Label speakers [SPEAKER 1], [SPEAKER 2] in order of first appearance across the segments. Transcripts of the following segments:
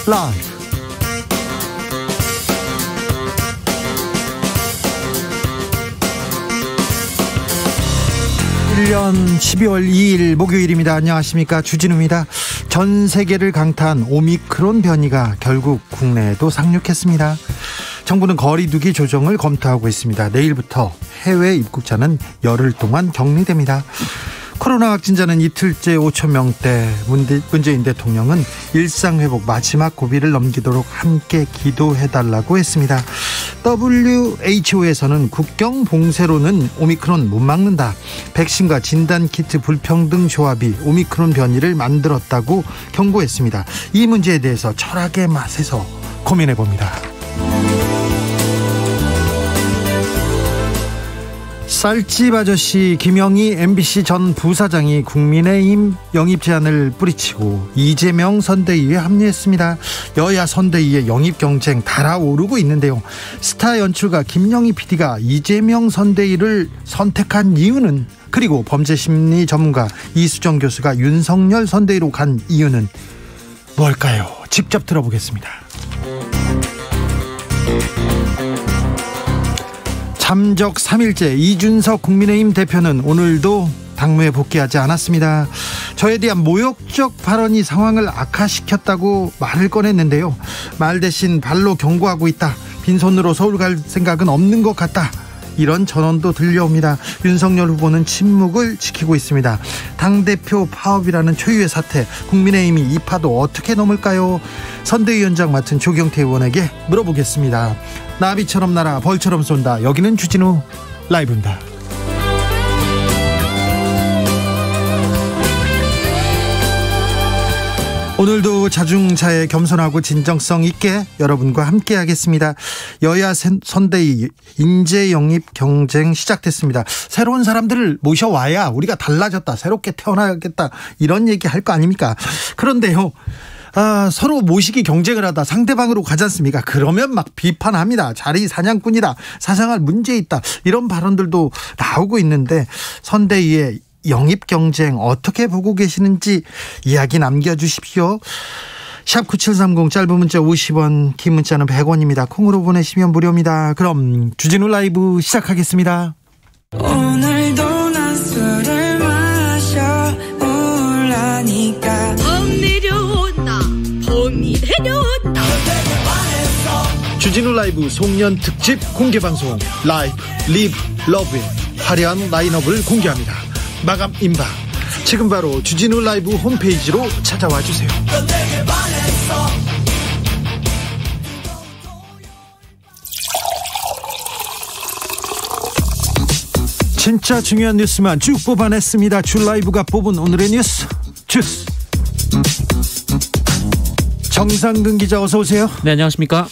[SPEAKER 1] 라이브. 1년 12월 2일 목요일입니다. 안녕하십니까, 주진우입니다. 전 세계를 강타한 오미크론 변이가 결국 국내에도 상륙했습니다. 정부는 거리두기 조정을 검토하고 있습니다. 내일부터 해외 입국자는 열흘 동안 격리됩니다. 코로나 확진자는 이틀째 5천 명대. 문재인 대통령은 일상회복 마지막 고비를 넘기도록 함께 기도해달라고 했습니다. WHO에서는 국경 봉쇄로는 오미크론 못 막는다. 백신과 진단키트 불평등 조합이 오미크론 변이를 만들었다고 경고했습니다. 이 문제에 대해서 철학의 맛에서 고민해봅니다. 쌀집 아저씨 김영희 MBC 전 부사장이 국민의힘 영입 제안을 뿌리치고 이재명 선대위에 합류했습니다. 여야 선대위의 영입 경쟁 달아오르고 있는데요. 스타 연출가 김영희 PD가 이재명 선대위를 선택한 이유는, 그리고 범죄심리 전문가 이수정 교수가 윤석열 선대위로 간 이유는 뭘까요? 직접 들어보겠습니다. 잠적 3일째 이준석 국민의힘 대표는 오늘도 당무에 복귀하지 않았습니다. 저에 대한 모욕적 발언이 상황을 악화시켰다고 말을 꺼냈는데요. 말 대신 발로 경고하고 있다. 빈손으로 서울 갈 생각은 없는 것 같다. 이런 전언도 들려옵니다. 윤석열 후보는 침묵을 지키고 있습니다. 당대표 파업이라는 초유의 사태, 국민의힘이 이 파도 어떻게 넘을까요? 선대위원장 맡은 조경태 의원에게 물어보겠습니다. 나비처럼 날아 벌처럼 쏜다. 여기는 주진우 라이브입니다. 오늘도 자중자애, 겸손하고 진정성 있게 여러분과 함께 하겠습니다. 여야 선대위 인재 영입 경쟁 시작됐습니다. 새로운 사람들을 모셔와야 우리가 달라졌다, 새롭게 태어나겠다, 이런 얘기 할 거 아닙니까? 그런데요, 서로 모시기 경쟁을 하다 상대방으로 가지 않습니까? 그러면 막 비판합니다. 자리 사냥꾼이다, 사생활 문제 있다, 이런 발언들도 나오고 있는데, 선대위의 영입 경쟁 어떻게 보고 계시는지 이야기 남겨주십시오. 샵 9730, 짧은 문자 50원, 긴 문자는 100원입니다. 콩으로 보내시면 무료입니다. 그럼 주진우 라이브 시작하겠습니다. 오늘도 난 술을 마셔 올라니까 봄 내려온다, 봄이 내려온다. 주진우 라이브 송년 특집 공개방송 라이브 리브 러브의 화려한 라인업을 공개합니다. 마감 임박. 지금 바로 주진우 라이브 홈페이지로 찾아와 주세요. 진짜 중요한 뉴스만 쭉 뽑아냈습니다. 주 라이브가 뽑은 오늘의 뉴스 주스. 정상근 기자, 어서 오세요.
[SPEAKER 2] 네, 안녕하십니까.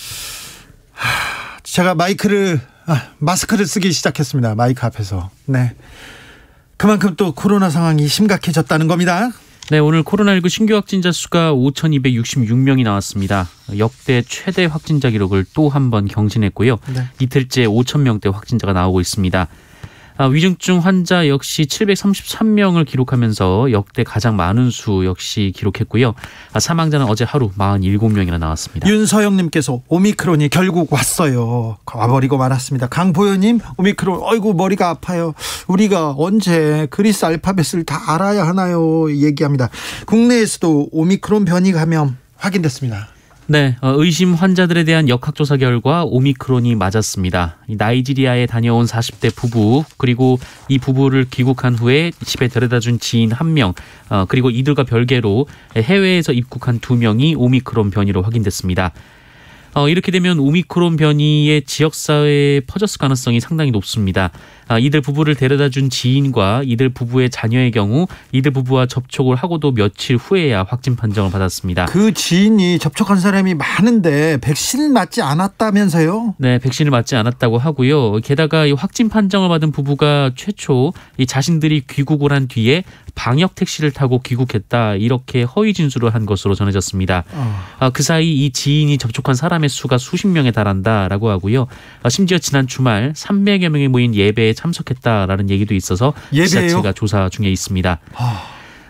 [SPEAKER 1] 제가 마스크를 쓰기 시작했습니다. 마이크 앞에서. 네. 그만큼 또 코로나 상황이 심각해졌다는 겁니다.
[SPEAKER 2] 네, 오늘 코로나19 신규 확진자 수가 5,266명이 나왔습니다. 역대 최대 확진자 기록을 또 한 번 경신했고요. 네. 이틀째 5,000명대 확진자가 나오고 있습니다. 위중증 환자 역시 733명을 기록하면서 역대 가장 많은 수 역시 기록했고요. 사망자는 어제 하루 47명이나 나왔습니다.
[SPEAKER 1] 윤서영님께서 오미크론이 결국 왔어요. 와버리고 말았습니다. 강보현님, 오미크론, 어이구 머리가 아파요. 우리가 언제 그리스 알파벳을 다 알아야 하나요? 얘기합니다. 국내에서도 오미크론 변이 감염 확인됐습니다.
[SPEAKER 2] 네, 의심 환자들에 대한 역학조사 결과 오미크론이 맞았습니다. 나이지리아에 다녀온 40대 부부, 그리고 이 부부를 귀국한 후에 집에 데려다준 지인 1명, 그리고 이들과 별개로 해외에서 입국한 2명이 오미크론 변이로 확인됐습니다. 이렇게 되면 오미크론 변이의 지역사회에 퍼졌을 가능성이 상당히 높습니다. 이들 부부를 데려다준 지인과 이들 부부의 자녀의 경우 이들 부부와 접촉을 하고도 며칠 후에야 확진 판정을 받았습니다.
[SPEAKER 1] 그 지인이 접촉한 사람이 많은데 백신을 맞지 않았다면서요?
[SPEAKER 2] 네, 백신을 맞지 않았다고 하고요. 게다가 이 확진 판정을 받은 부부가 최초 이 자신들이 귀국을 한 뒤에 방역 택시를 타고 귀국했다, 이렇게 허위 진술을 한 것으로 전해졌습니다. 그 사이 이 지인이 접촉한 사람의 수가 수십 명에 달한다라고 하고요. 심지어 지난 주말 300여 명이 모인 예배에 참석했다라는 얘기도 있어서
[SPEAKER 1] 예배요?
[SPEAKER 2] 지자체가 조사 중에 있습니다.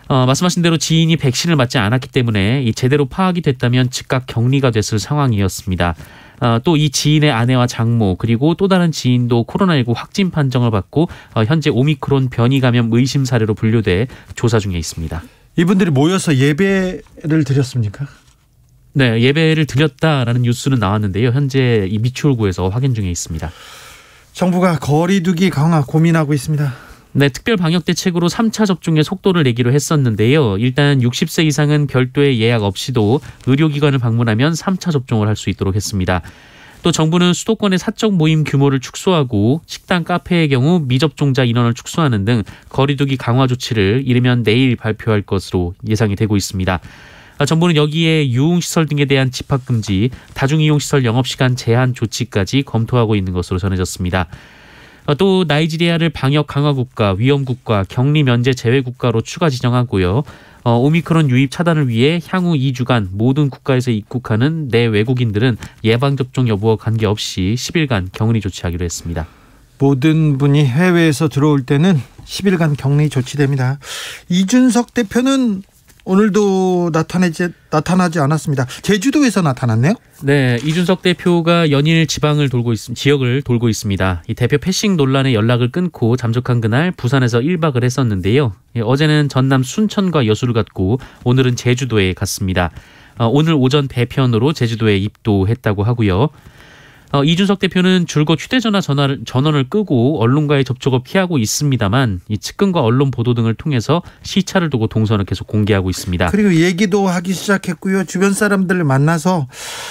[SPEAKER 2] 말씀하신 대로 지인이 백신을 맞지 않았기 때문에 이 제대로 파악이 됐다면 즉각 격리가 됐을 상황이었습니다. 또 이 지인의 아내와 장모 그리고 또 다른 지인도 코로나19 확진 판정을 받고 현재 오미크론 변이 감염 의심 사례로 분류돼 조사 중에 있습니다.
[SPEAKER 1] 이분들이 모여서 예배를 드렸습니까?
[SPEAKER 2] 네, 예배를 드렸다라는 뉴스는 나왔는데요. 현재 이 미추홀구에서 확인 중에 있습니다.
[SPEAKER 1] 정부가 거리 두기 강화 고민하고 있습니다.
[SPEAKER 2] 네, 특별 방역 대책으로 3차 접종의 속도를 내기로 했었는데요. 일단 60세 이상은 별도의 예약 없이도 의료기관을 방문하면 3차 접종을 할 수 있도록 했습니다. 또 정부는 수도권의 사적 모임 규모를 축소하고 식당, 카페의 경우 미접종자 인원을 축소하는 등 거리 두기 강화 조치를 이르면 내일 발표할 것으로 예상이 되고 있습니다. 정부는 여기에 유흥시설 등에 대한 집합금지, 다중이용시설 영업시간 제한 조치까지 검토하고 있는 것으로 전해졌습니다. 또 나이지리아를 방역 강화 국가, 위험 국가, 격리 면제 제외 국가로 추가 지정하고요. 오미크론 유입 차단을 위해 향후 2주간 모든 국가에서 입국하는 내 외국인들은 예방접종 여부와 관계없이 10일간 격리 조치하기로 했습니다.
[SPEAKER 1] 모든 분이 해외에서 들어올 때는 10일간 격리 조치됩니다. 이준석 대표는 오늘도 나타나지 않았습니다. 제주도에서 나타났네요.
[SPEAKER 2] 네, 이준석 대표가 연일 지역을 돌고 있습니다. 이 대표 패싱 논란에 연락을 끊고 잠적한 그날 부산에서 1박을 했었는데요. 어제는 전남 순천과 여수를 갔고 오늘은 제주도에 갔습니다. 오늘 오전 배편으로 제주도에 입도했다고 하고요. 이준석 대표는 줄곧 휴대전화 전원을 끄고 언론과의 접촉을 피하고 있습니다만 이 측근과 언론 보도 등을 통해서 시차를 두고 동선을 계속 공개하고 있습니다.
[SPEAKER 1] 그리고 얘기도 하기 시작했고요. 주변 사람들을 만나서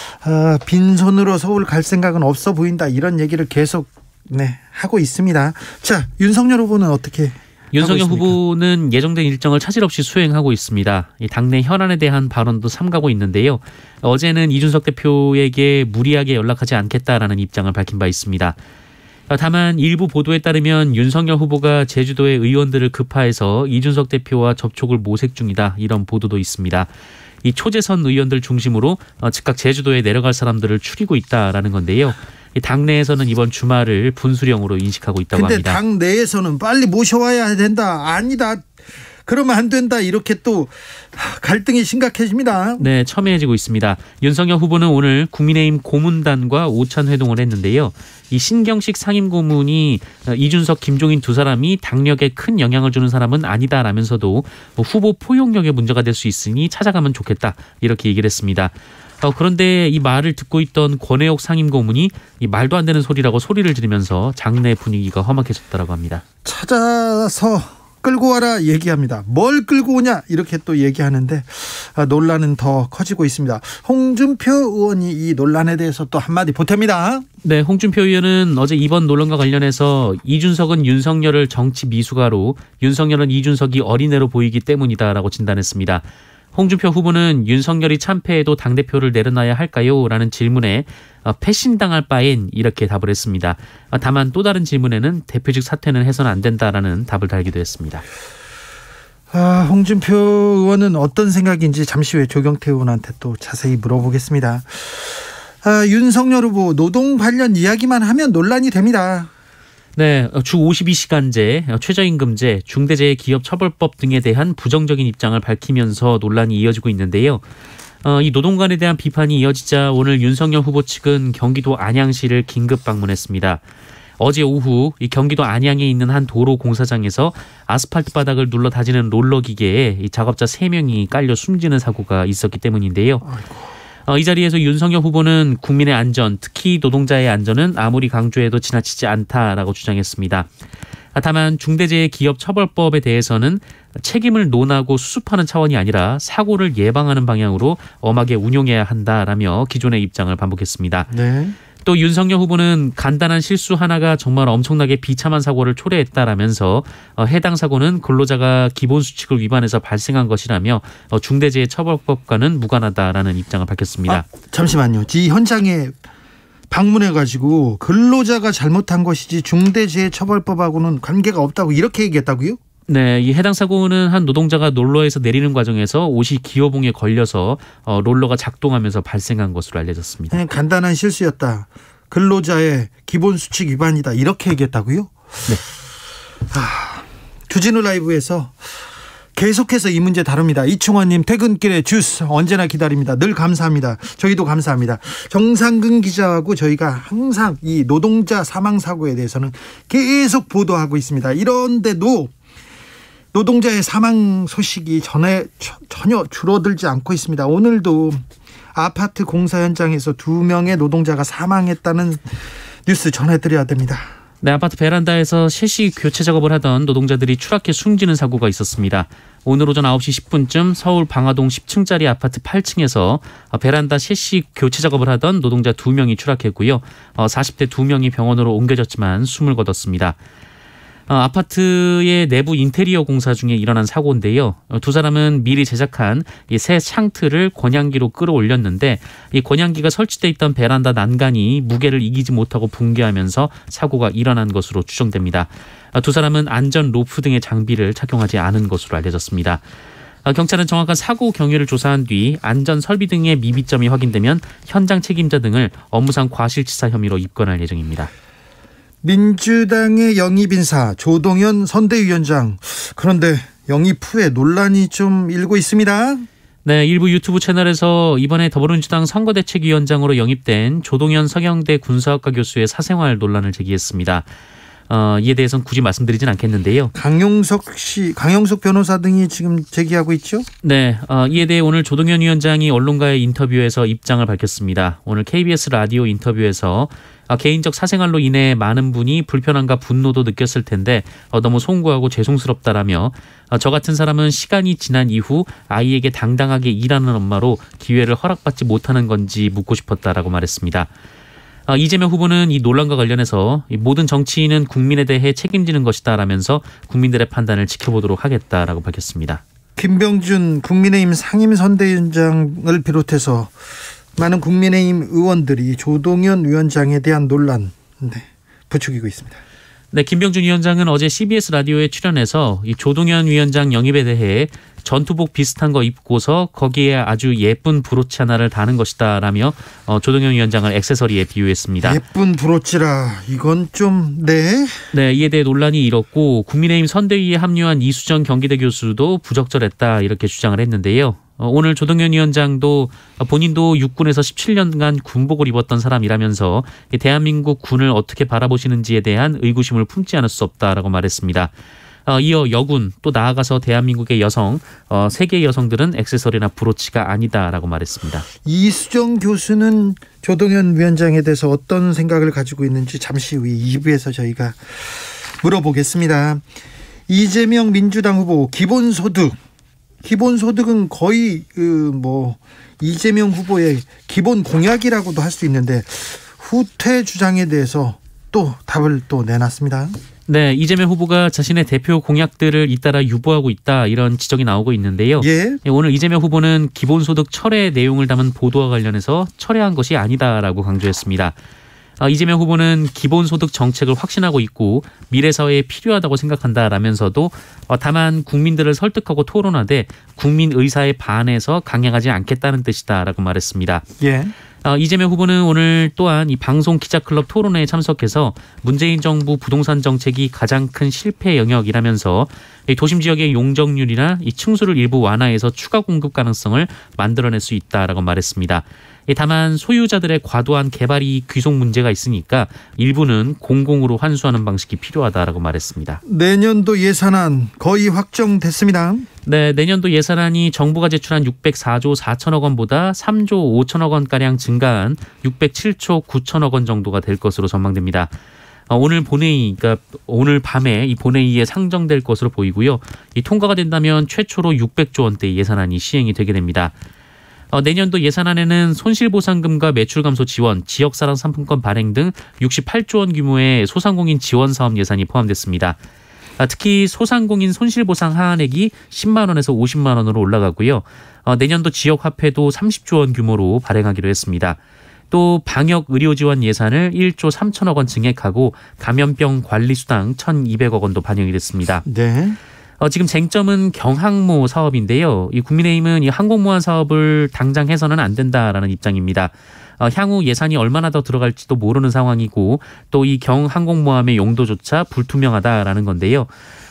[SPEAKER 1] 빈손으로 서울 갈 생각은 없어 보인다 이런 얘기를 계속 하고 있습니다. 자, 윤석열 후보는 어떻게
[SPEAKER 2] 윤석열 후보는 예정된 일정을 차질 없이 수행하고 있습니다. 당내 현안에 대한 발언도 삼가고 있는데요. 어제는 이준석 대표에게 무리하게 연락하지 않겠다라는 입장을 밝힌 바 있습니다. 다만 일부 보도에 따르면 윤석열 후보가 제주도의 의원들을 급파해서 이준석 대표와 접촉을 모색 중이다 이런 보도도 있습니다. 이 초재선 의원들 중심으로 즉각 제주도에 내려갈 사람들을 추리고 있다라는 건데요. 당내에서는 이번 주말을 분수령으로 인식하고 있다고 합니다.
[SPEAKER 1] 근데 당내에서는 빨리 모셔와야 된다. 아니다. 그러면 안 된다. 이렇게 또 갈등이 심각해집니다.
[SPEAKER 2] 네, 첨예해지고 있습니다. 윤석열 후보는 오늘 국민의힘 고문단과 오찬 회동을 했는데요. 이 신경식 상임고문이 이준석, 김종인 두 사람이 당력에 큰 영향을 주는 사람은 아니다라면서도 후보 포용력에 문제가 될 수 있으니 찾아가면 좋겠다 이렇게 얘기를 했습니다. 그런데 이 말을 듣고 있던 권혜옥 상임고문이 이 말도 안 되는 소리라고 소리를 지르면서 장내 분위기가 험악해졌다고 합니다.
[SPEAKER 1] 찾아서 끌고 와라 얘기합니다. 뭘 끌고 오냐 이렇게 또 얘기하는데 논란은 더 커지고 있습니다. 홍준표 의원이 이 논란에 대해서 또 한마디 보탭니다.
[SPEAKER 2] 네, 홍준표 의원은 어제 이번 논란과 관련해서 이준석은 윤석열을 정치 미숙아로 윤석열은 이준석이 어린애로 보이기 때문이다라고 진단했습니다. 홍준표 후보는 윤석열이 참패해도 당대표를 내려놔야 할까요? 라는 질문에 패신당할 바엔 이렇게 답을 했습니다. 다만 또 다른 질문에는 대표직 사퇴는 해서는 안 된다라는 답을 달기도 했습니다.
[SPEAKER 1] 홍준표 의원은 어떤 생각인지 잠시 후에 조경태 의원한테 또 자세히 물어보겠습니다. 윤석열 후보 노동 관련 이야기만 하면 논란이 됩니다.
[SPEAKER 2] 네, 주 52시간제, 최저임금제, 중대재해기업처벌법 등에 대한 부정적인 입장을 밝히면서 논란이 이어지고 있는데요. 이 노동관에 대한 비판이 이어지자 오늘 윤석열 후보 측은 경기도 안양시를 긴급 방문했습니다. 어제 오후 이 경기도 안양에 있는 한 도로 공사장에서 아스팔트 바닥을 눌러 다지는 롤러 기계에 이 작업자 3명이 깔려 숨지는 사고가 있었기 때문인데요. 이 자리에서 윤석열 후보는 국민의 안전, 특히 노동자의 안전은 아무리 강조해도 지나치지 않다라고 주장했습니다. 다만 중대재해기업처벌법에 대해서는 책임을 논하고 수습하는 차원이 아니라 사고를 예방하는 방향으로 엄하게 운용해야 한다라며 기존의 입장을 반복했습니다.
[SPEAKER 1] 네.
[SPEAKER 2] 또 윤석열 후보는 간단한 실수 하나가 정말 엄청나게 비참한 사고를 초래했다라면서 해당 사고는 근로자가 기본수칙을 위반해서 발생한 것이라며 중대재해처벌법과는 무관하다라는 입장을 밝혔습니다.
[SPEAKER 1] 잠시만요. 이 현장에 방문해가지고 근로자가 잘못한 것이지 중대재해처벌법하고는 관계가 없다고 이렇게 얘기했다고요?
[SPEAKER 2] 네, 이 해당 사고는 한 노동자가 롤러에서 내리는 과정에서 옷이 기어봉에 걸려서 롤러가 작동하면서 발생한 것으로 알려졌습니다.
[SPEAKER 1] 그냥 간단한 실수였다. 근로자의 기본수칙 위반이다. 이렇게 얘기했다고요?
[SPEAKER 2] 네.
[SPEAKER 1] 주진우 라이브에서 계속해서 이 문제 다룹니다. 이충원님 퇴근길에 주스 언제나 기다립니다. 늘 감사합니다. 저희도 감사합니다. 정상근 기자하고 저희가 항상 이 노동자 사망 사고에 대해서는 계속 보도하고 있습니다. 이런데도 노동자의 사망 소식이 전혀 줄어들지 않고 있습니다. 오늘도 아파트 공사 현장에서 2명의 노동자가 사망했다는 뉴스 전해드려야 됩니다.
[SPEAKER 2] 네, 아파트 베란다에서 셰시 교체 작업을 하던 노동자들이 추락해 숨지는 사고가 있었습니다. 오늘 오전 9시 10분쯤 서울 방화동 10층짜리 아파트 8층에서 베란다 셰시 교체 작업을 하던 노동자 2명이 추락했고요. 40대 2명이 병원으로 옮겨졌지만 숨을 거뒀습니다. 아파트의 내부 인테리어 공사 중에 일어난 사고인데요. 두 사람은 미리 제작한 이 새 창틀을 권양기로 끌어올렸는데 이 권양기가 설치돼 있던 베란다 난간이 무게를 이기지 못하고 붕괴하면서 사고가 일어난 것으로 추정됩니다. 두 사람은 안전 로프 등의 장비를 착용하지 않은 것으로 알려졌습니다. 경찰은 정확한 사고 경위를 조사한 뒤 안전 설비 등의 미비점이 확인되면 현장 책임자 등을 업무상 과실치사 혐의로 입건할 예정입니다.
[SPEAKER 1] 민주당의 영입인사 조동연 선대위원장, 그런데 영입 후에 논란이 좀 일고 있습니다.
[SPEAKER 2] 네, 일부 유튜브 채널에서 이번에 더불어민주당 선거대책위원장으로 영입된 조동연 서경대 군사학과 교수의 사생활 논란을 제기했습니다. 이에 대해서는 굳이 말씀드리진 않겠는데요. 강용석
[SPEAKER 1] 변호사 등이 지금 제기하고 있죠?
[SPEAKER 2] 네, 이에 대해 오늘 조동연 위원장이 언론과의 인터뷰에서 입장을 밝혔습니다. 오늘 KBS 라디오 인터뷰에서 개인적 사생활로 인해 많은 분이 불편함과 분노도 느꼈을 텐데 너무 송구하고 죄송스럽다라며 저 같은 사람은 시간이 지난 이후 아이에게 당당하게 일하는 엄마로 기회를 허락받지 못하는 건지 묻고 싶었다라고 말했습니다. 이재명 후보는 이 논란과 관련해서 모든 정치인은 국민에 대해 책임지는 것이다라면서 국민들의 판단을 지켜보도록 하겠다라고 밝혔습니다.
[SPEAKER 1] 김병준 국민의힘 상임선대위원장을 비롯해서 많은 국민의힘 의원들이 조동연 위원장에 대한 논란 부추기고 있습니다.
[SPEAKER 2] 네, 김병준 위원장은 어제 CBS 라디오에 출연해서 이 조동연 위원장 영입에 대해 전투복 비슷한 거 입고서 거기에 아주 예쁜 브로치 하나를 다는 것이다라며 조동연 위원장을 액세서리에 비유했습니다.
[SPEAKER 1] 예쁜 브로치라 이건 좀
[SPEAKER 2] 네, 이에 대해 논란이 일었고 국민의힘 선대위에 합류한 이수정 경기대 교수도 부적절했다 이렇게 주장을 했는데요. 오늘 조동연 위원장도 본인도 육군에서 17년간 군복을 입었던 사람이라면서 대한민국 군을 어떻게 바라보시는지에 대한 의구심을 품지 않을 수 없다라고 말했습니다. 이어 여군 또 나아가서 대한민국의 여성, 세계의 여성들은 액세서리나 브로치가 아니다라고 말했습니다.
[SPEAKER 1] 이수정 교수는 조동연 위원장에 대해서 어떤 생각을 가지고 있는지 잠시 후 2부에서 저희가 물어보겠습니다. 이재명 민주당 후보 기본소득은 거의 이재명 후보의 기본 공약이라고도 할 수 있는데 후퇴 주장에 대해서 또 답을 또 내놨습니다.
[SPEAKER 2] 네, 이재명 후보가 자신의 대표 공약들을 잇따라 유보하고 있다 이런 지적이 나오고 있는데요.
[SPEAKER 1] 예.
[SPEAKER 2] 오늘 이재명 후보는 기본소득 철회 내용을 담은 보도와 관련해서 철회한 것이 아니다라고 강조했습니다. 이재명 후보는 기본소득 정책을 확신하고 있고 미래 사회에 필요하다고 생각한다라면서도 다만 국민들을 설득하고 토론하되 국민 의사에 반해서 강행하지 않겠다는 뜻이다라고 말했습니다.
[SPEAKER 1] 예.
[SPEAKER 2] 이재명 후보는 오늘 또한 이 방송 기자클럽 토론회에 참석해서 문재인 정부 부동산 정책이 가장 큰 실패 영역이라면서 도심 지역의 용적률이나 이 층수를 일부 완화해서 추가 공급 가능성을 만들어낼 수 있다라고 말했습니다. 다만 소유자들의 과도한 개발이 귀속 문제가 있으니까 일부는 공공으로 환수하는 방식이 필요하다라고 말했습니다.
[SPEAKER 1] 내년도 예산안 거의 확정됐습니다.
[SPEAKER 2] 네, 내년도 예산안이 정부가 제출한 604조 4천억 원보다 3조 5천억 원가량 증가한 607조 9천억 원 정도가 될 것으로 전망됩니다. 오늘 오늘 밤에 이 본회의에 상정될 것으로 보이고요. 이 통과가 된다면 최초로 600조 원대 예산안이 시행이 되게 됩니다. 내년도 예산안에는 손실보상금과 매출감소 지원, 지역사랑 상품권 발행 등 68조 원 규모의 소상공인 지원 사업 예산이 포함됐습니다. 특히 소상공인 손실보상 하한액이 10만 원에서 50만 원으로 올라가고요. 내년도 지역화폐도 30조 원 규모로 발행하기로 했습니다. 또 방역 의료 지원 예산을 1조 3천억 원 증액하고 감염병 관리 수당 1,200억 원도 반영이 됐습니다.
[SPEAKER 1] 네.
[SPEAKER 2] 지금 쟁점은 경항모 사업인데요. 이 국민의힘은 이 항공모함 사업을 당장 해서는 안 된다라는 입장입니다. 향후 예산이 얼마나 더 들어갈지도 모르는 상황이고 또 이 경항공모함의 용도조차 불투명하다라는 건데요.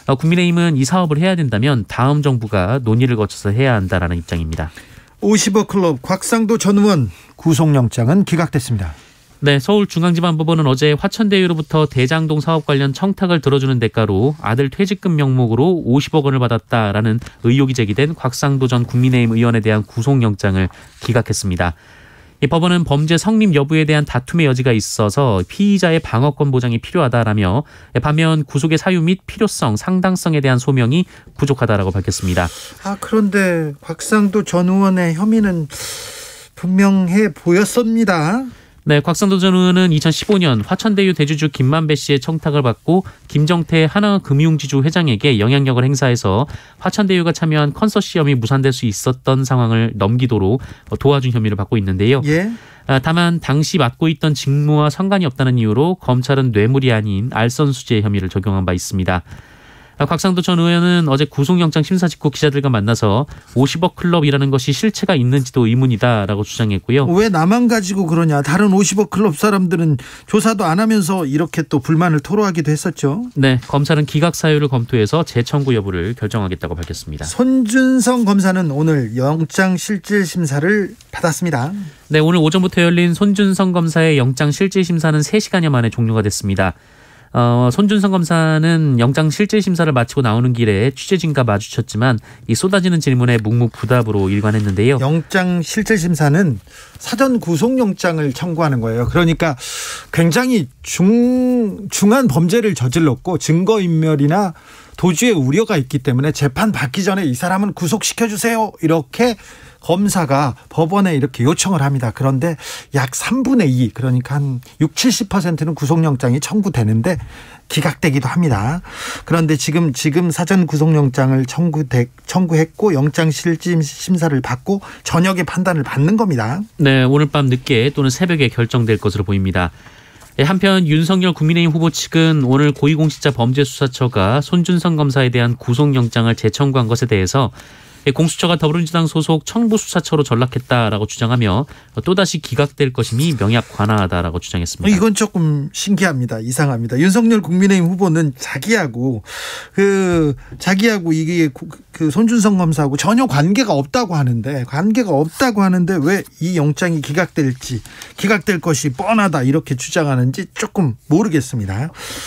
[SPEAKER 2] 국민의힘은 이 사업을 해야 된다면 다음 정부가 논의를 거쳐서 해야 한다라는 입장입니다.
[SPEAKER 1] 50억 클럽 곽상도 전 의원 구속영장은 기각됐습니다.
[SPEAKER 2] 네, 서울중앙지방법원은 어제 화천대유로부터 대장동 사업 관련 청탁을 들어주는 대가로 아들 퇴직금 명목으로 50억 원을 받았다라는 의혹이 제기된 곽상도 전 국민의힘 의원에 대한 구속영장을 기각했습니다. 이 법원은 범죄 성립 여부에 대한 다툼의 여지가 있어서 피의자의 방어권 보장이 필요하다라며 반면 구속의 사유 및 필요성, 상당성에 대한 소명이 부족하다라고 밝혔습니다.
[SPEAKER 1] 그런데 곽상도 전 의원의 혐의는 분명해 보였습니다.
[SPEAKER 2] 네, 곽상도 전 의원은 2015년 화천대유 대주주 김만배 씨의 청탁을 받고 김정태 하나금융지주 회장에게 영향력을 행사해서 화천대유가 참여한 컨소시엄이 무산될 수 있었던 상황을 넘기도록 도와준 혐의를 받고 있는데요.
[SPEAKER 1] 예?
[SPEAKER 2] 다만 당시 맡고 있던 직무와 상관이 없다는 이유로 검찰은 뇌물이 아닌 알선수재 혐의를 적용한 바 있습니다. 곽상도 전 의원은 어제 구속영장 심사 직후 기자들과 만나서 50억 클럽이라는 것이 실체가 있는지도 의문이다라고 주장했고요.
[SPEAKER 1] 왜 나만 가지고 그러냐. 다른 50억 클럽 사람들은 조사도 안 하면서 이렇게 또 불만을 토로하기도 했었죠.
[SPEAKER 2] 네, 검찰은 기각 사유를 검토해서 재청구 여부를 결정하겠다고 밝혔습니다.
[SPEAKER 1] 손준성 검사는 오늘 영장실질심사를 받았습니다.
[SPEAKER 2] 네, 오늘 오전부터 열린 손준성 검사의 영장실질심사는 3시간여 만에 종료가 됐습니다. 손준성 검사는 영장 실질 심사를 마치고 나오는 길에 취재진과 마주쳤지만 이 쏟아지는 질문에 묵묵부답으로 일관했는데요.
[SPEAKER 1] 영장 실질 심사는 사전 구속영장을 청구하는 거예요. 그러니까 굉장히 중한 범죄를 저질렀고 증거인멸이나 도주의 우려가 있기 때문에 재판 받기 전에 이 사람은 구속시켜주세요. 이렇게 검사가 법원에 이렇게 요청을 합니다. 그런데 약 3분의 2 그러니까 한 60-70%는 구속영장이 청구되는데 기각되기도 합니다. 그런데 지금 사전 구속영장을 청구했고 영장실질심사를 받고 저녁에 판단을 받는 겁니다.
[SPEAKER 2] 네, 오늘 밤 늦게 또는 새벽에 결정될 것으로 보입니다. 한편 윤석열 국민의힘 후보 측은 오늘 고위공직자범죄수사처가 손준성 검사에 대한 구속영장을 재청구한 것에 대해서 공수처가 더불어민주당 소속 청부수사처로 전락했다라고 주장하며 또다시 기각될 것임이 명약관화하다라고 주장했습니다.
[SPEAKER 1] 이건 조금 신기합니다. 이상합니다. 윤석열 국민의힘 후보는 자기하고 이게 그 손준성 검사하고 전혀 관계가 없다고 하는데 왜 이 영장이 기각될 것이 뻔하다 이렇게 주장하는지 조금 모르겠습니다.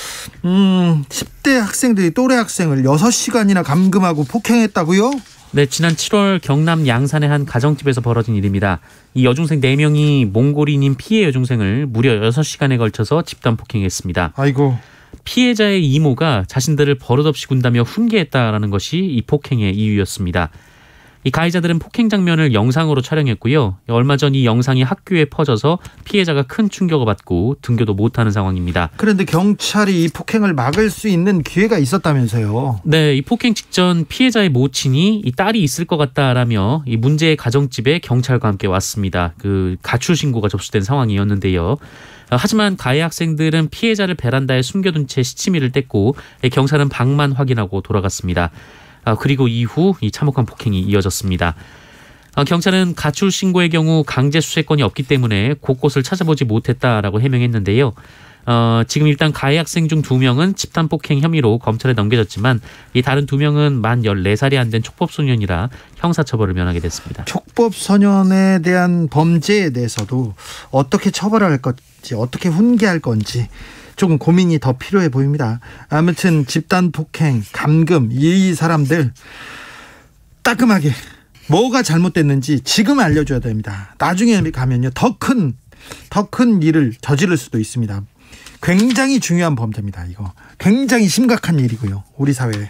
[SPEAKER 1] 10대 학생들이 또래 학생을 6시간이나 감금하고 폭행했다고요?
[SPEAKER 2] 네, 지난 7월 경남 양산의 한 가정집에서 벌어진 일입니다. 이 여중생 4명이 몽골인인 피해 여중생을 무려 6시간에 걸쳐서 집단 폭행했습니다.
[SPEAKER 1] 아이고.
[SPEAKER 2] 피해자의 이모가 자신들을 버릇없이 군다며 훈계했다라는 것이 이 폭행의 이유였습니다. 이 가해자들은 폭행 장면을 영상으로 촬영했고요. 얼마 전 이 영상이 학교에 퍼져서 피해자가 큰 충격을 받고 등교도 못하는 상황입니다.
[SPEAKER 1] 그런데 경찰이 이 폭행을 막을 수 있는 기회가 있었다면서요?
[SPEAKER 2] 네, 이 폭행 직전 피해자의 모친이 이 딸이 있을 것 같다라며 이 문제의 가정집에 경찰과 함께 왔습니다. 그 가출 신고가 접수된 상황이었는데요. 하지만 가해 학생들은 피해자를 베란다에 숨겨둔 채 시치미를 뗐고 경찰은 방만 확인하고 돌아갔습니다. 그리고 이후 이 참혹한 폭행이 이어졌습니다. 경찰은 가출 신고의 경우 강제 수색권이 없기 때문에 곳곳을 찾아보지 못했다라고 해명했는데요. 지금 일단 가해 학생 중 2명은 집단 폭행 혐의로 검찰에 넘겨졌지만 이 다른 2명은 만 14살이 안 된 촉법소년이라 형사처벌을 면하게 됐습니다.
[SPEAKER 1] 촉법소년에 대한 범죄에 대해서도 어떻게 처벌할 건지 어떻게 훈계할 건지 조금 고민이 더 필요해 보입니다. 아무튼 집단 폭행, 감금 이 사람들 따끔하게 뭐가 잘못됐는지 지금 알려줘야 됩니다. 나중에 가면요 더 큰 일을 저지를 수도 있습니다. 굉장히 중요한 범죄입니다. 이거 굉장히 심각한 일이고요. 우리 사회에.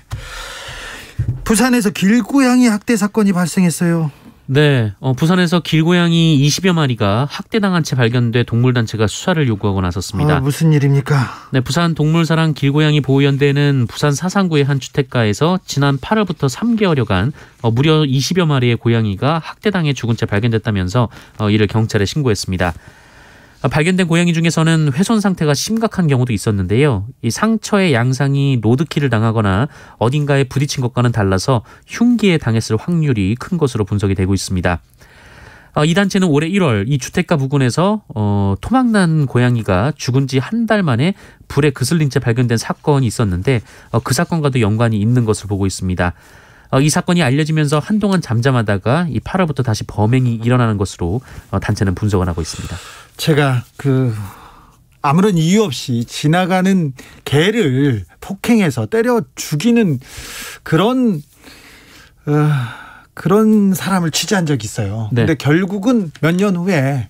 [SPEAKER 1] 부산에서 길고양이 학대 사건이 발생했어요.
[SPEAKER 2] 네, 부산에서 길고양이 20여 마리가 학대당한 채 발견돼 동물단체가 수사를 요구하고 나섰습니다.
[SPEAKER 1] 무슨 일입니까?
[SPEAKER 2] 네, 부산 동물사랑 길고양이 보호연대는 부산 사상구의 한 주택가에서 지난 8월부터 3개월여간 무려 20여 마리의 고양이가 학대당해 죽은 채 발견됐다면서 이를 경찰에 신고했습니다. 발견된 고양이 중에서는 훼손 상태가 심각한 경우도 있었는데요. 이 상처의 양상이 로드킬을 당하거나 어딘가에 부딪힌 것과는 달라서 흉기에 당했을 확률이 큰 것으로 분석이 되고 있습니다. 이 단체는 올해 1월 이 주택가 부근에서 토막난 고양이가 죽은 지 한 달 만에 불에 그슬린 채 발견된 사건이 있었는데 그 사건과도 연관이 있는 것을 보고 있습니다. 이 사건이 알려지면서 한동안 잠잠하다가 이 8월부터 다시 범행이 일어나는 것으로 단체는 분석을 하고 있습니다.
[SPEAKER 1] 제가 아무런 이유 없이 지나가는 개를 폭행해서 때려 죽이는 그런 사람을 취재한 적이 있어요.
[SPEAKER 2] 네.
[SPEAKER 1] 근데 결국은 몇 년 후에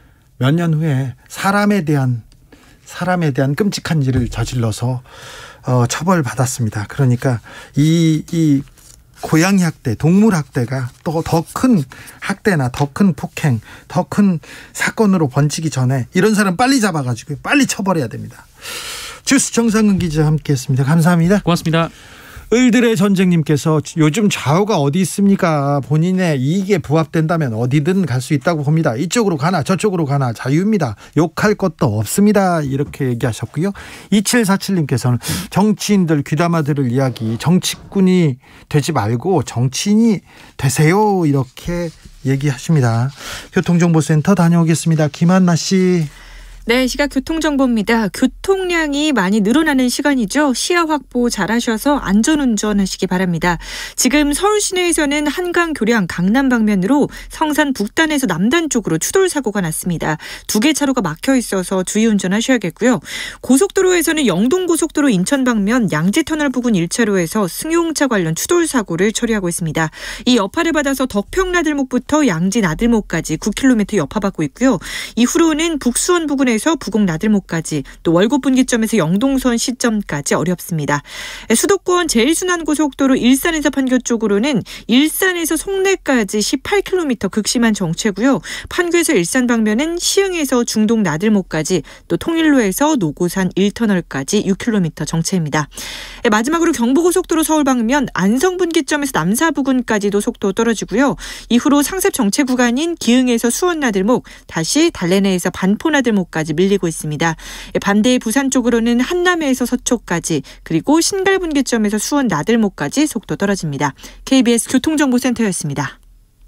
[SPEAKER 1] 사람에 대한 끔찍한 일을 저질러서 처벌받았습니다. 그러니까 이 고양이 학대, 동물 학대가 또 더 큰 학대나 더 큰 폭행, 더 큰 사건으로 번지기 전에 이런 사람 빨리 잡아가지고 빨리 처벌해야 됩니다. 주스 정상근 기자 함께했습니다. 감사합니다.
[SPEAKER 2] 고맙습니다.
[SPEAKER 1] 을들의 전쟁님께서 요즘 좌우가 어디 있습니까? 본인의 이익에 부합된다면 어디든 갈 수 있다고 봅니다. 이쪽으로 가나 저쪽으로 가나 자유입니다. 욕할 것도 없습니다. 이렇게 얘기하셨고요. 2747님께서는 정치인들 귀담아 들을 이야기, 정치꾼이 되지 말고 정치인이 되세요. 이렇게 얘기하십니다. 교통정보센터 다녀오겠습니다. 김한나 씨.
[SPEAKER 3] 네, 시각 교통정보입니다. 교통량이 많이 늘어나는 시간이죠. 시야 확보 잘 하셔서 안전운전 하시기 바랍니다. 지금 서울 시내에서는 한강 교량 강남 방면으로 성산 북단에서 남단 쪽으로 추돌 사고가 났습니다. 2개 차로가 막혀 있어서 주의 운전하셔야겠고요. 고속도로에서는 영동고속도로 인천 방면 양지터널 부근 1차로에서 승용차 관련 추돌 사고를 처리하고 있습니다. 이 여파를 받아서 덕평나들목부터 양지나들목까지 9km 여파받고 있고요. 이후로는 북수원 부근에 에서 부곡 나들목까지 또 월곶 분기점에서 영동선 시점까지 어렵습니다. 수도권 제일순환고속도로 일산에서 판교 쪽으로는 일산에서 송내까지 18km 극심한 정체고요. 판교에서 일산 방면은 시흥에서 중동 나들목까지 또 통일로에서 노고산 1터널까지 6km 정체입니다. 마지막으로 경부고속도로 서울 방면 안성 분기점에서 남사 부근까지도 속도 떨어지고요. 이후로 상습 정체 구간인 기흥에서 수원 나들목 다시 달래내에서 반포 나들목까지 밀리고 있습니다. 반대의 부산 쪽으로는 한남에서 서초까지 그리고 신갈분기점에서 수원 나들목까지 속도 떨어집니다. KBS 교통정보센터였습니다.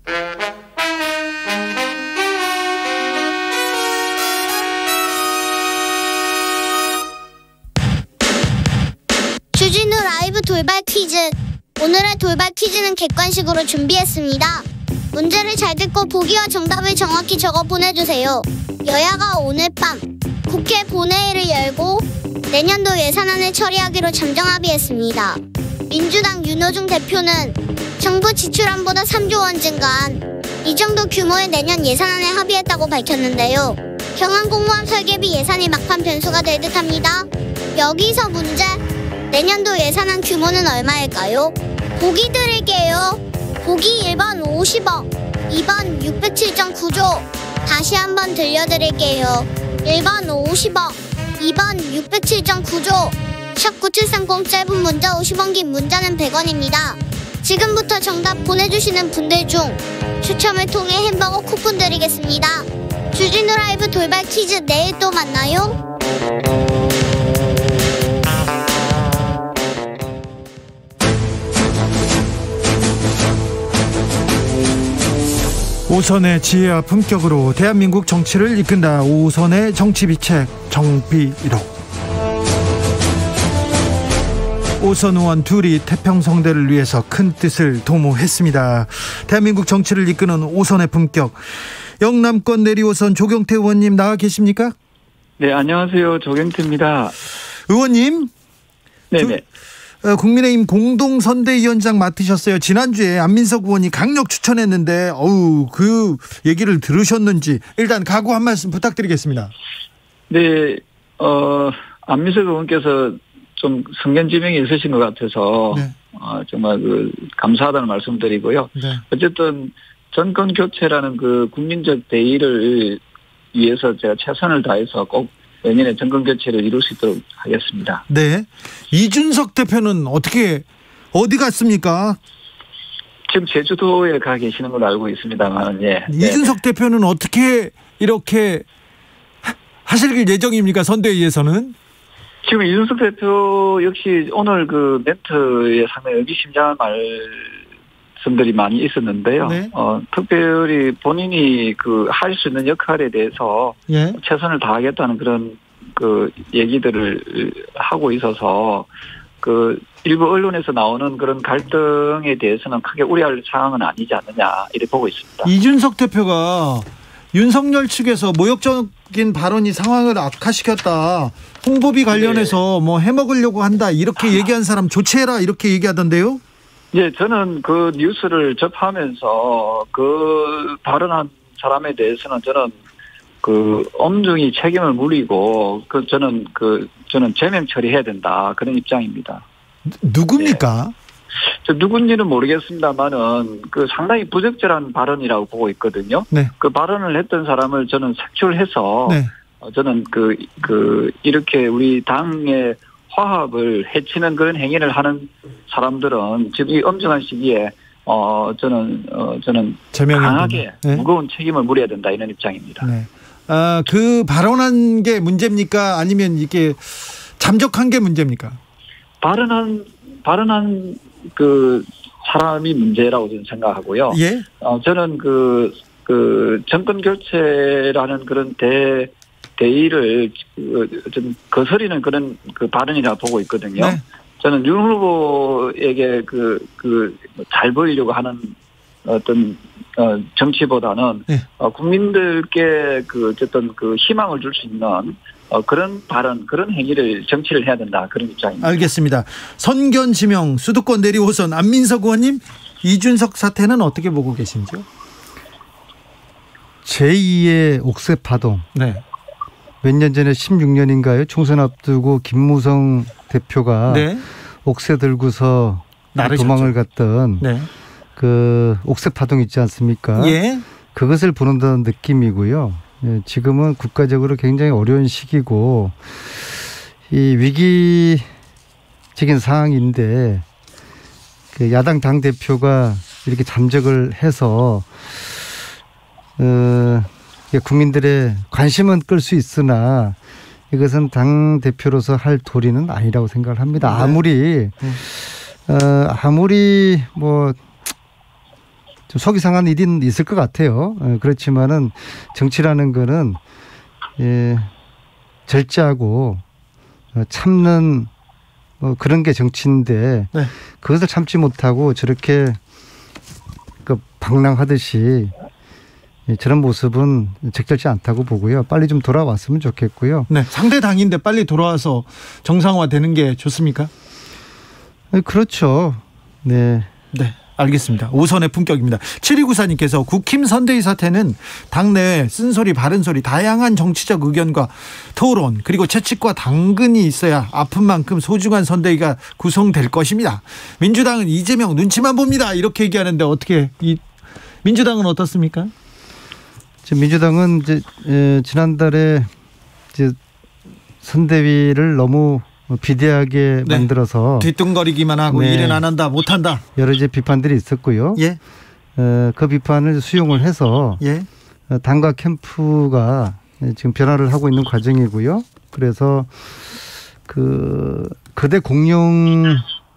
[SPEAKER 4] 주진우 라이브 돌발 퀴즈. 오늘의 돌발 퀴즈는 객관식으로 준비했습니다. 문제를 잘 듣고 보기와 정답을 정확히 적어 보내주세요. 여야가 오늘 밤 국회 본회의를 열고 내년도 예산안을 처리하기로 잠정 합의했습니다. 민주당 윤호중 대표는 정부 지출안보다 3조 원 증가한 이 정도 규모의 내년 예산안에 합의했다고 밝혔는데요. 경항공무원 설계비 예산이 막판 변수가 될 듯합니다. 여기서 문제. 내년도 예산안 규모는 얼마일까요? 보기 드릴게요. 보기 1번 50억, 2번 607.9조. 다시 한번 들려드릴게요. 1번 50억, 2번 607.9조. 샵 9730 짧은 문자 50원, 긴 문자는 100원입니다. 지금부터 정답 보내주시는 분들 중 추첨을 통해 햄버거 쿠폰 드리겠습니다. 주진우 라이브 돌발 퀴즈 내일 또 만나요.
[SPEAKER 1] 오선의 지혜와 품격으로 대한민국 정치를 이끈다. 오선의 정치비책 정비록. 오선 의원 둘이 태평성대를 위해서 큰 뜻을 도모했습니다. 대한민국 정치를 이끄는 오선의 품격. 영남권 내리오선 조경태 의원님 나와 계십니까?
[SPEAKER 5] 네, 안녕하세요. 조경태입니다.
[SPEAKER 1] 의원님.
[SPEAKER 5] 네네.
[SPEAKER 1] 국민의힘 공동선대위원장 맡으셨어요. 지난주에 안민석 의원이 강력 추천했는데 그 얘기를 들으셨는지 일단 각오 한 말씀 부탁드리겠습니다.
[SPEAKER 5] 네, 안민석 의원께서 좀 성견지명이 있으신 것 같아서
[SPEAKER 1] 네.
[SPEAKER 5] 정말 감사하다는 말씀드리고요.
[SPEAKER 1] 네.
[SPEAKER 5] 어쨌든 정권 교체라는 그 국민적 대의를 위해서 제가 최선을 다해서 꼭 내년에 정권 교체를 이룰 수 있도록 하겠습니다.
[SPEAKER 1] 네. 이준석 대표는 어디 갔습니까?
[SPEAKER 5] 지금 제주도에 가 계시는 걸로 알고 있습니다만, 예.
[SPEAKER 1] 이준석 대표는 어떻게 이렇게 하실 예정입니까? 선대위에서는?
[SPEAKER 5] 지금 이준석 대표 역시 오늘 그 멘트에 상당히 의미심장한 점들이 많이 있었는데요.
[SPEAKER 1] 네.
[SPEAKER 5] 특별히 본인이 할 수 있는 역할에 대해서
[SPEAKER 1] 예.
[SPEAKER 5] 최선을 다하겠다는 그런 얘기들을 하고 있어서 일부 언론에서 나오는 그런 갈등에 대해서는 크게 우려할 상황은 아니지 않느냐 이렇게 보고 있습니다.
[SPEAKER 1] 이준석 대표가 윤석열 측에서 모욕적인 발언이 상황을 악화시켰다. 홍보비 관련해서 뭐 해먹으려고 한다. 이렇게 얘기한 사람 조치해라. 이렇게 얘기하던데요.
[SPEAKER 5] 예, 저는 그 뉴스를 접하면서 발언한 사람에 대해서는 저는 엄중히 책임을 물리고 저는 제명 처리해야 된다. 그런 입장입니다.
[SPEAKER 1] 누굽니까?
[SPEAKER 5] 저 누군지는 모르겠습니다만은 상당히 부적절한 발언이라고 보고 있거든요.
[SPEAKER 1] 네.
[SPEAKER 5] 그 발언을 했던 사람을 저는 색출해서
[SPEAKER 1] 네.
[SPEAKER 5] 저는 이렇게 우리 당의 화합을 해치는 그런 행위를 하는 사람들은 지금 이 엄중한 시기에 저는 강하게
[SPEAKER 1] 네.
[SPEAKER 5] 무거운 책임을 물어야 된다 이런 입장입니다.
[SPEAKER 1] 네. 그 발언한 게 문제입니까? 아니면 이게 잠적한 게 문제입니까?
[SPEAKER 5] 발언한 사람이 문제라고 저는 생각하고요.
[SPEAKER 1] 예.
[SPEAKER 5] 저는 정권 교체라는 그런 대의를 좀 거스리는 그런 발언이라고 보고 있거든요.
[SPEAKER 1] 네.
[SPEAKER 5] 저는 윤 후보에게 잘 보이려고 하는 어떤 정치보다는
[SPEAKER 1] 네.
[SPEAKER 5] 국민들께 어쨌든 희망을 줄 수 있는 그런 발언, 그런 행위를 정치를 해야 된다 그런 입장입니다.
[SPEAKER 1] 알겠습니다. 선견 지명, 수도권 내리호선 안민석 의원님, 이준석 사태는 어떻게 보고 계신지요?
[SPEAKER 6] 제2의 옥새 파동.
[SPEAKER 1] 네.
[SPEAKER 6] 몇 년 전에 16년인가요? 총선 앞두고 김무성 대표가
[SPEAKER 1] 네.
[SPEAKER 6] 옥새 들고서
[SPEAKER 1] 나르셨죠.
[SPEAKER 6] 도망을 갔던
[SPEAKER 1] 네.
[SPEAKER 6] 옥새 파동 있지 않습니까?
[SPEAKER 1] 예.
[SPEAKER 6] 그것을 보는다는 느낌이고요. 예, 지금은 국가적으로 굉장히 어려운 시기고 이 위기적인 상황인데 야당 당대표가 이렇게 잠적을 해서 국민들의 관심은 끌 수 있으나 이것은 당대표로서 할 도리는 아니라고 생각을 합니다.
[SPEAKER 1] 네.
[SPEAKER 6] 아무리 좀 속이 상한 일은 있을 것 같아요. 그렇지만은 정치라는 거는 절제하고 참는 그런 게 정치인데
[SPEAKER 1] 네.
[SPEAKER 6] 그것을 참지 못하고 저렇게 방랑하듯이 저런 모습은 적절치 않다고 보고요. 빨리 좀 돌아왔으면 좋겠고요.
[SPEAKER 1] 네. 상대 당인데 빨리 돌아와서 정상화되는 게 좋습니까?
[SPEAKER 6] 그렇죠. 네.
[SPEAKER 1] 네. 알겠습니다. 오선의 품격입니다. 7294님께서 국힘 선대위 사태는 당내에 쓴소리 바른소리 다양한 정치적 의견과 토론 그리고 채찍과 당근이 있어야 아픈 만큼 소중한 선대위가 구성될 것입니다. 민주당은 이재명 눈치만 봅니다. 이렇게 얘기하는데 어떻게 민주당은 어떻습니까?
[SPEAKER 6] 민주당은 지난달에 선대위를 너무 비대하게
[SPEAKER 1] 네.
[SPEAKER 6] 만들어서
[SPEAKER 1] 뒤뚱거리기만 하고
[SPEAKER 6] 네.
[SPEAKER 1] 일은 안 한다 못한다
[SPEAKER 6] 여러 비판들이 있었고요.
[SPEAKER 1] 예.
[SPEAKER 6] 그 비판을 수용을 해서
[SPEAKER 1] 예.
[SPEAKER 6] 당과 캠프가 지금 변화를 하고 있는 과정이고요. 그래서 그대 공룡이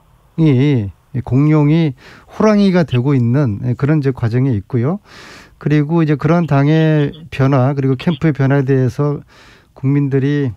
[SPEAKER 6] 호랑이가 되고 있는 그런 이제 과정이 있고요. 그리고 이제 그런 당의 변화 그리고 캠프의 변화에 대해서 국민들이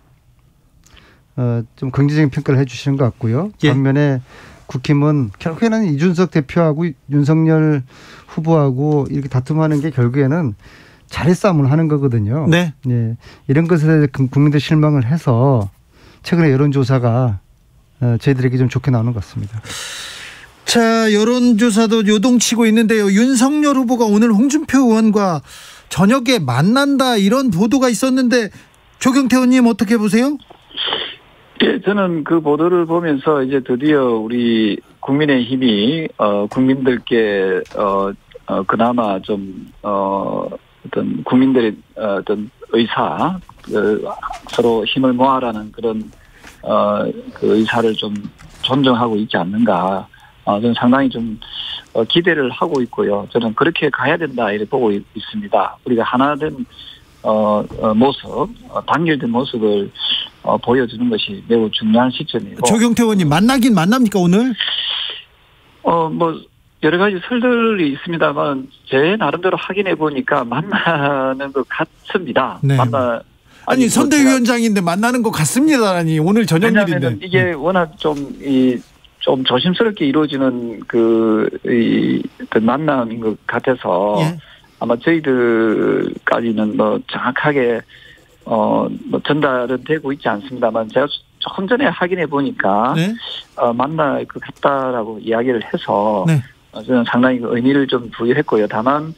[SPEAKER 6] 좀 긍정적인 평가를 해 주시는 것 같고요.
[SPEAKER 1] 예.
[SPEAKER 6] 반면에 국힘은 결국에는 이준석 대표하고 윤석열 후보하고 이렇게 다툼하는 게 결국에는 자리 싸움을 하는 거거든요.
[SPEAKER 1] 네.
[SPEAKER 6] 예. 이런 것에 대해서 국민들 실망을 해서 최근에 여론조사가 저희들에게 좀 좋게 나오는 것 같습니다.
[SPEAKER 1] 자, 여론조사도 요동치고 있는데요. 윤석열 후보가 오늘 홍준표 의원과 저녁에 만난다 이런 보도가 있었는데 조경태 의원님 어떻게 보세요?
[SPEAKER 5] 예, 저는 그 보도를 보면서 이제 드디어 우리 국민의힘이 국민들께 그나마 좀 어떤 국민들의 어떤 의사 서로 힘을 모아라는 그런 그 의사를 좀 존중하고 있지 않는가. 저는 상당히 좀 기대를 하고 있고요. 저는 그렇게 가야 된다 이렇게 보고 있습니다. 우리가 하나된 모습, 단결된 모습을 보여주는 것이 매우 중요한 시점이고.
[SPEAKER 1] 조경태 의원님 만나긴 만납니까 오늘?
[SPEAKER 5] 여러 가지 설들이 있습니다만 제 나름대로 확인해 보니까 만나는 것 같습니다.
[SPEAKER 1] 네. 아니 선대위원장인데 만나는 것 같습니다라니 오늘 저녁일인데.
[SPEAKER 5] 왜냐하면 이게 워낙 좀 조심스럽게 이루어지는 그 만남인 것 같아서 예. 아마 저희들까지는 뭐 정확하게 뭐 전달은 되고 있지 않습니다만 제가 조금 전에 확인해 보니까 네. 만날 것 같다라고 이야기를 해서 네. 저는 상당히 의미를 좀 부여했고요. 다만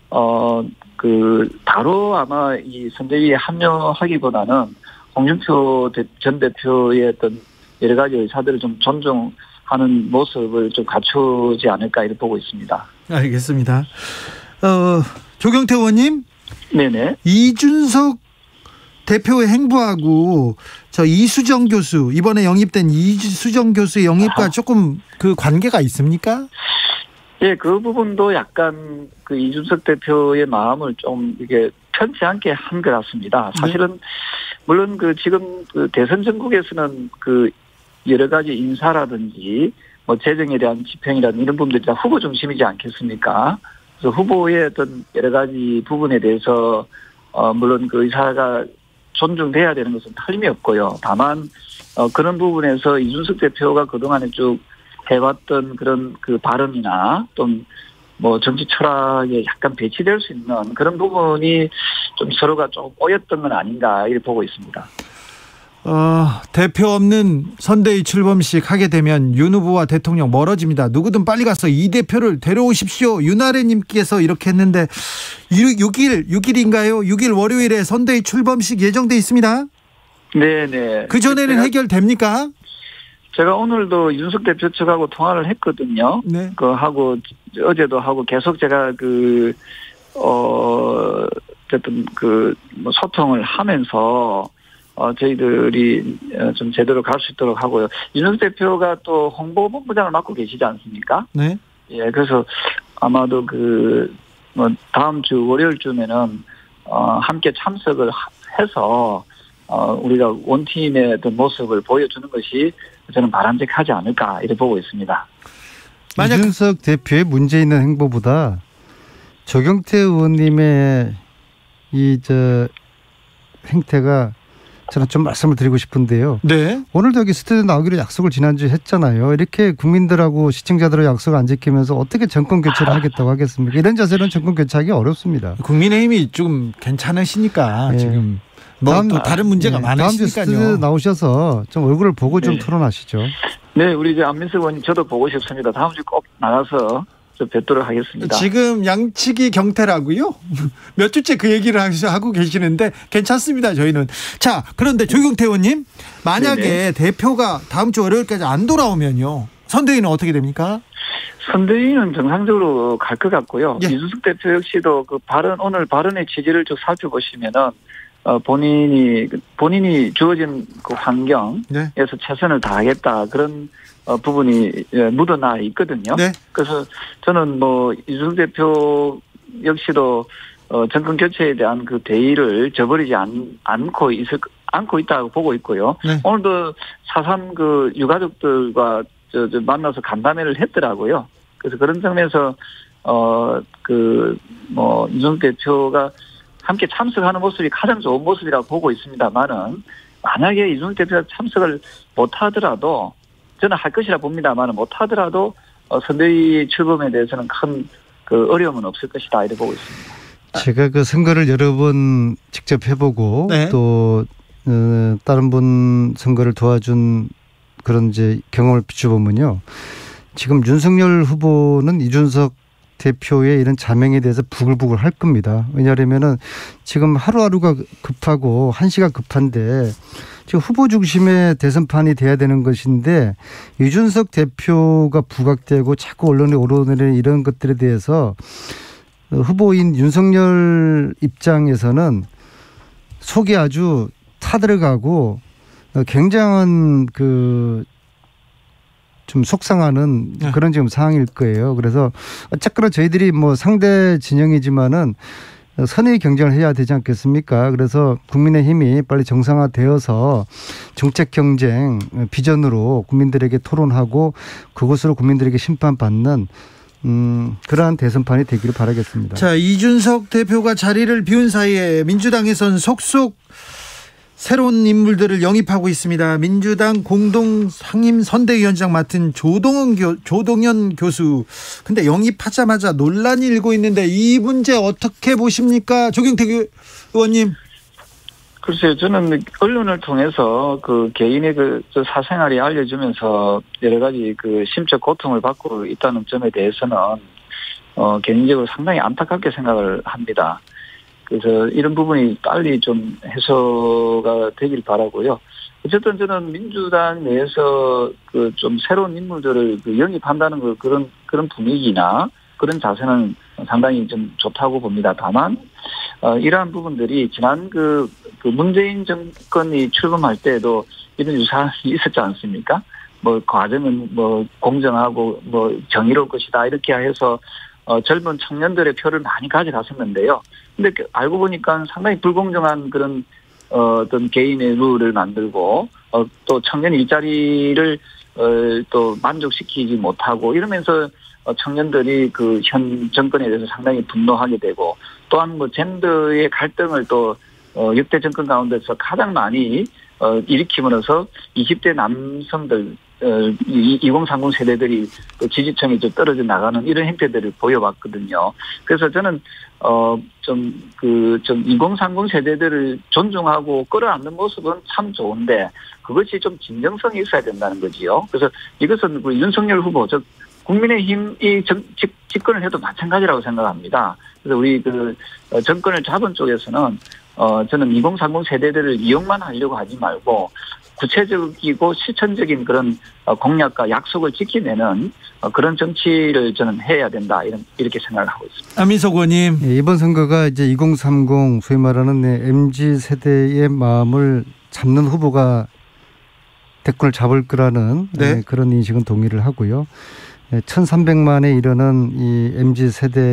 [SPEAKER 5] 바로 아마 이 선대위에 합류하기보다는 홍준표 전 대표의 어떤 여러 가지 의사들을 좀 존중하는 모습을 좀 갖추지 않을까 이렇게 보고 있습니다.
[SPEAKER 1] 알겠습니다. 조경태 의원님,
[SPEAKER 5] 네네.
[SPEAKER 1] 이준석 대표의 행보하고 저 이수정 교수 이번에 영입된 이수정 교수의 영입과 조금 그 관계가 있습니까?
[SPEAKER 5] 예, 그 부분도 약간 그 이준석 대표의 마음을 좀 이게 편치 않게 한 것 같습니다. 사실은 물론 그 지금 그 대선 전국에서는 그 여러 가지 인사라든지 뭐 재정에 대한 집행이라든지 이런 부분들이 다 후보 중심이지 않겠습니까? 그래서 후보의 어떤 여러 가지 부분에 대해서 물론 그 의사가 존중돼야 되는 것은 틀림이 없고요. 다만 그런 부분에서 이준석 대표가 그동안에 쭉 해왔던 그런 그 발언이나 또 뭐 정치 철학에 약간 배치될 수 있는 그런 부분이 좀 서로가 좀 꼬였던 건 아닌가 이렇게 보고 있습니다.
[SPEAKER 1] 대표 없는 선대위 출범식 하게 되면 윤 후보와 대통령 멀어집니다. 누구든 빨리 가서 이 대표를 데려오십시오. 윤아래님께서 이렇게 했는데 6일인가요? 6일 월요일에 선대위 출범식 예정돼 있습니다.
[SPEAKER 5] 네네.
[SPEAKER 1] 그 전에는 해결됩니까?
[SPEAKER 5] 제가 오늘도 윤석 대표 측하고 통화를 했거든요. 네. 어제도 하고 계속 제가 어쨌든 뭐 소통을 하면서 저희들이 좀 제대로 갈 수 있도록 하고요. 윤석 대표가 또 홍보본부장을 맡고 계시지 않습니까? 네. 예, 그래서 아마도 뭐 다음 주 월요일쯤에는 함께 참석을 해서 우리가 원팀의 어떤 모습을 보여주는 것이 저는 바람직하지 않을까 이렇게 보고 있습니다.
[SPEAKER 6] 이준석 대표의 문제 있는 행보보다 조경태 의원님의 행태가 저는 좀 말씀을 드리고 싶은데요. 네. 오늘도 여기 스튜디오 나오기로 약속을 지난주에 했잖아요. 이렇게 국민들하고 시청자들하고 약속을 안 지키면서 어떻게 정권 교체를 하겠다고 하겠습니까? 이런 자세는 정권 교체하기 어렵습니다.
[SPEAKER 1] 국민의힘이 좀 괜찮으시니까 네. 지금 또 다른 문제가 많으시니까요.
[SPEAKER 6] 다음 주 스튜디오 나오셔서 좀 얼굴을 보고 좀 토론하시죠.
[SPEAKER 5] 네, 우리 이제 안민석 의원님 저도 보고 싶습니다. 다음 주 꼭 나가서 좀 뵙도록 하겠습니다.
[SPEAKER 1] 지금 양측이 경태라고요? 몇 주째 그 얘기를 하고 계시는데 괜찮습니다. 저희는. 자, 그런데 조경태 의원님 만약에 네네. 대표가 다음 주 월요일까지 안 돌아오면요. 선대위는 어떻게 됩니까?
[SPEAKER 5] 선대위는 정상적으로 갈 것 같고요. 예. 이준석 대표 역시도 오늘 발언의 취지를 쭉 살펴보시면은 본인이 주어진 그 환경에서 네. 최선을 다하겠다 그런 부분이 묻어나 있거든요. 네. 그래서 저는 뭐 이준석 대표 역시도 정권 교체에 대한 그 대의를 저버리지 않고 있다고 보고 있고요. 네. 오늘도 4.3 그 유가족들과 만나서 간담회를 했더라고요. 그래서 그런 점에서 이준석 대표가 함께 참석하는 모습이 가장 좋은 모습이라고 보고 있습니다만은 만약에 이준석 대표가 참석을 못하더라도 저는 할 것이라 봅니다만은 못하더라도 선대위 출범에 대해서는 큰 어려움은 없을 것이다 이렇게 보고 있습니다.
[SPEAKER 6] 제가 그 선거를 여러 번 직접 해보고 네. 또 다른 분 선거를 도와준 그런 이제 경험을 비춰보면요. 지금 윤석열 후보는 이준석 대표의 이런 자명에 대해서 부글부글 할 겁니다. 왜냐하면은 지금 하루하루가 급하고 한시가 급한데 지금 후보 중심의 대선판이 돼야 되는 것인데 이준석 대표가 부각되고 자꾸 언론에 오르내리는 이런 것들에 대해서 후보인 윤석열 입장에서는 속이 아주 타들어가고 굉장한 좀 속상하는 그런 지금 상황일 거예요. 그래서 어쨌거나 저희들이 뭐 상대 진영이지만은 선의 경쟁을 해야 되지 않겠습니까? 그래서 국민의힘이 빨리 정상화되어서 정책 경쟁 비전으로 국민들에게 토론하고 그것으로 국민들에게 심판받는 그러한 대선판이 되기를 바라겠습니다.
[SPEAKER 1] 자, 이준석 대표가 자리를 비운 사이에 민주당에선 속속 새로운 인물들을 영입하고 있습니다. 민주당 공동 상임 선대위원장 맡은 조동현 교수. 근데 영입하자마자 논란이 일고 있는데 이 문제 어떻게 보십니까? 조경태 의원님.
[SPEAKER 5] 글쎄요, 저는 언론을 통해서 그 개인의 저 사생활이 알려주면서 여러 가지 그 심적 고통을 받고 있다는 점에 대해서는 개인적으로 상당히 안타깝게 생각을 합니다. 그래서 이런 부분이 빨리 좀 해소가 되길 바라고요. 어쨌든 저는 민주당 내에서 그 좀 새로운 인물들을 그 영입한다는 그런 분위기나 그런 자세는 상당히 좀 좋다고 봅니다. 다만 이러한 부분들이 지난 그 문재인 정권이 출범할 때도 이런 유사한이 있었지 않습니까? 뭐 과정은 뭐 공정하고 뭐 정의로울 것이다 이렇게 해서 젊은 청년들의 표를 많이 가져갔었는데요. 근데 알고 보니까 상당히 불공정한 그런 어떤 개인의 룰을 만들고 또 청년 일자리를 또 만족시키지 못하고 이러면서 청년들이 그 현 정권에 대해서 상당히 분노하게 되고 또한 뭐 젠더의 갈등을 또 역대 정권 가운데서 가장 많이 일으킴으로써 20대 남성들 2030 세대들이 또 지지층이 좀 떨어져 나가는 이런 행태들을 보여왔거든요. 그래서 저는 좀 2030 세대들을 존중하고 끌어안는 모습은 참 좋은데 그것이 좀 진정성이 있어야 된다는 거지요. 그래서 이것은 그 윤석열 후보 즉 국민의힘이 집권을 해도 마찬가지라고 생각합니다. 그래서 우리 그 정권을 잡은 쪽에서는 저는 2030 세대들을 이용만 하려고 하지 말고 구체적이고 실천적인 그런 공약과 약속을 지키내는 그런 정치를 저는 해야 된다 이렇게 생각을 하고 있습니다.
[SPEAKER 1] 안민석 의원님.
[SPEAKER 6] 이번 선거가 이제 2030 소위 말하는 MZ 세대의 마음을 잡는 후보가 대권을 잡을 거라는 그런 인식은 동의를 하고요. 1,300만에 이르는 이 MZ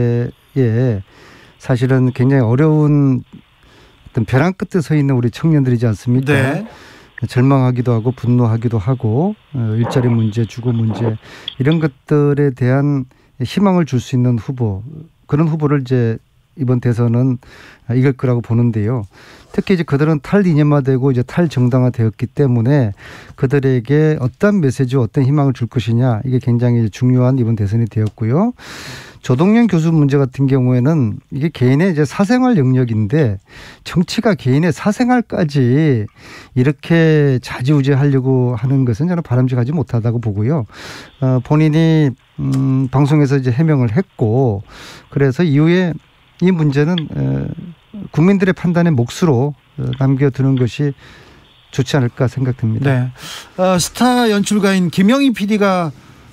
[SPEAKER 6] 세대에 사실은 굉장히 어려운 어떤 벼랑 끝에 서 있는 우리 청년들이지 않습니까?
[SPEAKER 1] 네.
[SPEAKER 6] 절망하기도 하고 분노하기도 하고 일자리 문제, 주거 문제 이런 것들에 대한 희망을 줄 수 있는 후보 그런 후보를 이제 이번 대선은 이길 거라고 보는데요. 특히 이제 그들은 탈이념화되고 이제 탈정당화되었기 때문에 그들에게 어떤 메시지와 어떤 희망을 줄 것이냐 이게 굉장히 중요한 이번 대선이 되었고요. 조동현 교수 문제 같은 경우에는 이게 개인의 이제 사생활 영역인데 정치가 개인의 사생활까지 이렇게 좌지우지하려고 하는 것은 저는 바람직하지 못하다고 보고요. 본인이 방송에서 이제 해명을 했고 그래서 이후에 이 문제는 국민들의 판단의 몫으로 남겨두는 것이 좋지 않을까 생각됩니다.
[SPEAKER 1] 네. 스타 연출가인 김영희 PD가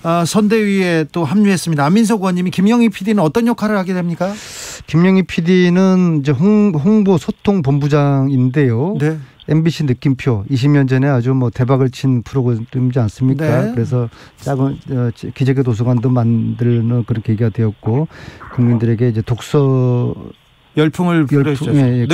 [SPEAKER 1] 선대위에 또 합류했습니다. 안민석 의원님이 김영희 PD는 어떤 역할을 하게 됩니까?
[SPEAKER 6] 김영희 PD는 이제 홍보 소통 본부장인데요. 네. MBC 느낌표 20년 전에 아주 뭐 대박을 친 프로그램이지 않습니까? 네. 그래서 작은 기적의 도서관도 만드는 그런 계기가 되었고 국민들에게 이제 독서
[SPEAKER 1] 열풍을 불었죠.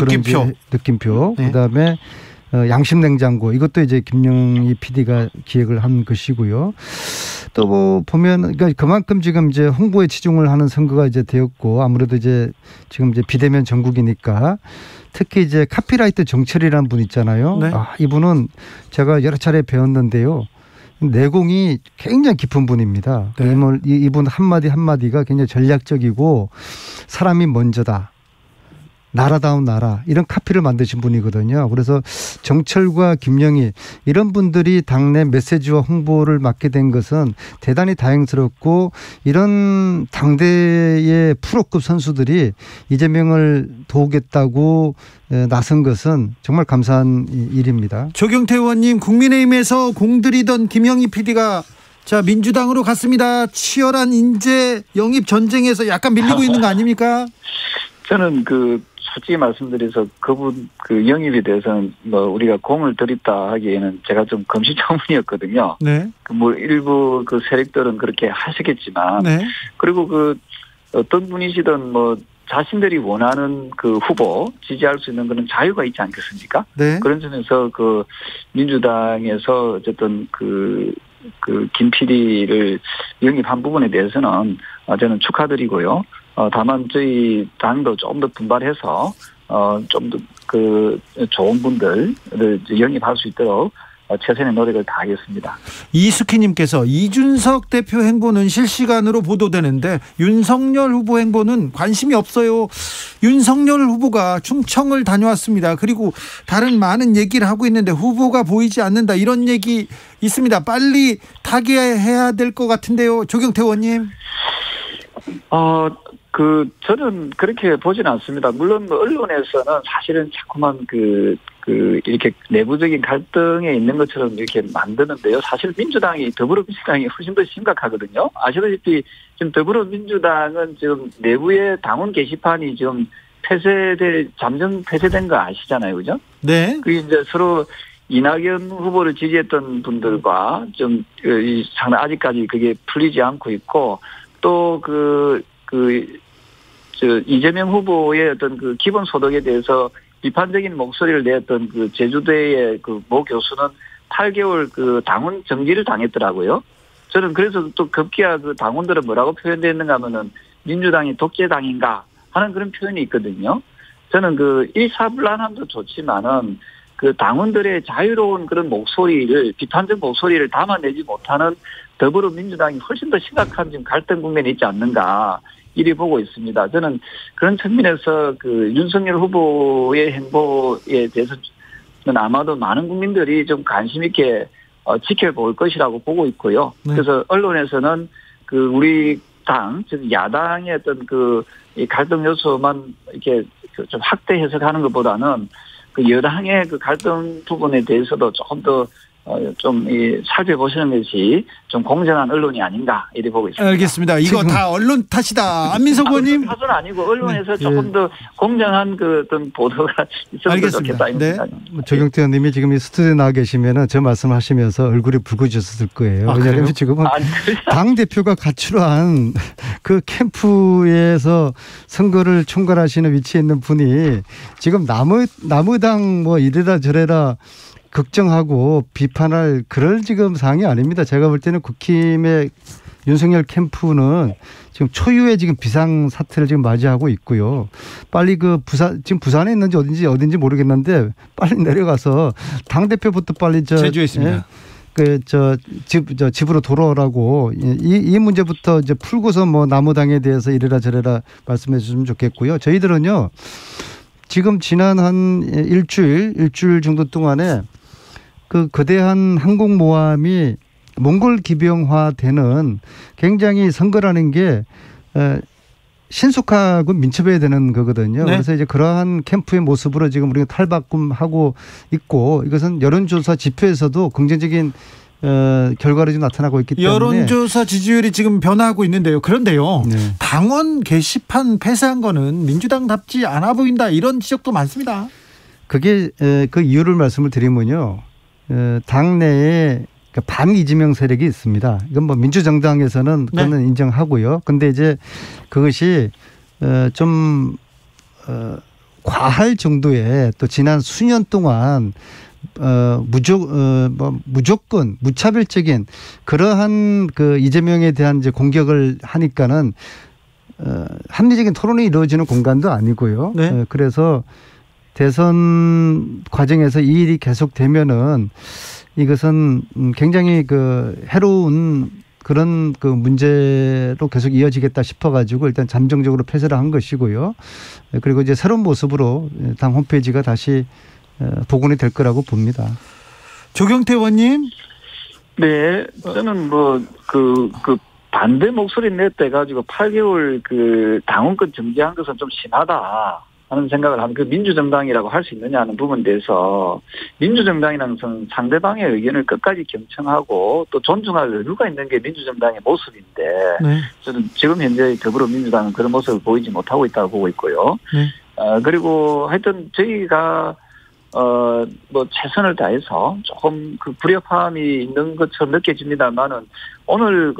[SPEAKER 6] 느낌표. 네. 그다음에 양심 냉장고 이것도 이제 김영희 PD가 기획을 한 것이고요. 또 뭐 보면 그러니까 그만큼 지금 이제 홍보에 치중을 하는 선거가 이제 되었고 아무래도 이제 지금 이제 비대면 전국이니까 특히 이제 카피라이터 정철이라는 분 있잖아요. 네. 이분은 제가 여러 차례 배웠는데요. 내공이 굉장히 깊은 분입니다. 네. 이분 한마디가 굉장히 전략적이고 사람이 먼저다. 나라다운 나라 이런 카피를 만드신 분이거든요. 그래서 정철과 김영희 이런 분들이 당내 메시지와 홍보를 맡게 된 것은 대단히 다행스럽고 이런 당대의 프로급 선수들이 이재명을 도우겠다고 나선 것은 정말 감사한 일입니다.
[SPEAKER 1] 조경태 의원님 국민의힘에서 공들이던 김영희 PD가 자 민주당으로 갔습니다. 치열한 인재 영입 전쟁에서 약간 밀리고 있는 거 아닙니까?
[SPEAKER 5] 저는 솔직히 말씀드려서 그분 영입에 대해서는 뭐 우리가 공을 들였다 하기에는 제가 좀 금시초문이었거든요. 네. 뭐 일부 세력들은 그렇게 하시겠지만, 네. 그리고 어떤 분이시든 뭐 자신들이 원하는 후보 지지할 수 있는 그런 자유가 있지 않겠습니까? 네. 그런 점에서 민주당에서 어쨌든 김PD를 영입한 부분에 대해서는 저는 축하드리고요. 다만 저희 당도 좀 더 분발해서 좀 더 좋은 분들을 영입할 수 있도록 최선의 노력을 다하겠습니다.
[SPEAKER 1] 이수키님께서 이준석 대표 행보는 실시간으로 보도되는데 윤석열 후보 행보는 관심이 없어요. 윤석열 후보가 충청을 다녀왔습니다. 그리고 다른 많은 얘기를 하고 있는데 후보가 보이지 않는다, 이런 얘기 있습니다. 빨리 타개해야 될 것 같은데요. 조경태 의원님.
[SPEAKER 5] 저는 그렇게 보지는 않습니다. 물론 언론에서는 사실은 자꾸만 이렇게 내부적인 갈등에 있는 것처럼 이렇게 만드는데요. 사실 더불어민주당이 훨씬 더 심각하거든요. 아시다시피 지금 더불어민주당은 지금 내부의 당원 게시판이 지금 잠정 폐쇄된 거 아시잖아요, 그죠?
[SPEAKER 1] 네.
[SPEAKER 5] 그게 이제 서로 이낙연 후보를 지지했던 분들과 좀 상당히 아직까지 그게 풀리지 않고 있고, 또 이재명 후보의 어떤 기본 소득에 대해서 비판적인 목소리를 냈던 제주대의 모 교수는 8개월 당원 정지를 당했더라고요. 저는 그래서 또 급기야 당원들은 뭐라고 표현됐는가 하면은 민주당이 독재당인가 하는 그런 표현이 있거든요. 저는 일사불란함도 좋지만은 당원들의 자유로운 그런 비판적 목소리를 담아내지 못하는 더불어민주당이 훨씬 더 심각한 지금 갈등 국면에 있지 않는가, 이리 보고 있습니다. 저는 그런 측면에서 윤석열 후보의 행보에 대해서는 아마도 많은 국민들이 좀 관심 있게 지켜볼 것이라고 보고 있고요. 네. 그래서 언론에서는 우리 당, 즉 야당의 어떤 이 갈등 요소만 이렇게 좀 확대 해석하는 것보다는 여당의 갈등 부분에 대해서도 조금 더 살펴보시는 것이 좀 공정한 언론이 아닌가, 이렇게 보고 있습니다.
[SPEAKER 1] 알겠습니다. 이거 다 언론 탓이다. 안민석 의원님.
[SPEAKER 5] 탓은 아니고 언론에서 조금 더 공정한 어떤 보도가 있으면 좋겠다.
[SPEAKER 1] 네.
[SPEAKER 6] 조경태 의원님이 지금 이 스튜디오에 나와 계시면은 저 말씀하시면서 얼굴이 붉어졌을 거예요. 왜냐하면 지금은 당 대표가 가출한 캠프에서 선거를 총괄하시는 위치에 있는 분이 지금 남의당 이래라 저래라 걱정하고 비판할 그럴 지금 상황이 아닙니다. 제가 볼 때는 국힘의 윤석열 캠프는 지금 초유의 지금 비상 사태를 지금 맞이하고 있고요. 빨리 지금 부산에 있는지 어딘지 모르겠는데 빨리 내려가서 당 대표부터 빨리
[SPEAKER 1] 제주에 있습니다.
[SPEAKER 6] 집으로 돌아오라고 이 문제부터 이제 풀고서 남의당에 대해서 이래라 저래라 말씀해 주시면 좋겠고요. 저희들은요 지금 지난 한 일주일 정도 동안에 거대한 항공모함이 몽골 기병화되는 굉장히 선거라는 게 신속하고 민첩해야 되는 거거든요. 네. 그래서 이제 그러한 캠프의 모습으로 지금 우리가 탈바꿈하고 있고, 이것은 여론조사 지표에서도 긍정적인 결과로 지금 나타나고 있기 때문에
[SPEAKER 1] 여론조사 지지율이 지금 변화하고 있는데요. 그런데요. 네. 당원 게시판 폐쇄한 거는 민주당답지 않아 보인다, 이런 지적도 많습니다.
[SPEAKER 6] 그게 그 이유를 말씀을 드리면요. 당내에 반 이재명 세력이 있습니다. 이건 민주정당에서는 그거는 인정하고요. 근데 이제 그것이 좀 과할 정도의, 또 지난 수년 동안 무조건 무차별적인 그러한 이재명에 대한 이제 공격을 하니까는 합리적인 토론이 이루어지는 공간도 아니고요. 네. 그래서 대선 과정에서 이 일이 계속되면은 이것은 굉장히 해로운 그런 문제로 계속 이어지겠다 싶어가지고 일단 잠정적으로 폐쇄를 한 것이고요. 그리고 이제 새로운 모습으로 당 홈페이지가 다시 복원이 될 거라고 봅니다.
[SPEAKER 1] 조경태 의원님.
[SPEAKER 5] 네, 저는 반대 목소리 냈대가지고 8개월 당원권 정지한 것은 좀 심하다 하는 생각을 하면 민주정당이라고 할 수 있느냐 하는 부분에 대해서, 민주정당이라는 것은 상대방의 의견을 끝까지 경청하고 또 존중할 여유가 있는 게 민주정당의 모습인데, 네. 저는 지금 현재 더불어민주당은 그런 모습을 보이지 못하고 있다고 보고 있고요. 네. 그리고 하여튼 저희가 최선을 다해서 조금 불협화음이 있는 것처럼 느껴집니다만은, 오늘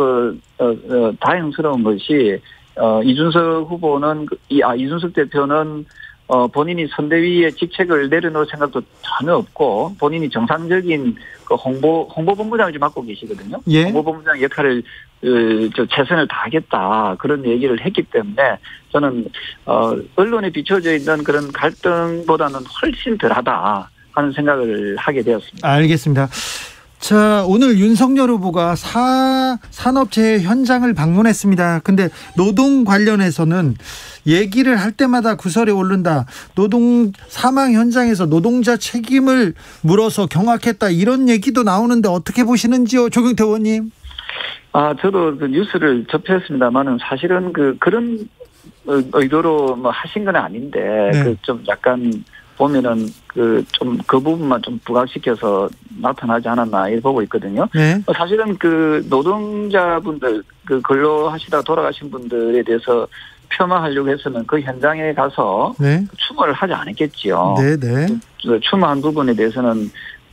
[SPEAKER 5] 다행스러운 것이 이준석 대표는 본인이 선대위의 직책을 내려놓을 생각도 전혀 없고 본인이 정상적인 그 홍보본부장을 좀 맡고 계시거든요.
[SPEAKER 1] 예.
[SPEAKER 5] 홍보본부장 역할을 최선을 다하겠다 그런 얘기를 했기 때문에 저는 언론에 비춰져 있는 그런 갈등보다는 훨씬 덜하다 하는 생각을 하게 되었습니다.
[SPEAKER 1] 알겠습니다. 자, 오늘 윤석열 후보가 산업재해 현장을 방문했습니다. 근데 노동 관련해서는 얘기를 할 때마다 구설에 오른다. 노동 사망 현장에서 노동자 책임을 물어서 경악했다. 이런 얘기도 나오는데 어떻게 보시는지요, 조경태 의원님?
[SPEAKER 5] 저도 그 뉴스를 접했습니다만은 사실은 그런 의도로 뭐 하신 건 아닌데
[SPEAKER 1] 네.
[SPEAKER 5] 좀 약간 보면은 그 부분만 좀 부각시켜서 나타나지 않았나 이렇게 보고 있거든요.
[SPEAKER 1] 네.
[SPEAKER 5] 사실은 그 노동자분들 그 근로하시다 돌아가신 분들에 대해서 폄하하려고 해서는 그 현장에 가서 네. 추모를 하지 않았겠지요.
[SPEAKER 1] 네네.
[SPEAKER 5] 추모한 부분에 대해서는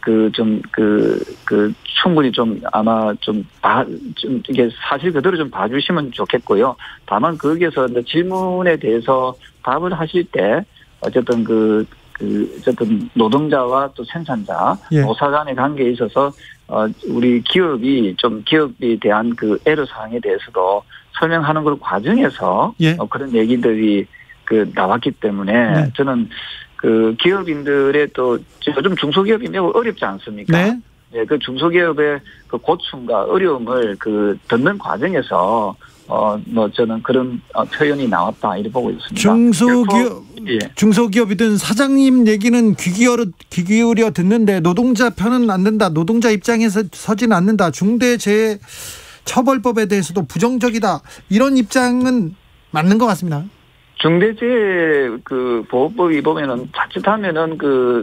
[SPEAKER 5] 충분히 좀 아마 좀 이게 사실 그대로 좀 봐주시면 좋겠고요. 다만 거기에서 질문에 대해서 답을 하실 때 어쨌든 어쨌든 노동자와 또 생산자,
[SPEAKER 1] 예.
[SPEAKER 5] 노사 간의 관계에 있어서 우리 기업에 대한 그 애로사항에 대해서도 설명하는 걸 과정에서
[SPEAKER 1] 예.
[SPEAKER 5] 그런 얘기들이 나왔기 때문에 네. 저는 그 기업인들의 또 요즘 중소기업이 매우 어렵지 않습니까?
[SPEAKER 1] 네.
[SPEAKER 5] 네, 그 중소기업의 그 고충과 어려움을 듣는 과정에서 저는 그런 표현이 나왔다 이렇게 보고 있습니다.
[SPEAKER 1] 중소기업이든 사장님 얘기는 귀 기울여 듣는데 노동자 편은 안 된다. 노동자 입장에서 서지는 않는다. 중대재해 처벌법에 대해서도 부정적이다. 이런 입장은 맞는 것 같습니다.
[SPEAKER 5] 중대재해 보호법이 보면은 자칫하면은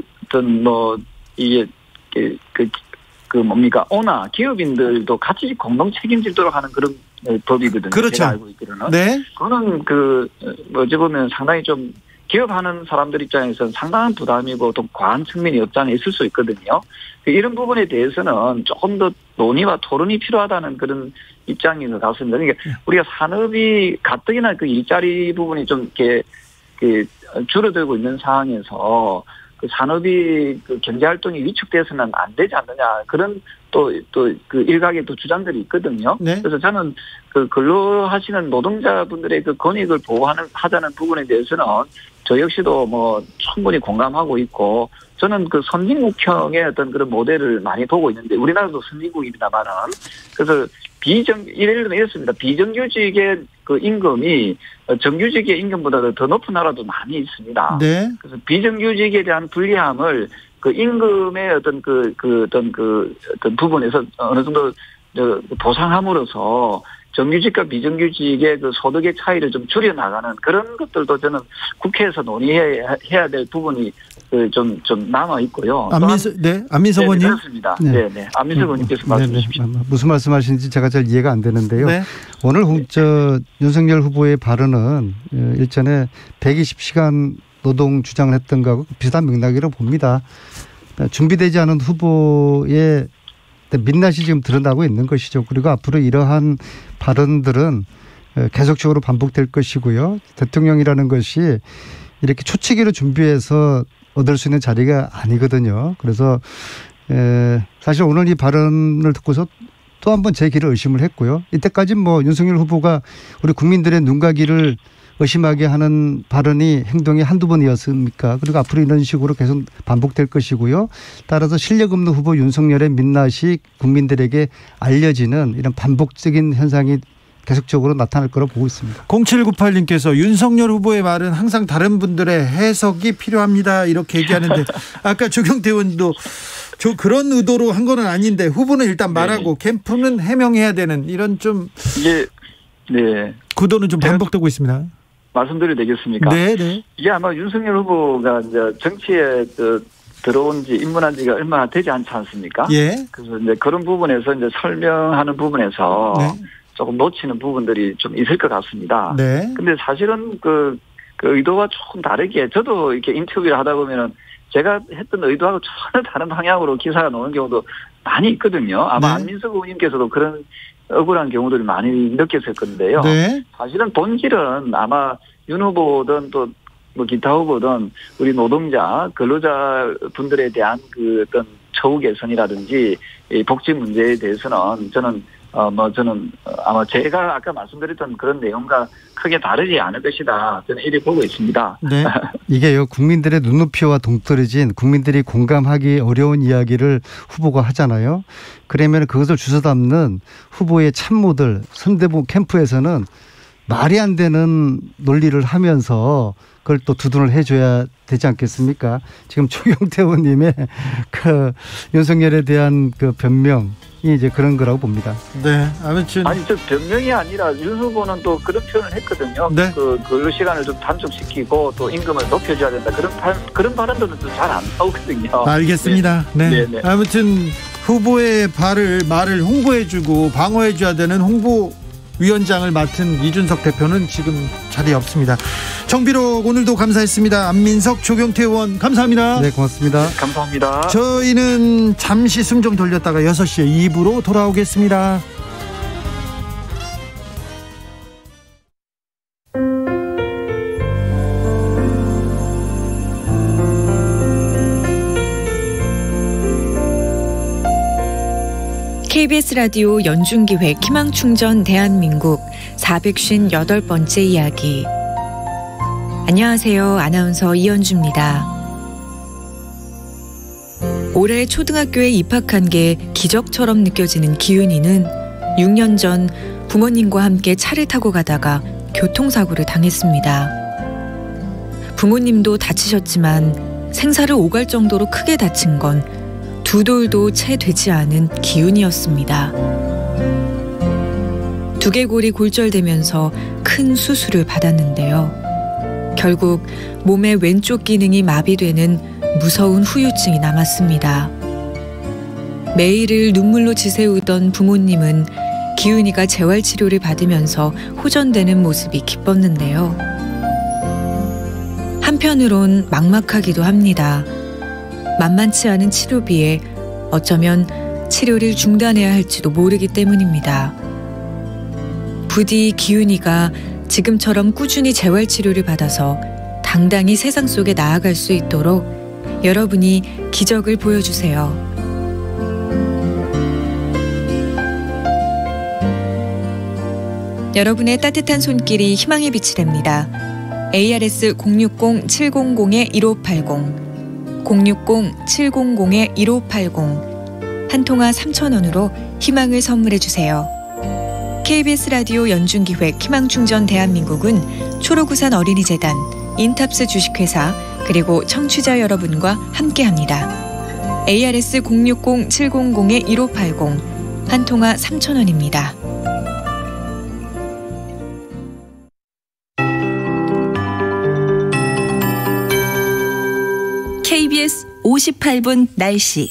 [SPEAKER 5] 오나 기업인들도 같이 공동 책임지도록 하는 그런 법이거든요.
[SPEAKER 1] 그렇죠.
[SPEAKER 5] 제가 알고 있기로는.
[SPEAKER 1] 네.
[SPEAKER 5] 그거는 어찌 보면 상당히 좀 기업하는 사람들 입장에서는 상당한 부담이고 또 과한 측면이 없지 않아 있을 수 있거든요. 이런 부분에 대해서는 조금 더 논의와 토론이 필요하다는 그런 입장인 것 같습니다. 그러니까 우리가 산업이 가뜩이나 그 일자리 부분이 좀 이렇게 줄어들고 있는 상황에서 그 산업이 경제 활동이 위축돼서는 안 되지 않느냐 그런 또 그 일각의 또 주장들이 있거든요.
[SPEAKER 1] 네.
[SPEAKER 5] 그래서 저는 근로하시는 노동자분들의 그 권익을 하자는 부분에 대해서는 저 역시도 충분히 공감하고 있고 저는 선진국형의 어떤 그런 모델을 많이 보고 있는데 우리나라도 선진국입니다만은 그래서 예를 들면 이렇습니다. 비정규직의 임금이 정규직의 임금보다 더 높은 나라도 많이 있습니다.
[SPEAKER 1] 네.
[SPEAKER 5] 그래서 비정규직에 대한 불리함을 임금의 어떤 부분에서 어느 정도 보상함으로써 정규직과 비정규직의 소득의 차이를 좀 줄여나가는 그런 것들도 저는 국회에서 논의해야 될 부분이 좀 남아 있고요. 안민석
[SPEAKER 1] 의원님.
[SPEAKER 5] 그렇습니다. 네. 안민석 의원님께서 말씀해 주십시오.
[SPEAKER 6] 무슨 말씀하시는지 제가 잘 이해가 안 되는데요. 네. 오늘 윤석열 후보의 발언은 일전에 120시간 노동 주장을 했던 거하고 비슷한 맥락이라고 봅니다. 준비되지 않은 후보의 민낯이 지금 드러나고 있는 것이죠. 그리고 앞으로 이러한 발언들은 계속적으로 반복될 것이고요. 대통령이라는 것이 이렇게 초치기로 준비해서 얻을 수 있는 자리가 아니거든요. 그래서 사실 오늘 이 발언을 듣고서 또 한 번 제 길을 의심을 했고요. 이때까지 윤석열 후보가 우리 국민들의 눈과 귀를 의심하게 하는 발언이 행동이 한두 번이었습니까? 그리고 앞으로 이런 식으로 계속 반복될 것이고요. 따라서 실력 없는 후보 윤석열의 민낯이 국민들에게 알려지는 이런 반복적인 현상이 계속적으로 나타날 거라고 보고 있습니다.
[SPEAKER 1] 0798님께서 윤석열 후보의 말은 항상 다른 분들의 해석이 필요합니다. 이렇게 얘기하는데 아까 조경태 의원도 그런 의도로 한 건 아닌데 후보는 일단 말하고 캠프는 해명해야 되는 이런 좀 구도는 좀 반복되고 있습니다.
[SPEAKER 5] 말씀드려도 되겠습니까?
[SPEAKER 1] 네.
[SPEAKER 5] 이게 아마 윤석열 후보가 이제 정치에 들어온 지 입문한 지가 얼마 되지 않지 않습니까?
[SPEAKER 1] 예.
[SPEAKER 5] 그래서 이제 그런 부분에서 이제 설명하는 부분에서 조금 놓치는 부분들이 좀 있을 것 같습니다.
[SPEAKER 1] 네.
[SPEAKER 5] 근데 사실은 그 의도와 조금 다르게 저도 이렇게 인터뷰를 하다 보면은 제가 했던 의도하고 전혀 다른 방향으로 기사가 나오는 경우도 많이 있거든요. 아마 안민석 의원님께서도 그런 억울한 경우들을 많이 느꼈을 건데요.
[SPEAKER 1] 네.
[SPEAKER 5] 사실은 본질은 아마 윤 후보든 또 뭐 기타 후보든 우리 노동자, 근로자 분들에 대한 그 어떤 처우 개선이라든지 이 복지 문제에 대해서는 저는 아마 제가 아까 말씀드렸던 그런 내용과 크게 다르지 않을 것이다. 저는 이렇게 보고 있습니다.
[SPEAKER 6] 네. 이게요, 국민들의 눈높이와 동떨어진 국민들이 공감하기 어려운 이야기를 후보가 하잖아요. 그러면 그것을 주워 담는 후보의 참모들, 선대부 캠프에서는 말이 안 되는 논리를 하면서 그걸 또 두둔을 해줘야 되지 않겠습니까? 지금 조경태 의원님의 그 윤석열에 대한 그 변명이 이제 그런 거라고 봅니다.
[SPEAKER 1] 네, 아무튼
[SPEAKER 5] 아니 저 변명이 아니라 윤 후보는 또 그런 표현을 했거든요.
[SPEAKER 1] 네.
[SPEAKER 5] 그 근로 시간을 좀 단축시키고 또 임금을 높여줘야 된다. 그런 발언들은 좀 잘 안 나오거든요.
[SPEAKER 1] 알겠습니다. 네. 네. 아무튼 후보의 말을 홍보해주고 방어해줘야 되는 홍보위원장을 맡은 이준석 대표는 지금 자리에 없습니다. 정비록 오늘도 감사했습니다. 안민석, 조경태 의원 감사합니다.
[SPEAKER 6] 네, 고맙습니다.
[SPEAKER 5] 감사합니다.
[SPEAKER 1] 저희는 잠시 숨 좀 돌렸다가 6시에 2부로 돌아오겠습니다.
[SPEAKER 3] KBS 라디오 연중기획 희망충전 대한민국 458번째 이야기. 안녕하세요. 아나운서 이현주입니다. 올해 초등학교에 입학한 게 기적처럼 느껴지는 기은이는 6년 전 부모님과 함께 차를 타고 가다가 교통사고를 당했습니다. 부모님도 다치셨지만 생사를 오갈 정도로 크게 다친 건 두 돌도 채 되지 않은 기은이었습니다. 두개골이 골절되면서 큰 수술을 받았는데요. 결국 몸의 왼쪽 기능이 마비되는 무서운 후유증이 남았습니다. 매일을 눈물로 지새우던 부모님은 기은이가 재활치료를 받으면서 호전되는 모습이 기뻤는데요. 한편으론 막막하기도 합니다. 만만치 않은 치료비에 어쩌면 치료를 중단해야 할지도 모르기 때문입니다. 부디 기은이가 지금처럼 꾸준히 재활치료를 받아서 당당히 세상 속에 나아갈 수 있도록 여러분이 기적을 보여주세요. 여러분의 따뜻한 손길이 희망의 빛이 됩니다. ARS 060-700-1580 060-700-1580 한 통화 3,000원으로 희망을 선물해 주세요. KBS 라디오 연중기획 희망충전 대한민국은 초록우산 어린이재단, 인탑스 주식회사 그리고 청취자 여러분과 함께합니다. ARS 060-700-1580 한 통화 3,000원입니다.
[SPEAKER 7] KBS 58분 날씨.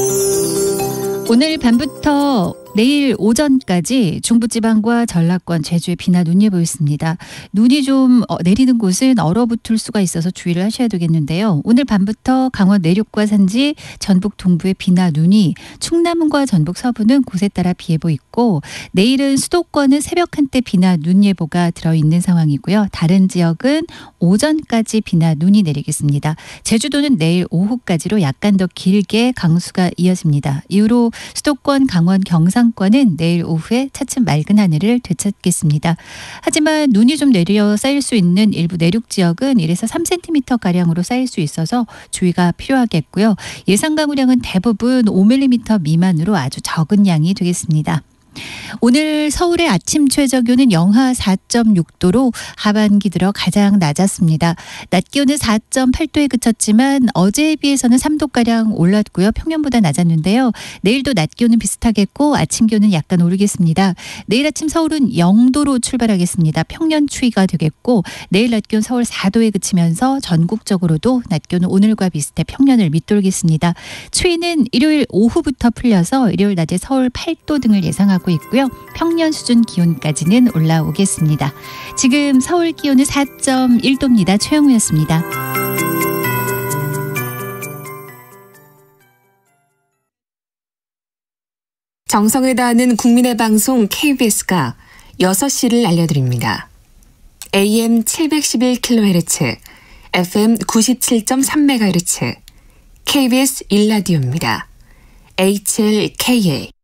[SPEAKER 8] 오늘 밤부터 내일 오전까지 중부지방과 전라권, 제주에 비나 눈이 보였습니다. 눈이 좀 내리는 곳은 얼어붙을 수가 있어서 주의를 하셔야 되겠는데요. 오늘 밤부터 강원 내륙과 산지, 전북 동부에 비나 눈이, 충남과 전북 서부는 곳에 따라 비 예보 있고 내일은 수도권은 새벽 한때 비나 눈 예보가 들어있는 상황이고요. 다른 지역은 오전까지 비나 눈이 내리겠습니다. 제주도는 내일 오후까지로 약간 더 길게 강수가 이어집니다. 이후로 수도권, 강원, 경상권은 내일 오후에 차츰 맑은 하늘을 되찾겠습니다. 하지만 눈이 좀 내려 쌓일 수 있는 일부 내륙 지역은 1에서 3cm가량으로 쌓일 수 있어서 주의가 필요하겠고요. 예상 강우량은 대부분 5mm 미만으로 아주 적은 양이 되겠습니다. 오늘 서울의 아침 최저기온은 영하 4.6도로 하반기 들어 가장 낮았습니다. 낮 기온은 4.8도에 그쳤지만 어제에 비해서는 3도가량 올랐고요. 평년보다 낮았는데요. 내일도 낮 기온은 비슷하겠고 아침 기온은 약간 오르겠습니다. 내일 아침 서울은 0도로 출발하겠습니다. 평년 추위가 되겠고 내일 낮 기온 서울 4도에 그치면서 전국적으로도 낮 기온은 오늘과 비슷해 평년을 밑돌겠습니다. 추위는 일요일 오후부터 풀려서 일요일 낮에 서울 8도 등을 예상하고 있고요. 평년 수준 기온까지는 올라오겠습니다. 지금 서울 기온은 4.1도입니다. 최영우였습니다.
[SPEAKER 9] 정성을 다하는 국민의 방송 KBS가 6시를 알려드립니다. AM 711kHz, FM 97.3MHz KBS 1라디오입니다. HLKA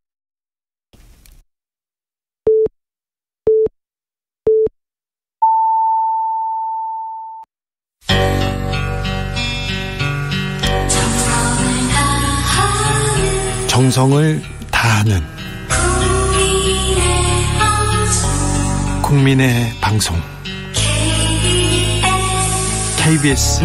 [SPEAKER 1] 정성을 다하는 국민의 방송 KBS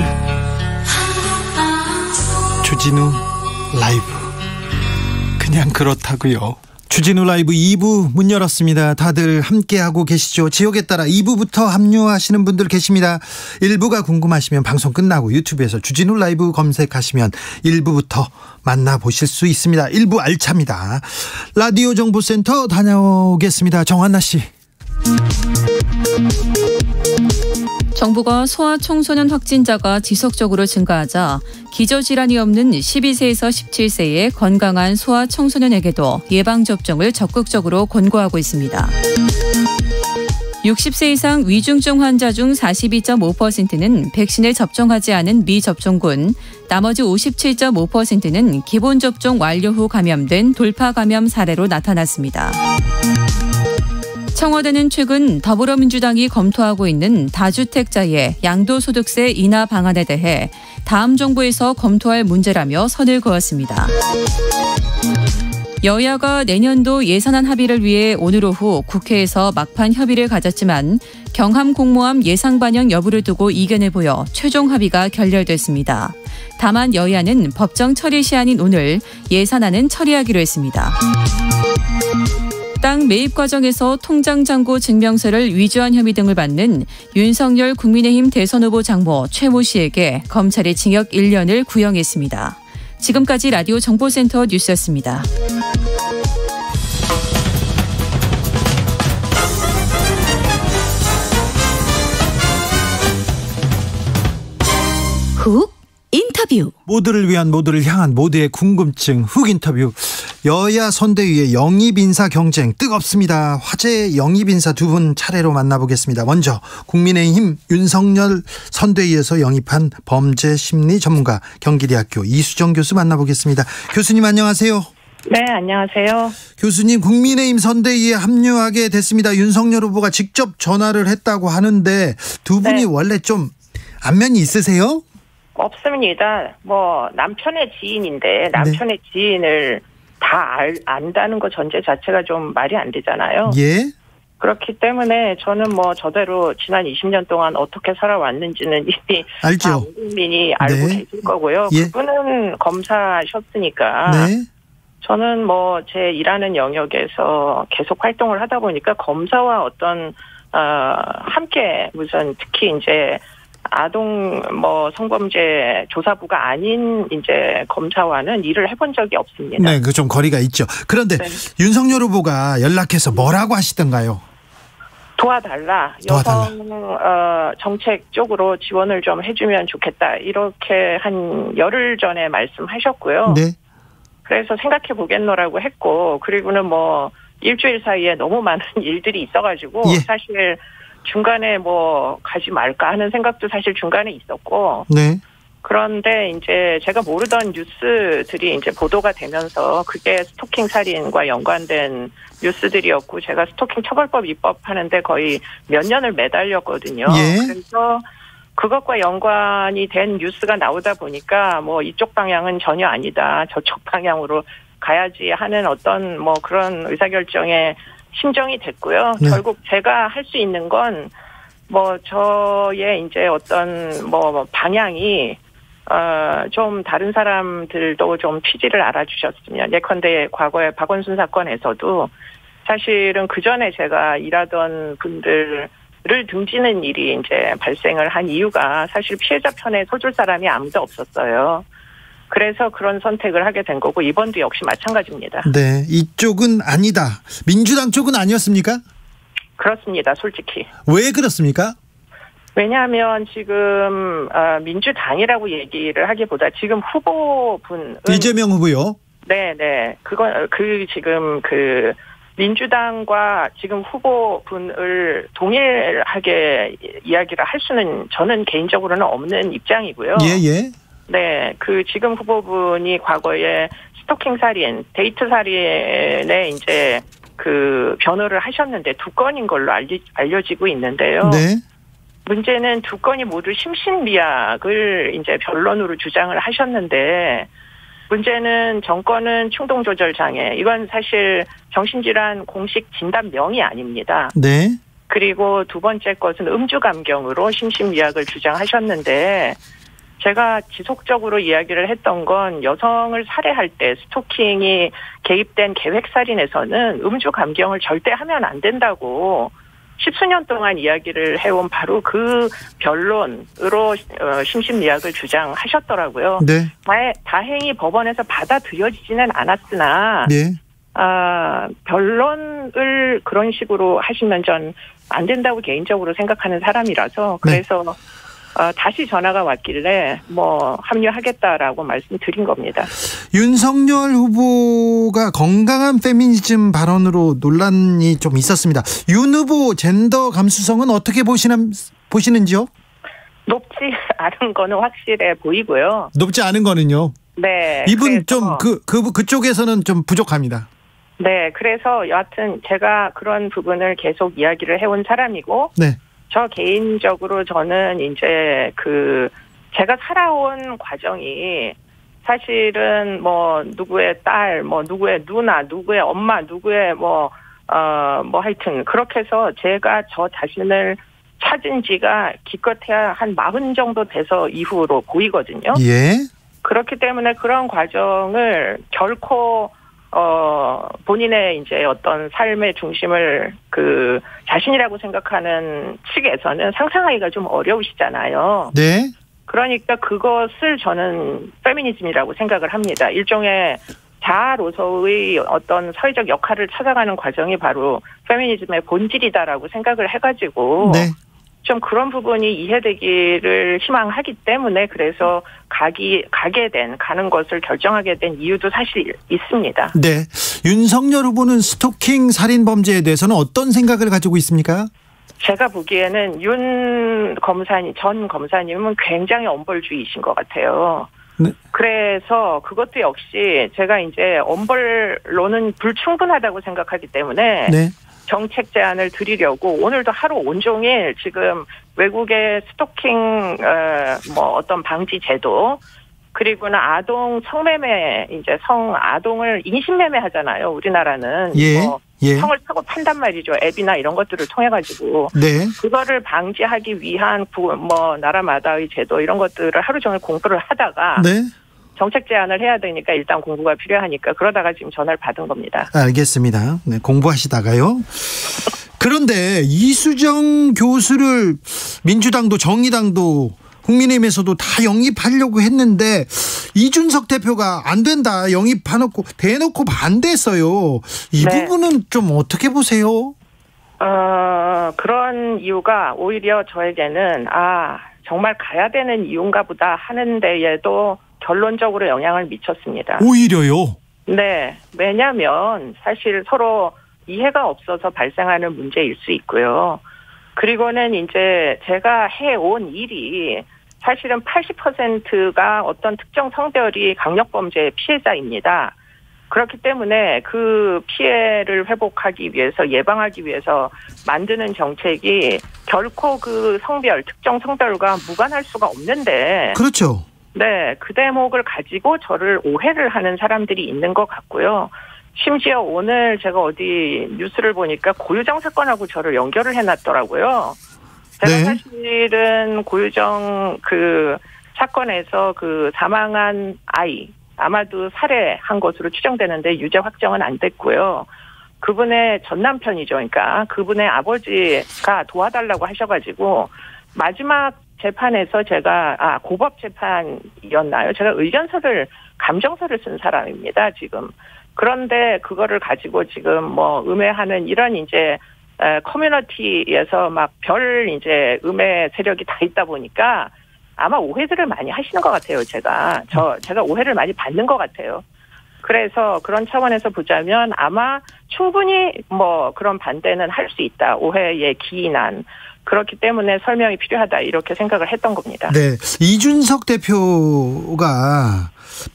[SPEAKER 1] 주진우 라이브. 그냥 그렇다고요. 주진우 라이브 2부 문 열었습니다. 다들 함께하고 계시죠? 지역에 따라 2부부터 합류하시는 분들 계십니다. 1부가 궁금하시면 방송 끝나고 유튜브에서 주진우 라이브 검색하시면 1부부터 만나보실 수 있습니다. 1부 알차입니다. 라디오 정보센터 다녀오겠습니다. 정한나 씨.
[SPEAKER 10] 정부가 소아청소년 확진자가 지속적으로 증가하자 기저질환이 없는 12세에서 17세의 건강한 소아청소년에게도 예방접종을 적극적으로 권고하고 있습니다. 60세 이상 위중증 환자 중 42.5%는 백신을 접종하지 않은 미접종군, 나머지 57.5%는 기본 접종 완료 후 감염된 돌파 감염 사례로 나타났습니다. 청와대는 최근 더불어민주당이 검토하고 있는 다주택자의 양도소득세 인하 방안에 대해 다음 정부에서 검토할 문제라며 선을 그었습니다. 여야가 내년도 예산안 합의를 위해 오늘 오후 국회에서 막판 협의를 가졌지만 경함 공모함 예상 반영 여부를 두고 이견을 보여 최종 합의가 결렬됐습니다. 다만 여야는 법정 처리 시한인 오늘 예산안은 처리하기로 했습니다. 땅 매입 과정에서 통장 잔고 증명서를 위조한 혐의 등을 받는 윤석열 국민의힘 대선 후보 장모 최모 씨에게 검찰이 징역 1년을 구형했습니다. 지금까지 라디오 정보센터 뉴스였습니다.
[SPEAKER 7] 훅 인터뷰.
[SPEAKER 1] 모두를 위한, 모두를 향한, 모두의 궁금증 훅 인터뷰. 여야 선대위의 영입인사 경쟁 뜨겁습니다. 화제의 영입인사 두 분 차례로 만나보겠습니다. 먼저 국민의힘 윤석열 선대위에서 영입한 범죄심리 전문가 경기대학교 이수정 교수 만나보겠습니다. 교수님 안녕하세요.
[SPEAKER 11] 네, 안녕하세요.
[SPEAKER 1] 교수님, 국민의힘 선대위에 합류하게 됐습니다. 윤석열 후보가 직접 전화를 했다고 하는데 두 분이 원래 좀 안면이 있으세요?
[SPEAKER 11] 없습니다. 남편의 지인인데 남편의 지인을 다 안다는 것 전제 자체가 좀 말이 안 되잖아요.
[SPEAKER 1] 예.
[SPEAKER 11] 그렇기 때문에 저는 저대로 지난 20년 동안 어떻게 살아왔는지는 이미
[SPEAKER 1] 알죠.
[SPEAKER 11] 다 온 국민이 알고 계실 거고요.
[SPEAKER 1] 예.
[SPEAKER 11] 그분은 검사셨으니까
[SPEAKER 1] 네.
[SPEAKER 11] 저는 제 일하는 영역에서 계속 활동을 하다 보니까 검사와 어떤 함께 무슨 특히 이제 아동 성범죄 조사부가 아닌 이제 검사와는 일을 해본 적이 없습니다.
[SPEAKER 1] 네, 그 좀 거리가 있죠. 그런데 윤석열 후보가 연락해서 뭐라고 하시던가요?
[SPEAKER 11] 도와달라. 여성 정책 쪽으로 지원을 좀 해주면 좋겠다. 이렇게 한 열흘 전에 말씀하셨고요.
[SPEAKER 1] 네.
[SPEAKER 11] 그래서 생각해 보겠노라고 했고, 그리고는 일주일 사이에 너무 많은 일들이 있어가지고 사실 중간에 가지 말까 하는 생각도 사실 중간에 있었고. 네. 그런데 이제 제가 모르던 뉴스들이 이제 보도가 되면서 그게 스토킹 살인과 연관된 뉴스들이었고, 제가 스토킹 처벌법 입법하는데 거의 몇 년을 매달렸거든요. 예. 그래서 그것과 연관이 된 뉴스가 나오다 보니까 이쪽 방향은 전혀 아니다, 저쪽 방향으로 가야지 하는 어떤 그런 의사결정에 신정이 됐고요. 네. 결국 제가 할 수 있는 건 저의 이제 어떤 방향이 좀 다른 사람들도 좀 취지를 알아주셨으면, 예컨대 과거에 박원순 사건에서도 사실은 그 전에 제가 일하던 분들을 등지는 일이 이제 발생을 한 이유가 사실 피해자 편에 서줄 사람이 아무도 없었어요. 그래서 그런 선택을 하게 된 거고, 이번도 역시 마찬가지입니다.
[SPEAKER 1] 네, 이쪽은 아니다. 민주당 쪽은 아니었습니까?
[SPEAKER 11] 그렇습니다. 솔직히.
[SPEAKER 1] 왜 그렇습니까?
[SPEAKER 11] 왜냐하면 지금 민주당이라고 얘기를 하기보다 지금 후보분은
[SPEAKER 1] 이재명 후보요?
[SPEAKER 11] 네네. 지금 민주당과 지금 후보분을 동일하게 이야기를 할 수는 저는 개인적으로는 없는 입장이고요.
[SPEAKER 1] 예.
[SPEAKER 11] 네, 그 지금 후보분이 과거에 스토킹 살인, 데이트 살인에 이제 그 변호를 하셨는데 2건인 걸로 알려지고 있는데요.
[SPEAKER 1] 네.
[SPEAKER 11] 문제는 2건이 모두 심신미약을 이제 변론으로 주장을 하셨는데 문제는 정권은 충동조절장애. 이건 사실 정신질환 공식 진단명이 아닙니다.
[SPEAKER 1] 네.
[SPEAKER 11] 그리고 2번째 것은 음주감경으로 심신미약을 주장하셨는데 제가 지속적으로 이야기를 했던 건 여성을 살해할 때 스토킹이 개입된 계획살인에서는 음주감경을 절대 하면 안 된다고 10수년 동안 이야기를 해온 바로 그 변론으로 심신미약을 주장하셨더라고요.
[SPEAKER 1] 네.
[SPEAKER 11] 다행히 법원에서 받아들여지지는 않았으나
[SPEAKER 1] 네.
[SPEAKER 11] 변론을 그런 식으로 하시면 전 안 된다고 개인적으로 생각하는 사람이라서 그래서 네. 다시 전화가 왔길래 합류하겠다라고 말씀드린 겁니다.
[SPEAKER 1] 윤석열 후보가 건강한 페미니즘 발언으로 논란이 좀 있었습니다. 윤 후보 젠더 감수성은 어떻게 보시는지요?
[SPEAKER 11] 높지 않은 거는 확실해 보이고요.
[SPEAKER 1] 높지 않은 거는요?
[SPEAKER 11] 네.
[SPEAKER 1] 이분 좀 그쪽에서는 좀 부족합니다.
[SPEAKER 11] 네. 그래서 여하튼 제가 그런 부분을 계속 이야기를 해온 사람이고
[SPEAKER 1] 네.
[SPEAKER 11] 저 개인적으로 저는 이제 제가 살아온 과정이 사실은 누구의 딸, 누구의 누나, 누구의 엄마, 누구의 하여튼 그렇게 해서 제가 저 자신을 찾은 지가 기껏해야 한 40 정도 돼서 이후로 보이거든요.
[SPEAKER 1] 예.
[SPEAKER 11] 그렇기 때문에 그런 과정을 결코 본인의 이제 어떤 삶의 중심을 자신이라고 생각하는 측에서는 상상하기가 좀 어려우시잖아요.
[SPEAKER 1] 네.
[SPEAKER 11] 그러니까 그것을 저는 페미니즘이라고 생각을 합니다. 일종의 자아로서의 어떤 사회적 역할을 찾아가는 과정이 바로 페미니즘의 본질이다라고 생각을 해가지고
[SPEAKER 1] 네.
[SPEAKER 11] 좀 그런 부분이 이해되기를 희망하기 때문에 그래서 가는 것을 결정하게 된 이유도 사실 있습니다.
[SPEAKER 1] 네. 윤석열 후보는 스토킹 살인 범죄에 대해서는 어떤 생각을 가지고 있습니까?
[SPEAKER 11] 제가 보기에는 전 검사님은 굉장히 엄벌주의이신 것 같아요.
[SPEAKER 1] 네.
[SPEAKER 11] 그래서 그것도 역시 제가 이제 엄벌로는 불충분하다고 생각하기 때문에
[SPEAKER 1] 네.
[SPEAKER 11] 정책 제안을 드리려고 오늘도 하루 온종일 지금 외국의 스토킹 어떤 방지 제도 그리고는 아동 성매매 이제 아동을 인신매매 하잖아요. 우리나라는
[SPEAKER 1] 예.
[SPEAKER 11] 성을 타고 판단 말이죠. 앱이나 이런 것들을 통해 가지고
[SPEAKER 1] 네.
[SPEAKER 11] 그거를 방지하기 위한 나라마다의 제도 이런 것들을 하루 종일 공부를 하다가
[SPEAKER 1] 네.
[SPEAKER 11] 정책 제안을 해야 되니까 일단 공부가 필요하니까 그러다가 지금 전화를 받은 겁니다.
[SPEAKER 1] 알겠습니다. 네, 공부하시다가요. 그런데 이수정 교수를 민주당도 정의당도 국민의힘에서도 다 영입하려고 했는데 이준석 대표가 안 된다 영입해놓고 대놓고 반대했어요. 이
[SPEAKER 11] 네.
[SPEAKER 1] 부분은 좀 어떻게 보세요?
[SPEAKER 11] 그런 이유가 오히려 저에게는 정말 가야 되는 이유인가 보다 하는 데에도 결론적으로 영향을 미쳤습니다.
[SPEAKER 1] 오히려요?
[SPEAKER 11] 네. 왜냐하면 사실 서로 이해가 없어서 발생하는 문제일 수 있고요. 그리고는 이제 제가 해온 일이 사실은 80%가 어떤 특정 성별이 강력범죄의 피해자입니다. 그렇기 때문에 그 피해를 회복하기 위해서 예방하기 위해서 만드는 정책이 결코 그 특정 성별과 무관할 수가 없는데.
[SPEAKER 1] 그렇죠.
[SPEAKER 11] 네, 그 대목을 가지고 저를 오해를 하는 사람들이 있는 것 같고요. 심지어 오늘 제가 어디 뉴스를 보니까 고유정 사건하고 저를 연결을 해놨더라고요. 제가
[SPEAKER 1] 네.
[SPEAKER 11] 사실은 고유정 사건에서 사망한 아이, 아마도 살해한 것으로 추정되는데 유죄 확정은 안 됐고요. 그분의 전 남편이죠. 그러니까 그분의 아버지가 도와달라고 하셔가지고 마지막 재판에서 제가 고법 재판이었나요? 제가 감정서를 쓴 사람입니다. 지금. 그런데 그거를 가지고 지금 음해하는 이런 이제 커뮤니티에서 이제 음해 세력이 다 있다 보니까 아마 오해들을 많이 하시는 것 같아요. 제가 오해를 많이 받는 것 같아요. 그래서 그런 차원에서 보자면 아마 충분히 뭐 그런 반대는 할 수 있다. 오해의 기인한. 그렇기 때문에 설명이 필요하다. 이렇게 생각을 했던 겁니다.
[SPEAKER 1] 네. 이준석 대표가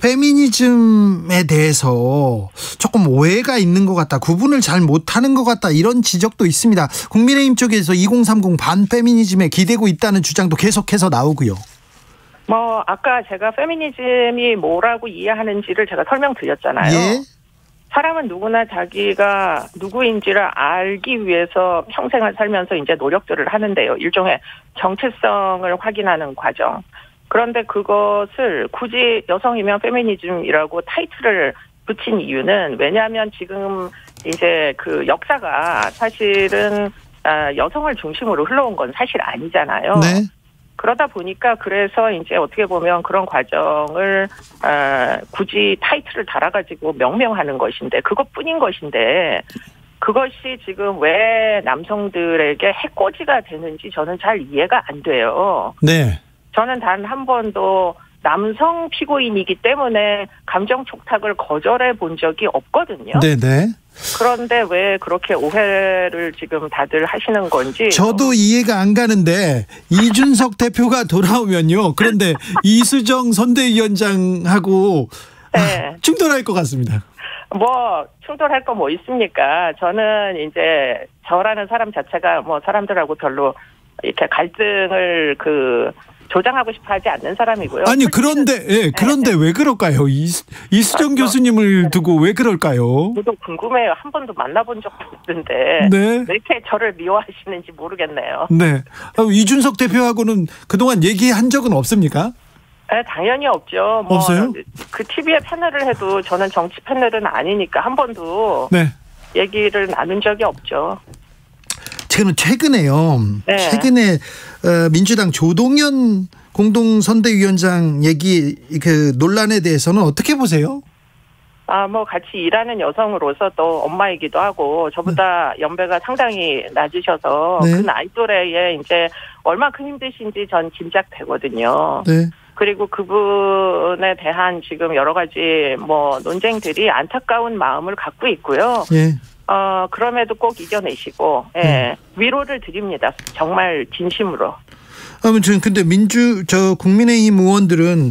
[SPEAKER 1] 페미니즘에 대해서 조금 오해가 있는 것 같다. 구분을 잘 못하는 것 같다. 이런 지적도 있습니다. 국민의힘 쪽에서 2030 반페미니즘에 기대고 있다는 주장도 계속해서 나오고요.
[SPEAKER 11] 뭐 아까 제가 페미니즘이 뭐라고 이해하는지를 제가 설명드렸잖아요.
[SPEAKER 1] 예?
[SPEAKER 11] 사람은 누구나 자기가 누구인지를 알기 위해서 평생을 살면서 이제 노력들을 하는데요. 일종의 정체성을 확인하는 과정. 그런데 그것을 굳이 여성이면 페미니즘이라고 타이틀을 붙인 이유는 왜냐하면 지금 이제 그 역사가 사실은 여성을 중심으로 흘러온 건 사실 아니잖아요.
[SPEAKER 1] 네.
[SPEAKER 11] 그러다 보니까 그래서 이제 어떻게 보면 그런 과정을 굳이 타이틀을 달아가지고 명명하는 것인데 그것뿐인 것인데 그것이 지금 왜 남성들에게 해코지가 되는지 저는 잘 이해가 안 돼요.
[SPEAKER 1] 네.
[SPEAKER 11] 저는 단 한 번도 남성 피고인이기 때문에 감정 촉탁을 거절해 본 적이 없거든요.
[SPEAKER 1] 네네.
[SPEAKER 11] 그런데 왜 그렇게 오해를 지금 다들 하시는 건지.
[SPEAKER 1] 저도 이해가 안 가는데 이준석 대표가 돌아오면요. 그런데 이수정 선대위원장하고
[SPEAKER 11] 네.
[SPEAKER 1] 충돌할 것 같습니다.
[SPEAKER 11] 뭐 충돌할 거 뭐 있습니까? 저는 이제 저라는 사람 자체가 뭐 사람들하고 별로 이렇게 갈등을 조장하고 싶어 하지 않는 사람이고요.
[SPEAKER 1] 아니 그런데 왜 그럴까요? 이수정 교수님을 두고 왜 그럴까요?
[SPEAKER 11] 저도 궁금해요. 한 번도 만나본 적도 없는데
[SPEAKER 1] 네.
[SPEAKER 11] 왜 이렇게 저를 미워하시는지 모르겠네요.
[SPEAKER 1] 네. 이준석 대표하고는 그동안 얘기한 적은 없습니까?
[SPEAKER 11] 네, 당연히 없죠. 뭐
[SPEAKER 1] 없어요?
[SPEAKER 11] 그 TV에 패널을 해도 저는 정치 패널은 아니니까 한 번도
[SPEAKER 1] 네.
[SPEAKER 11] 얘기를 나눈 적이 없죠.
[SPEAKER 1] 최근에요.
[SPEAKER 11] 네.
[SPEAKER 1] 최근에 민주당 조동연 공동선대위원장 얘기 논란에 대해서는 어떻게 보세요?
[SPEAKER 11] 뭐 같이 일하는 여성으로서 또 엄마이기도 하고 저보다 연배가 상당히 낮으셔서
[SPEAKER 1] 네.
[SPEAKER 11] 그 나이 또래에 이제 얼마큼 힘드신지 전 짐작되거든요.
[SPEAKER 1] 네.
[SPEAKER 11] 그리고 그분에 대한 지금 여러 가지 뭐 논쟁들이 안타까운 마음을 갖고 있고요.
[SPEAKER 1] 예.
[SPEAKER 11] 그럼에도 꼭 이겨내시고, 예, 위로를 드립니다. 정말 진심으로.
[SPEAKER 1] 아무튼 근데 국민의힘 의원들은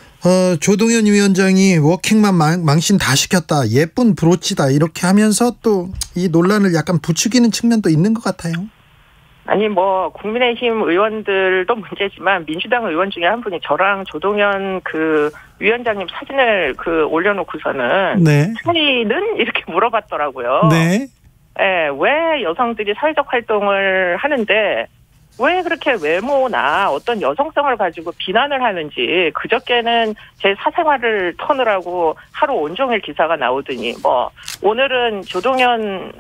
[SPEAKER 1] 조동연 위원장이 워킹맘 망신 다 시켰다. 예쁜 브로치다. 이렇게 하면서 또 이 논란을 약간 부추기는 측면도 있는 것 같아요.
[SPEAKER 11] 아니 뭐 국민의힘 의원들도 문제지만 민주당 의원 중에 한 분이 저랑 조동연 위원장님 사진을 올려놓고서는
[SPEAKER 1] 네.
[SPEAKER 11] 차이는 이렇게 물어봤더라고요.
[SPEAKER 1] 네.
[SPEAKER 11] 예, 왜 여성들이 사회적 활동을 하는데 왜 그렇게 외모나 어떤 여성성을 가지고 비난을 하는지 그저께는 제 사생활을 터느라고 하루 온종일 기사가 나오더니 뭐 오늘은 조동연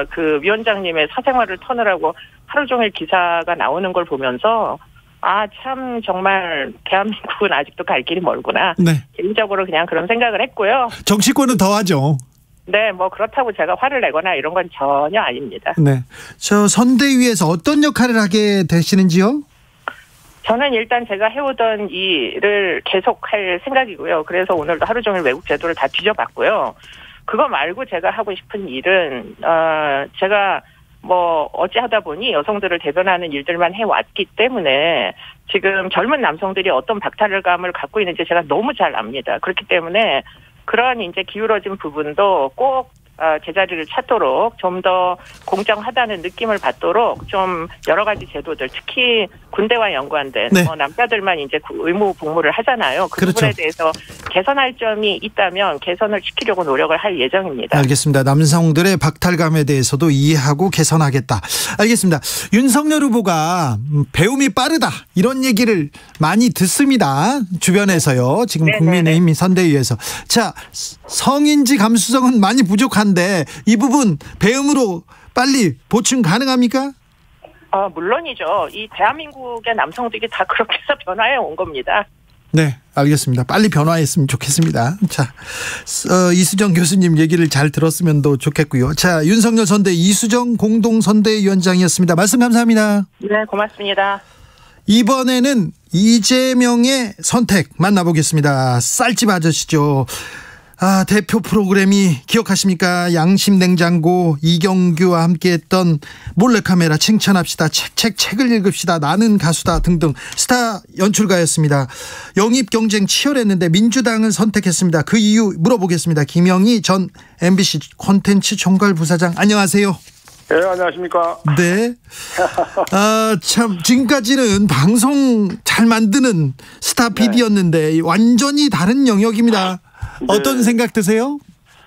[SPEAKER 11] 위원장님의 사생활을 터느라고 하루 종일 기사가 나오는 걸 보면서 참 정말 대한민국은 아직도 갈 길이 멀구나.
[SPEAKER 1] 네.
[SPEAKER 11] 개인적으로 그냥 그런 생각을 했고요.
[SPEAKER 1] 정치권은 더하죠.
[SPEAKER 11] 네, 뭐 그렇다고 제가 화를 내거나 이런 건 전혀 아닙니다.
[SPEAKER 1] 네. 저 선대위에서 어떤 역할을 하게 되시는지요?
[SPEAKER 11] 저는 일단 제가 해오던 일을 계속할 생각이고요. 그래서 오늘도 하루 종일 외국 제도를 다 뒤져봤고요. 그거 말고 제가 하고 싶은 일은 제가 뭐 어찌하다 보니 여성들을 대변하는 일들만 해왔기 때문에 지금 젊은 남성들이 어떤 박탈감을 갖고 있는지 제가 너무 잘 압니다. 그렇기 때문에 그런 이제 기울어진 부분도 꼭 제자리를 찾도록 좀 더 공정하다는 느낌을 받도록 좀 여러 가지 제도들 특히 군대와 연관된
[SPEAKER 1] 네.
[SPEAKER 11] 남자들만 이제 의무 복무를 하잖아요. 그
[SPEAKER 1] 그렇죠.
[SPEAKER 11] 부분에 대해서 개선할 점이 있다면 개선을 시키려고 노력을 할 예정입니다.
[SPEAKER 1] 알겠습니다. 남성들의 박탈감에 대해서도 이해하고 개선하겠다. 알겠습니다. 윤석열 후보가 배움이 빠르다 이런 얘기를 많이 듣습니다. 주변에서요. 지금
[SPEAKER 11] 네네네.
[SPEAKER 1] 국민의힘 선대위에서. 자, 성인지 감수성은 많이 부족한데 이 부분 배움으로 빨리 보충 가능합니까?
[SPEAKER 11] 물론이죠. 이 대한민국의 남성들이 다 그렇게 해서 변화해 온 겁니다.
[SPEAKER 1] 네, 알겠습니다. 빨리 변화했으면 좋겠습니다. 자, 이수정 교수님 얘기를 잘 들었으면 더 좋겠고요. 자, 윤석열 선대 이수정 공동선대위원장이었습니다. 말씀 감사합니다.
[SPEAKER 11] 네, 고맙습니다.
[SPEAKER 1] 이번에는 이재명의 선택 만나보겠습니다. 쌀집 아저씨죠. 대표 프로그램이 기억하십니까? 양심 냉장고 이경규와 함께했던 몰래카메라 칭찬합시다. 책을 읽읍시다. 나는 가수다 등등 스타 연출가였습니다. 영입 경쟁 치열했는데 민주당을 선택했습니다. 그 이유 물어보겠습니다. 김영희 전 MBC 콘텐츠 총괄부사장 안녕하세요.
[SPEAKER 12] 네, 안녕하십니까?
[SPEAKER 1] 네. 참 지금까지는 방송 잘 만드는 스타 PD였는데 완전히 다른 영역입니다.
[SPEAKER 12] 네.
[SPEAKER 1] 어떤 생각 드세요?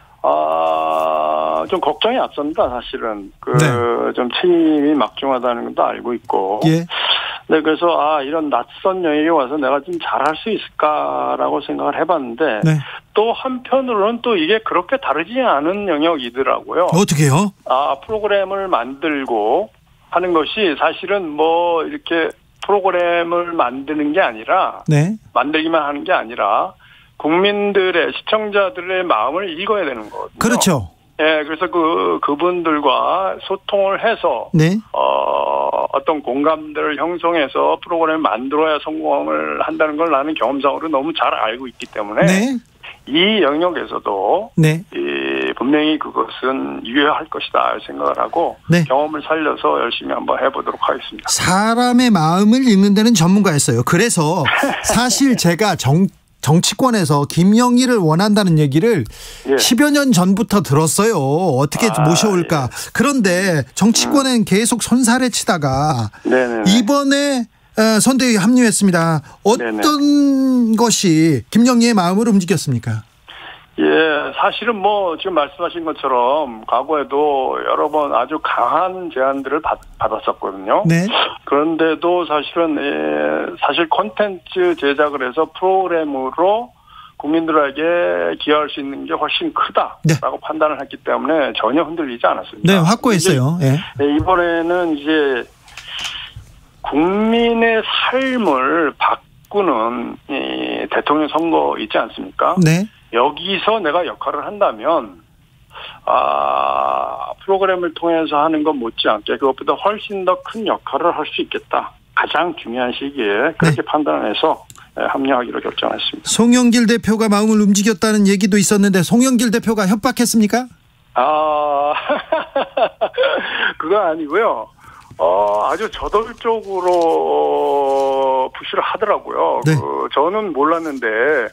[SPEAKER 12] 좀 걱정이 앞섭니다, 사실은. 좀 책임이 막중하다는 것도 알고 있고.
[SPEAKER 1] 예.
[SPEAKER 12] 네, 그래서, 이런 낯선 영역에 와서 내가 좀 잘할 수 있을까라고 생각을 해봤는데. 네. 또 한편으로는 또 이게 그렇게 다르지 않은 영역이더라고요.
[SPEAKER 1] 어떻게요?
[SPEAKER 12] 프로그램을 만들고 하는 것이 사실은 뭐, 이렇게 프로그램을 만드는 게 아니라. 네. 만들기만 하는 게 아니라. 국민들의 시청자들의 마음을 읽어야 되는 거거든요.
[SPEAKER 1] 그렇죠.
[SPEAKER 12] 예, 그래서 그분들과 소통을 해서 네. 어떤 공감대를 형성해서 프로그램을 만들어야 성공을 한다는 걸 나는 경험상으로 너무 잘 알고 있기 때문에 네. 이 영역에서도 네. 분명히 그것은 유효할 것이다 생각을 하고 네. 경험을 살려서 열심히 한번 해보도록 하겠습니다.
[SPEAKER 1] 사람의 마음을 읽는 데는 전문가였어요. 그래서 사실 제가 정치권에서 김영희를 원한다는 얘기를 10여 년 전부터 들었어요. 어떻게 모셔올까. 예. 그런데 정치권엔 계속 손살에 치다가 이번에 선대위에 합류했습니다. 어떤 네네. 것이 김영희의 마음을 움직였습니까?
[SPEAKER 12] 예, 사실은 뭐 지금 말씀하신 것처럼 과거에도 여러 번 아주 강한 제안들을 받았었거든요. 네. 그런데도 사실은 사실 콘텐츠 제작을 해서 프로그램으로 국민들에게 기여할 수 있는 게 훨씬 크다라고 판단을 했기 때문에 전혀 흔들리지 않았습니다.
[SPEAKER 1] 네, 확고했어요.
[SPEAKER 12] 네, 이번에는 이제 국민의 삶을 바꾸는 이 대통령 선거 있지 않습니까? 네. 여기서 내가 역할을 한다면 프로그램을 통해서 하는 것 못지않게 그것보다 훨씬 더 큰 역할을 할 수 있겠다. 가장 중요한 시기에 그렇게 판단해서 합류하기로 결정했습니다.
[SPEAKER 1] 송영길 대표가 마음을 움직였다는 얘기도 있었는데 송영길 대표가 협박했습니까?
[SPEAKER 12] 그거 아니고요. 아주 저돌적으로 푸시를 하더라고요. 네. 저는 몰랐는데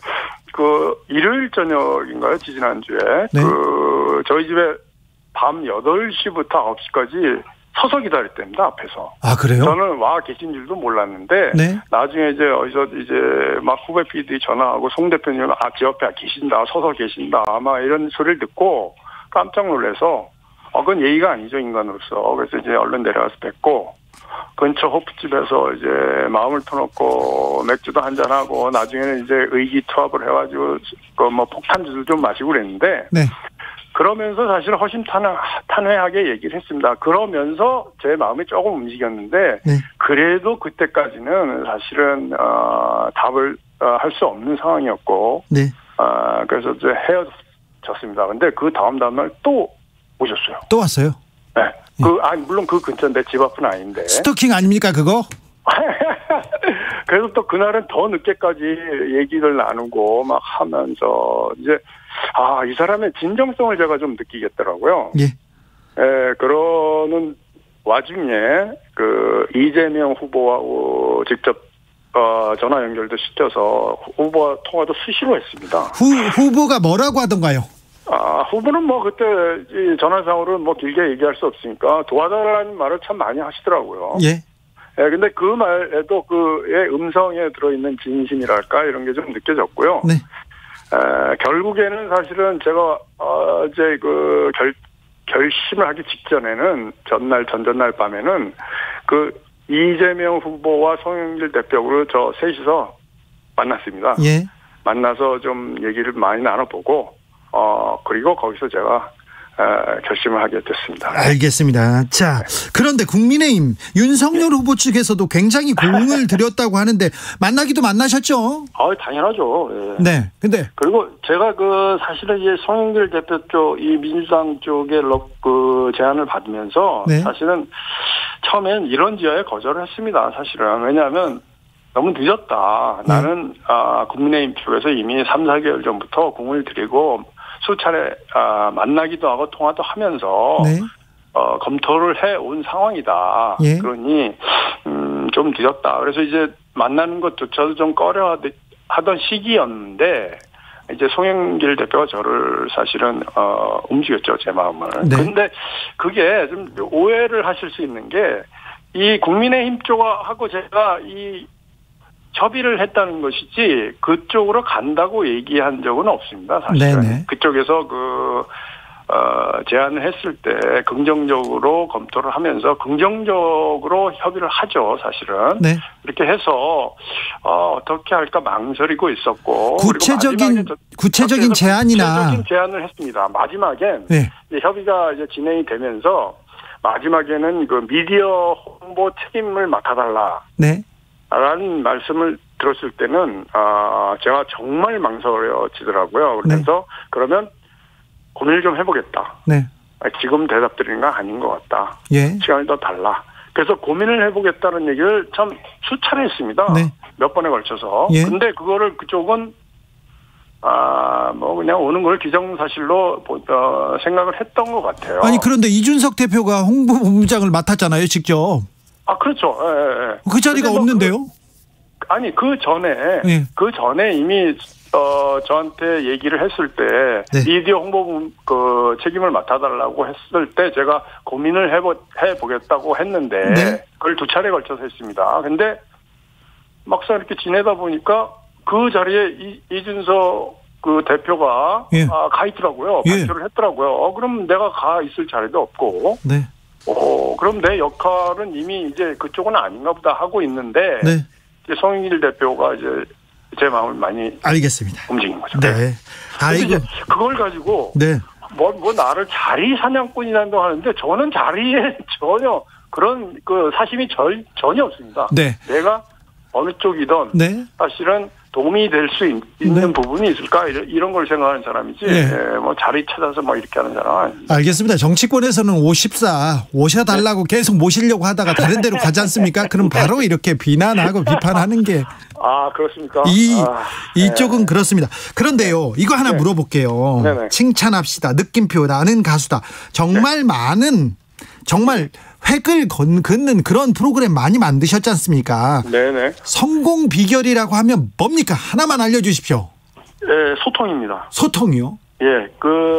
[SPEAKER 12] 일요일 저녁인가요? 지난주에 네. 저희 집에 밤 8시부터 9시까지 서서 기다렸답니다, 앞에서.
[SPEAKER 1] 아, 그래요?
[SPEAKER 12] 저는 와 계신 줄도 몰랐는데 네. 나중에 이제 어디서 이제 막 후배 PD 전화하고 송 대표님은 제 옆에 계신다, 서서 계신다, 아마 이런 소리를 듣고 깜짝 놀라서 그건 예의가 아니죠, 인간으로서. 그래서 이제 얼른 내려가서 뵙고, 근처 호프집에서 이제 마음을 터놓고 맥주도 한잔하고, 나중에는 이제 의기투합을 해가지고, 폭탄주도 좀 마시고 그랬는데, 네. 그러면서 사실 허심탄회하게 얘기를 했습니다. 그러면서 제 마음이 조금 움직였는데, 네. 그래도 그때까지는 사실은, 답을 할 수 없는 상황이었고, 네. 그래서 이제 헤어졌습니다. 근데 그 다음날 또 오셨어요.
[SPEAKER 1] 또 왔어요?
[SPEAKER 12] 네. 물론 그 근처인데 집 앞은 아닌데.
[SPEAKER 1] 스토킹 아닙니까, 그거?
[SPEAKER 12] 그래서 또 그날은 더 늦게까지 얘기를 나누고 막 하면서 이제, 이 사람의 진정성을 제가 좀 느끼겠더라고요. 예. 그러는 와중에 이재명 후보와 직접 전화 연결도 시켜서 후보와 통화도 수시로 했습니다.
[SPEAKER 1] 후보가 뭐라고 하던가요?
[SPEAKER 12] 후보는 그때 전화상으로는 길게 얘기할 수 없으니까 도와달라는 말을 참 많이 하시더라고요. 예. 근데 그 말에도 그의 음성에 들어있는 진심이랄까 이런 게 좀 느껴졌고요. 네. 결국에는 사실은 제가 이제 결심을 하기 직전에는 전전날 밤에는 이재명 후보와 송영길 대표로 저 셋이서 만났습니다. 예. 만나서 좀 얘기를 많이 나눠보고 그리고 거기서 제가 결심을 하게 됐습니다.
[SPEAKER 1] 알겠습니다. 자, 그런데 국민의힘 윤석열 후보 측에서도 굉장히 공을 들였다고 하는데 만나기도 만나셨죠?
[SPEAKER 12] 당연하죠. 예.
[SPEAKER 1] 네. 근데
[SPEAKER 12] 그리고 제가 사실은 이제 송영길 대표 쪽 이 민주당 쪽의 제안을 받으면서 네. 사실은 처음엔 이런지어에 거절을 했습니다. 사실은 왜냐하면 너무 늦었다. 나는 국민의힘 쪽에서 이미 3, 4개월 전부터 공을 들이고 수차례 만나기도 하고 통화도 하면서 네. 검토를 해온 상황이다. 예. 그러니 좀 늦었다. 그래서 이제 만나는 것조차도 좀 꺼려하던 시기였는데 이제 송영길 대표가 저를 사실은 움직였죠. 제 마음을. 네. 근데 그게 좀 오해를 하실 수 있는 게 이 국민의힘 쪽하고 제가 이 협의를 했다는 것이지 그쪽으로 간다고 얘기한 적은 없습니다. 사실은. 네네. 그쪽에서 제안을 했을 때 긍정적으로 검토를 하면서 긍정적으로 협의를 하죠. 사실은. 네. 이렇게 해서 어떻게 할까 망설이고 있었고
[SPEAKER 1] 구체적인 제안이나
[SPEAKER 12] 구체적인 제안을 했습니다. 마지막엔 네. 이제 협의가 이제 진행이 되면서 마지막에는 그 미디어 홍보 책임을 맡아달라. 네. 라는 말씀을 들었을 때는 제가 정말 망설여지더라고요. 그래서 네. 그러면 고민을 좀 해보겠다. 네. 지금 대답 드리는 건 아닌 것 같다. 예. 시간이 더 달라. 그래서 고민을 해보겠다는 얘기를 참 수차례 했습니다. 네. 몇 번에 걸쳐서. 예. 근데 그거를 그쪽은 그냥 오는 걸 기정사실로 생각을 했던 것 같아요.
[SPEAKER 1] 아니 그런데 이준석 대표가 홍보본부장을 맡았잖아요, 직접.
[SPEAKER 12] 그렇죠. 예, 예.
[SPEAKER 1] 그 자리가 없는데요?
[SPEAKER 12] 그 전에 이미 저한테 얘기를 했을 때 네. 미디어 홍보 책임을 맡아달라고 했을 때 제가 고민을 해보겠다고 했는데 네. 그걸 2차례 걸쳐서 했습니다. 근데 막상 이렇게 지내다 보니까 그 자리에 이준석 그 대표가 예. 가 있더라고요. 발표를 했더라고요. 그럼 내가 가 있을 자리도 없고. 네. 그럼 내 역할은 이미 이제 그쪽은 아닌가 보다 하고 있는데. 네. 이제 송영길 대표가 이제 제 마음을 많이.
[SPEAKER 1] 알겠습니다.
[SPEAKER 12] 움직인 거죠.
[SPEAKER 1] 네.
[SPEAKER 12] 이제 그걸 가지고. 네. 뭐 나를 자리 사냥꾼이라고 하는데 저는 자리에 전혀 그런 사심이 전혀 없습니다. 네. 내가 어느 쪽이든. 네. 사실은 도움이 될 수 있는 네. 부분이 있을까 이런 걸 생각하는 사람이지 네. 뭐 자리 찾아서 뭐 이렇게 하는 사람은 아닙니다.
[SPEAKER 1] 알겠습니다. 정치권에서는 오셔달라고 네. 계속 모시려고 하다가 다른 데로 가지 않습니까? 그럼 바로 이렇게 비난하고 비판하는 게
[SPEAKER 12] 그렇습니까?
[SPEAKER 1] 이쪽은 네. 그렇습니다. 그런데요, 이거 하나 네. 물어볼게요. 네네. 칭찬합시다. 느낌표 나는 가수다. 정말 네. 많은 정말 획을 긋는 그런 프로그램 많이 만드셨지 않습니까? 네네. 성공 비결이라고 하면 뭡니까? 하나만 알려주십시오.
[SPEAKER 12] 네, 소통입니다.
[SPEAKER 1] 소통이요?
[SPEAKER 12] 예,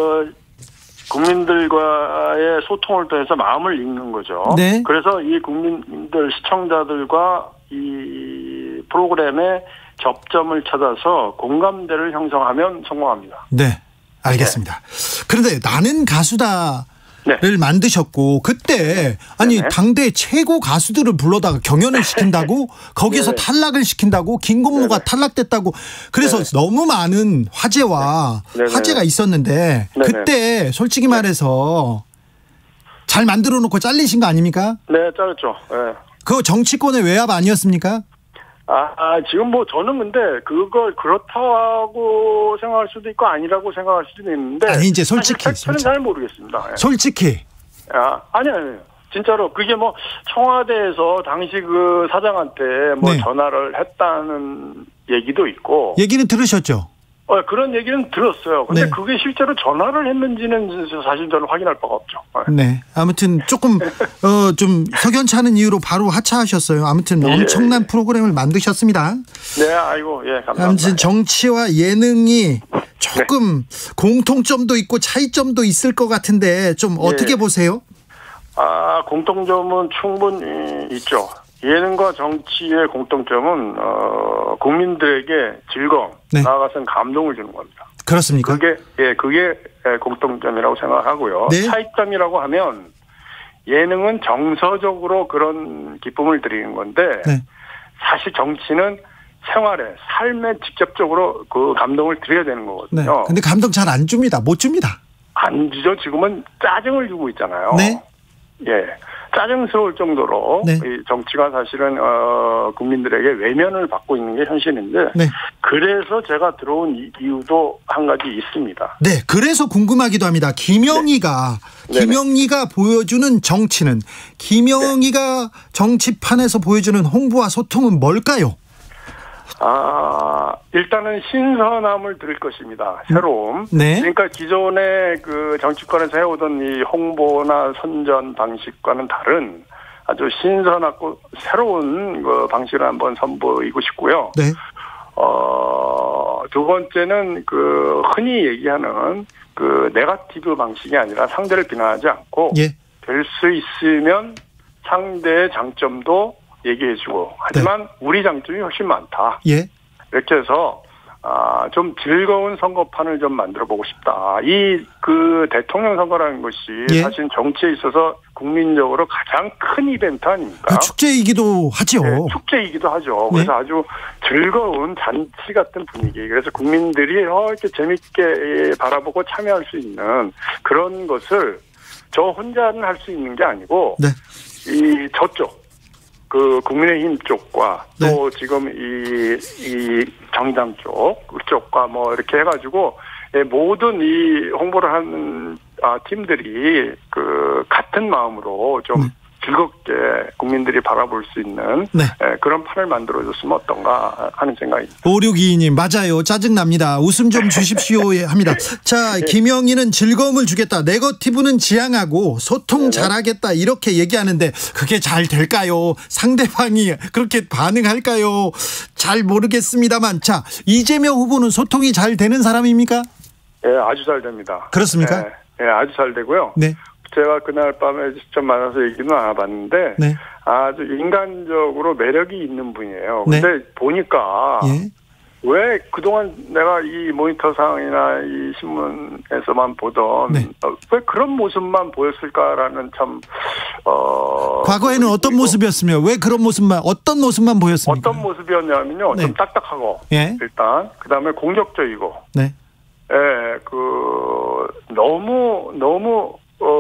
[SPEAKER 12] 국민들과의 소통을 통해서 마음을 읽는 거죠. 네. 그래서 이 국민들, 시청자들과 이 프로그램의 접점을 찾아서 공감대를 형성하면 성공합니다.
[SPEAKER 1] 네, 알겠습니다. 네. 그런데 나는 가수다. 네. 를 만드셨고 그때 아니 당대 최고 가수들을 불러다가 경연을 시킨다고 거기서 네. 탈락을 시킨다고 김건모가 네. 탈락됐다고 그래서 네. 너무 많은 화제와 네. 화제가 있었는데 네. 그때 솔직히 말해서 잘 만들어 놓고 잘리신 거 아닙니까?
[SPEAKER 12] 네, 잘렸죠. 네.
[SPEAKER 1] 그거 정치권의 외압 아니었습니까?
[SPEAKER 12] 지금 저는 근데 그걸 그렇다고 생각할 수도 있고 아니라고 생각할 수도 있는데.
[SPEAKER 1] 아니, 이제 솔직히.
[SPEAKER 12] 저는 잘 모르겠습니다. 예.
[SPEAKER 1] 솔직히.
[SPEAKER 12] 아니요. 진짜로. 그게 청와대에서 당시 그 사장한테 네. 전화를 했다는 얘기도 있고.
[SPEAKER 1] 얘기는 들으셨죠?
[SPEAKER 12] 그런 얘기는 들었어요. 근데 네. 그게 실제로 전화를 했는지는 사실 저는 확인할 바가 없죠.
[SPEAKER 1] 네. 아무튼 조금 좀 석연치 않은 이유로 바로 하차하셨어요. 아무튼 엄청난 프로그램을 만드셨습니다.
[SPEAKER 12] 네, 감사합니다.
[SPEAKER 1] 아무튼 정치와 예능이 조금 네. 공통점도 있고 차이점도 있을 것 같은데 좀 어떻게 보세요?
[SPEAKER 12] 공통점은 충분히 있죠. 예능과 정치의 공통점은 국민들에게 즐거움, 네. 나아가서는 감동을 주는 겁니다.
[SPEAKER 1] 그렇습니까?
[SPEAKER 12] 그게 공통점이라고 생각하고요. 네. 차이점이라고 하면 예능은 정서적으로 그런 기쁨을 드리는 건데 네. 사실 정치는 생활에 삶에 직접적으로 그 감동을 드려야 되는 거거든요.
[SPEAKER 1] 네. 근데 감동 잘 안 줍니다. 못 줍니다.
[SPEAKER 12] 안 주죠. 지금은 짜증을 주고 있잖아요. 네. 예. 짜증스러울 정도로 네. 이 정치가 사실은 국민들에게 외면을 받고 있는 게 현실인데 네. 그래서 제가 들어온 이유도 한 가지 있습니다.
[SPEAKER 1] 네, 그래서 궁금하기도 합니다. 김영희가 보여주는 정치는 김영희가 네. 정치판에서 보여주는 홍보와 소통은 뭘까요?
[SPEAKER 12] 일단은 신선함을 드릴 것입니다. 새로움.
[SPEAKER 1] 네.
[SPEAKER 12] 그러니까 기존의 그 정치권에서 해오던 이 홍보나 선전 방식과는 다른 아주 신선하고 새로운 그 방식을 한번 선보이고 싶고요.
[SPEAKER 1] 네.
[SPEAKER 12] 두 번째는 그 흔히 얘기하는 그 네거티브 방식이 아니라 상대를 비난하지 않고
[SPEAKER 1] 예.
[SPEAKER 12] 될 수 있으면 상대의 장점도 얘기해주고 하지만 우리 장점이 훨씬 많다.
[SPEAKER 1] 예.
[SPEAKER 12] 이렇게 해서 좀 즐거운 선거판을 좀 만들어 보고 싶다. 이 그 대통령 선거라는 것이
[SPEAKER 1] 예.
[SPEAKER 12] 사실 정치에 있어서 국민적으로 가장 큰 이벤트 아닙니까?
[SPEAKER 1] 축제이기도 하죠.
[SPEAKER 12] 네, 축제이기도 하죠. 그래서 아주 즐거운 잔치 같은 분위기. 그래서 국민들이 이렇게 재밌게 바라보고 참여할 수 있는 그런 것을 저 혼자는 할 수 있는 게 아니고
[SPEAKER 1] 네.
[SPEAKER 12] 이 저쪽 그 국민의힘 쪽과
[SPEAKER 1] 네.
[SPEAKER 12] 또 지금 이 정의당 쪽과 뭐 이렇게 해가지고 모든 이 홍보를 하는 팀들이 그 같은 마음으로 좀 즐겁게 국민들이 바라볼 수 있는
[SPEAKER 1] 네.
[SPEAKER 12] 그런 판을 만들어줬으면 어떤가 하는 생각입니다.
[SPEAKER 1] 5622님 맞아요. 짜증납니다. 웃음 좀 주십시오 합니다. 자,
[SPEAKER 12] 네.
[SPEAKER 1] 김영희는 즐거움을 주겠다. 네거티브는 지향하고 소통 잘하겠다. 이렇게 얘기하는데 그게 잘 될까요? 상대방이 그렇게 반응할까요? 잘 모르겠습니다.만 자, 이재명 후보는 소통이 잘 되는 사람입니까?
[SPEAKER 12] 예, 아주 잘 됩니다.
[SPEAKER 1] 그렇습니까?
[SPEAKER 12] 예, 아주 잘 되고요.
[SPEAKER 1] 네.
[SPEAKER 12] 제가 그날 밤에 직접 만나서 얘기는 안 해봤는데
[SPEAKER 1] 네.
[SPEAKER 12] 아주 인간적으로 매력이 있는 분이에요.
[SPEAKER 1] 네.
[SPEAKER 12] 근데 보니까
[SPEAKER 1] 예.
[SPEAKER 12] 왜 그동안 내가 이 모니터상이나 이 신문에서만 보던
[SPEAKER 1] 네.
[SPEAKER 12] 왜 그런 모습만 보였을까라는 참
[SPEAKER 1] 과거에는 어떤 모습이었으며 왜 그런 모습만 어떤 모습만 보였습니까?
[SPEAKER 12] 어떤 모습이었냐면요.
[SPEAKER 1] 네.
[SPEAKER 12] 좀 딱딱하고
[SPEAKER 1] 예.
[SPEAKER 12] 일단 그다음에 공격적이고
[SPEAKER 1] 네.
[SPEAKER 12] 너무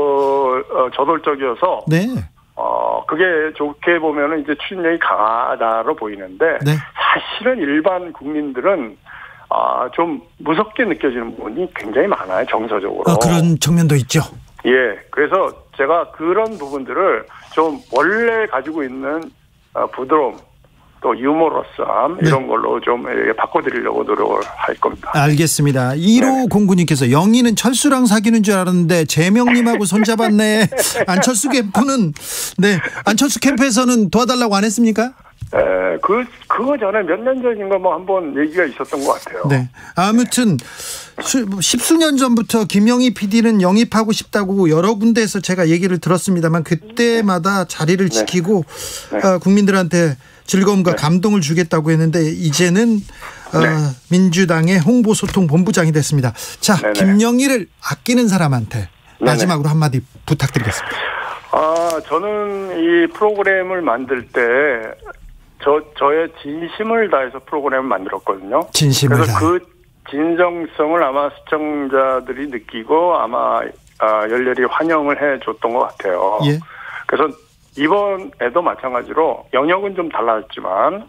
[SPEAKER 12] 저돌적이어서
[SPEAKER 1] 네.
[SPEAKER 12] 그게 좋게 보면은 이제 추진력이 강하다로 보이는데
[SPEAKER 1] 네.
[SPEAKER 12] 사실은 일반 국민들은 좀 무섭게 느껴지는 부분이 굉장히 많아요. 정서적으로.
[SPEAKER 1] 그런 측면도 있죠.
[SPEAKER 12] 예. 그래서 제가 그런 부분들을 좀 원래 가지고 있는 부드러움 또 유머러스함 이런 걸로 좀 바꿔드리려고 노력을 할 겁니다.
[SPEAKER 1] 알겠습니다. 1호 공구님께서 영희는 철수랑 사귀는 줄 알았는데 재명님하고 손잡았네. 안철수 캠프는 안철수 캠프에서는 도와달라고 안 했습니까?
[SPEAKER 12] 그거 전에 몇 년 전인가 뭐 한번 얘기가 있었던 것 같아요.
[SPEAKER 1] 네. 아무튼 십수년 전부터 김영희 PD는 영입하고 싶다고 여러 군데에서 제가 얘기를 들었습니다만 그때마다 자리를 지키고 국민들한테 즐거움과 감동을 주겠다고 했는데 이제는 민주당의 홍보소통본부장이 됐습니다. 자, 김영희를 아끼는 사람한테 마지막으로 한마디 부탁드리겠습니다.
[SPEAKER 12] 저는 이 프로그램을 만들 때 저의 진심을 다해서 프로그램을 만들었거든요.
[SPEAKER 1] 진심을
[SPEAKER 12] 그래서
[SPEAKER 1] 다해.
[SPEAKER 12] 그 진정성을 아마 시청자들이 느끼고 아마 열렬히 환영을 해줬던 것 같아요.
[SPEAKER 1] 예.
[SPEAKER 12] 그래서 이번에도 마찬가지로 영역은 좀 달라졌지만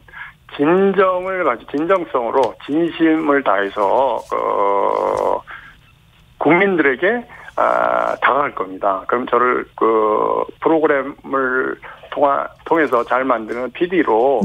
[SPEAKER 12] 진정성으로 진심을 다해서 국민들에게 다가갈 겁니다. 그럼 저를 그 프로그램을 통해서 잘 만드는 PD로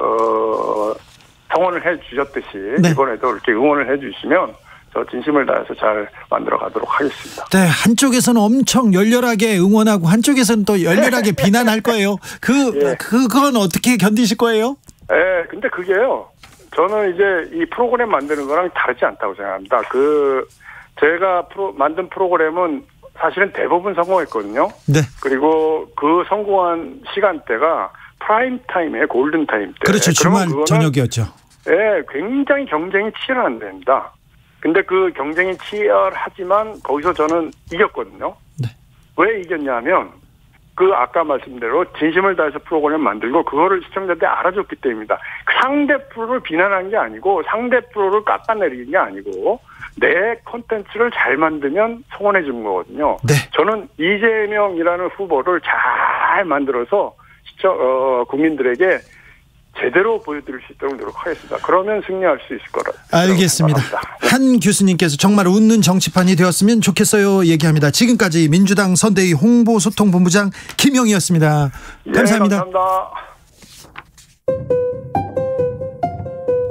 [SPEAKER 12] 성원을 해주셨듯이 이번에도 이렇게 응원을 해주시면 저 진심을 다해서 잘 만들어 가도록 하겠습니다.
[SPEAKER 1] 네, 한쪽에서는 엄청 열렬하게 응원하고 한쪽에서는 또 열렬하게 비난할 거예요. 그건 어떻게 견디실 거예요?
[SPEAKER 12] 네, 근데 그게요. 저는 이제 이 프로그램 만드는 거랑 다르지 않다고 생각합니다. 제가 만든 프로그램은 사실은 대부분 성공했거든요.
[SPEAKER 1] 네.
[SPEAKER 12] 그리고 그 성공한 시간대가 프라임 타임에 골든 타임 때.
[SPEAKER 1] 그렇죠. 주말 저녁이었죠.
[SPEAKER 12] 네, 굉장히 경쟁이 치열한 데입니다. 근데 그 경쟁이 치열하지만 거기서 저는 이겼거든요.
[SPEAKER 1] 네.
[SPEAKER 12] 왜 이겼냐면 아까 말씀대로 진심을 다해서 프로그램을 만들고 그거를 시청자들이 알아줬기 때문입니다. 상대 프로를 비난한 게 아니고 상대 프로를 깎아내리는 게 아니고 내 콘텐츠를 잘 만들면 성원해 주는 거거든요.
[SPEAKER 1] 네.
[SPEAKER 12] 저는 이재명이라는 후보를 잘 만들어서 국민들에게 제대로 보여드릴 수 있도록 노력하겠습니다. 그러면 승리할 수 있을 거라.
[SPEAKER 1] 알겠습니다. 한 교수님께서 정말 웃는 정치판이 되었으면 좋겠어요 얘기합니다. 지금까지 민주당 선대위 홍보소통본부장 김영희였습니다. 감사합니다.
[SPEAKER 12] 감사합니다.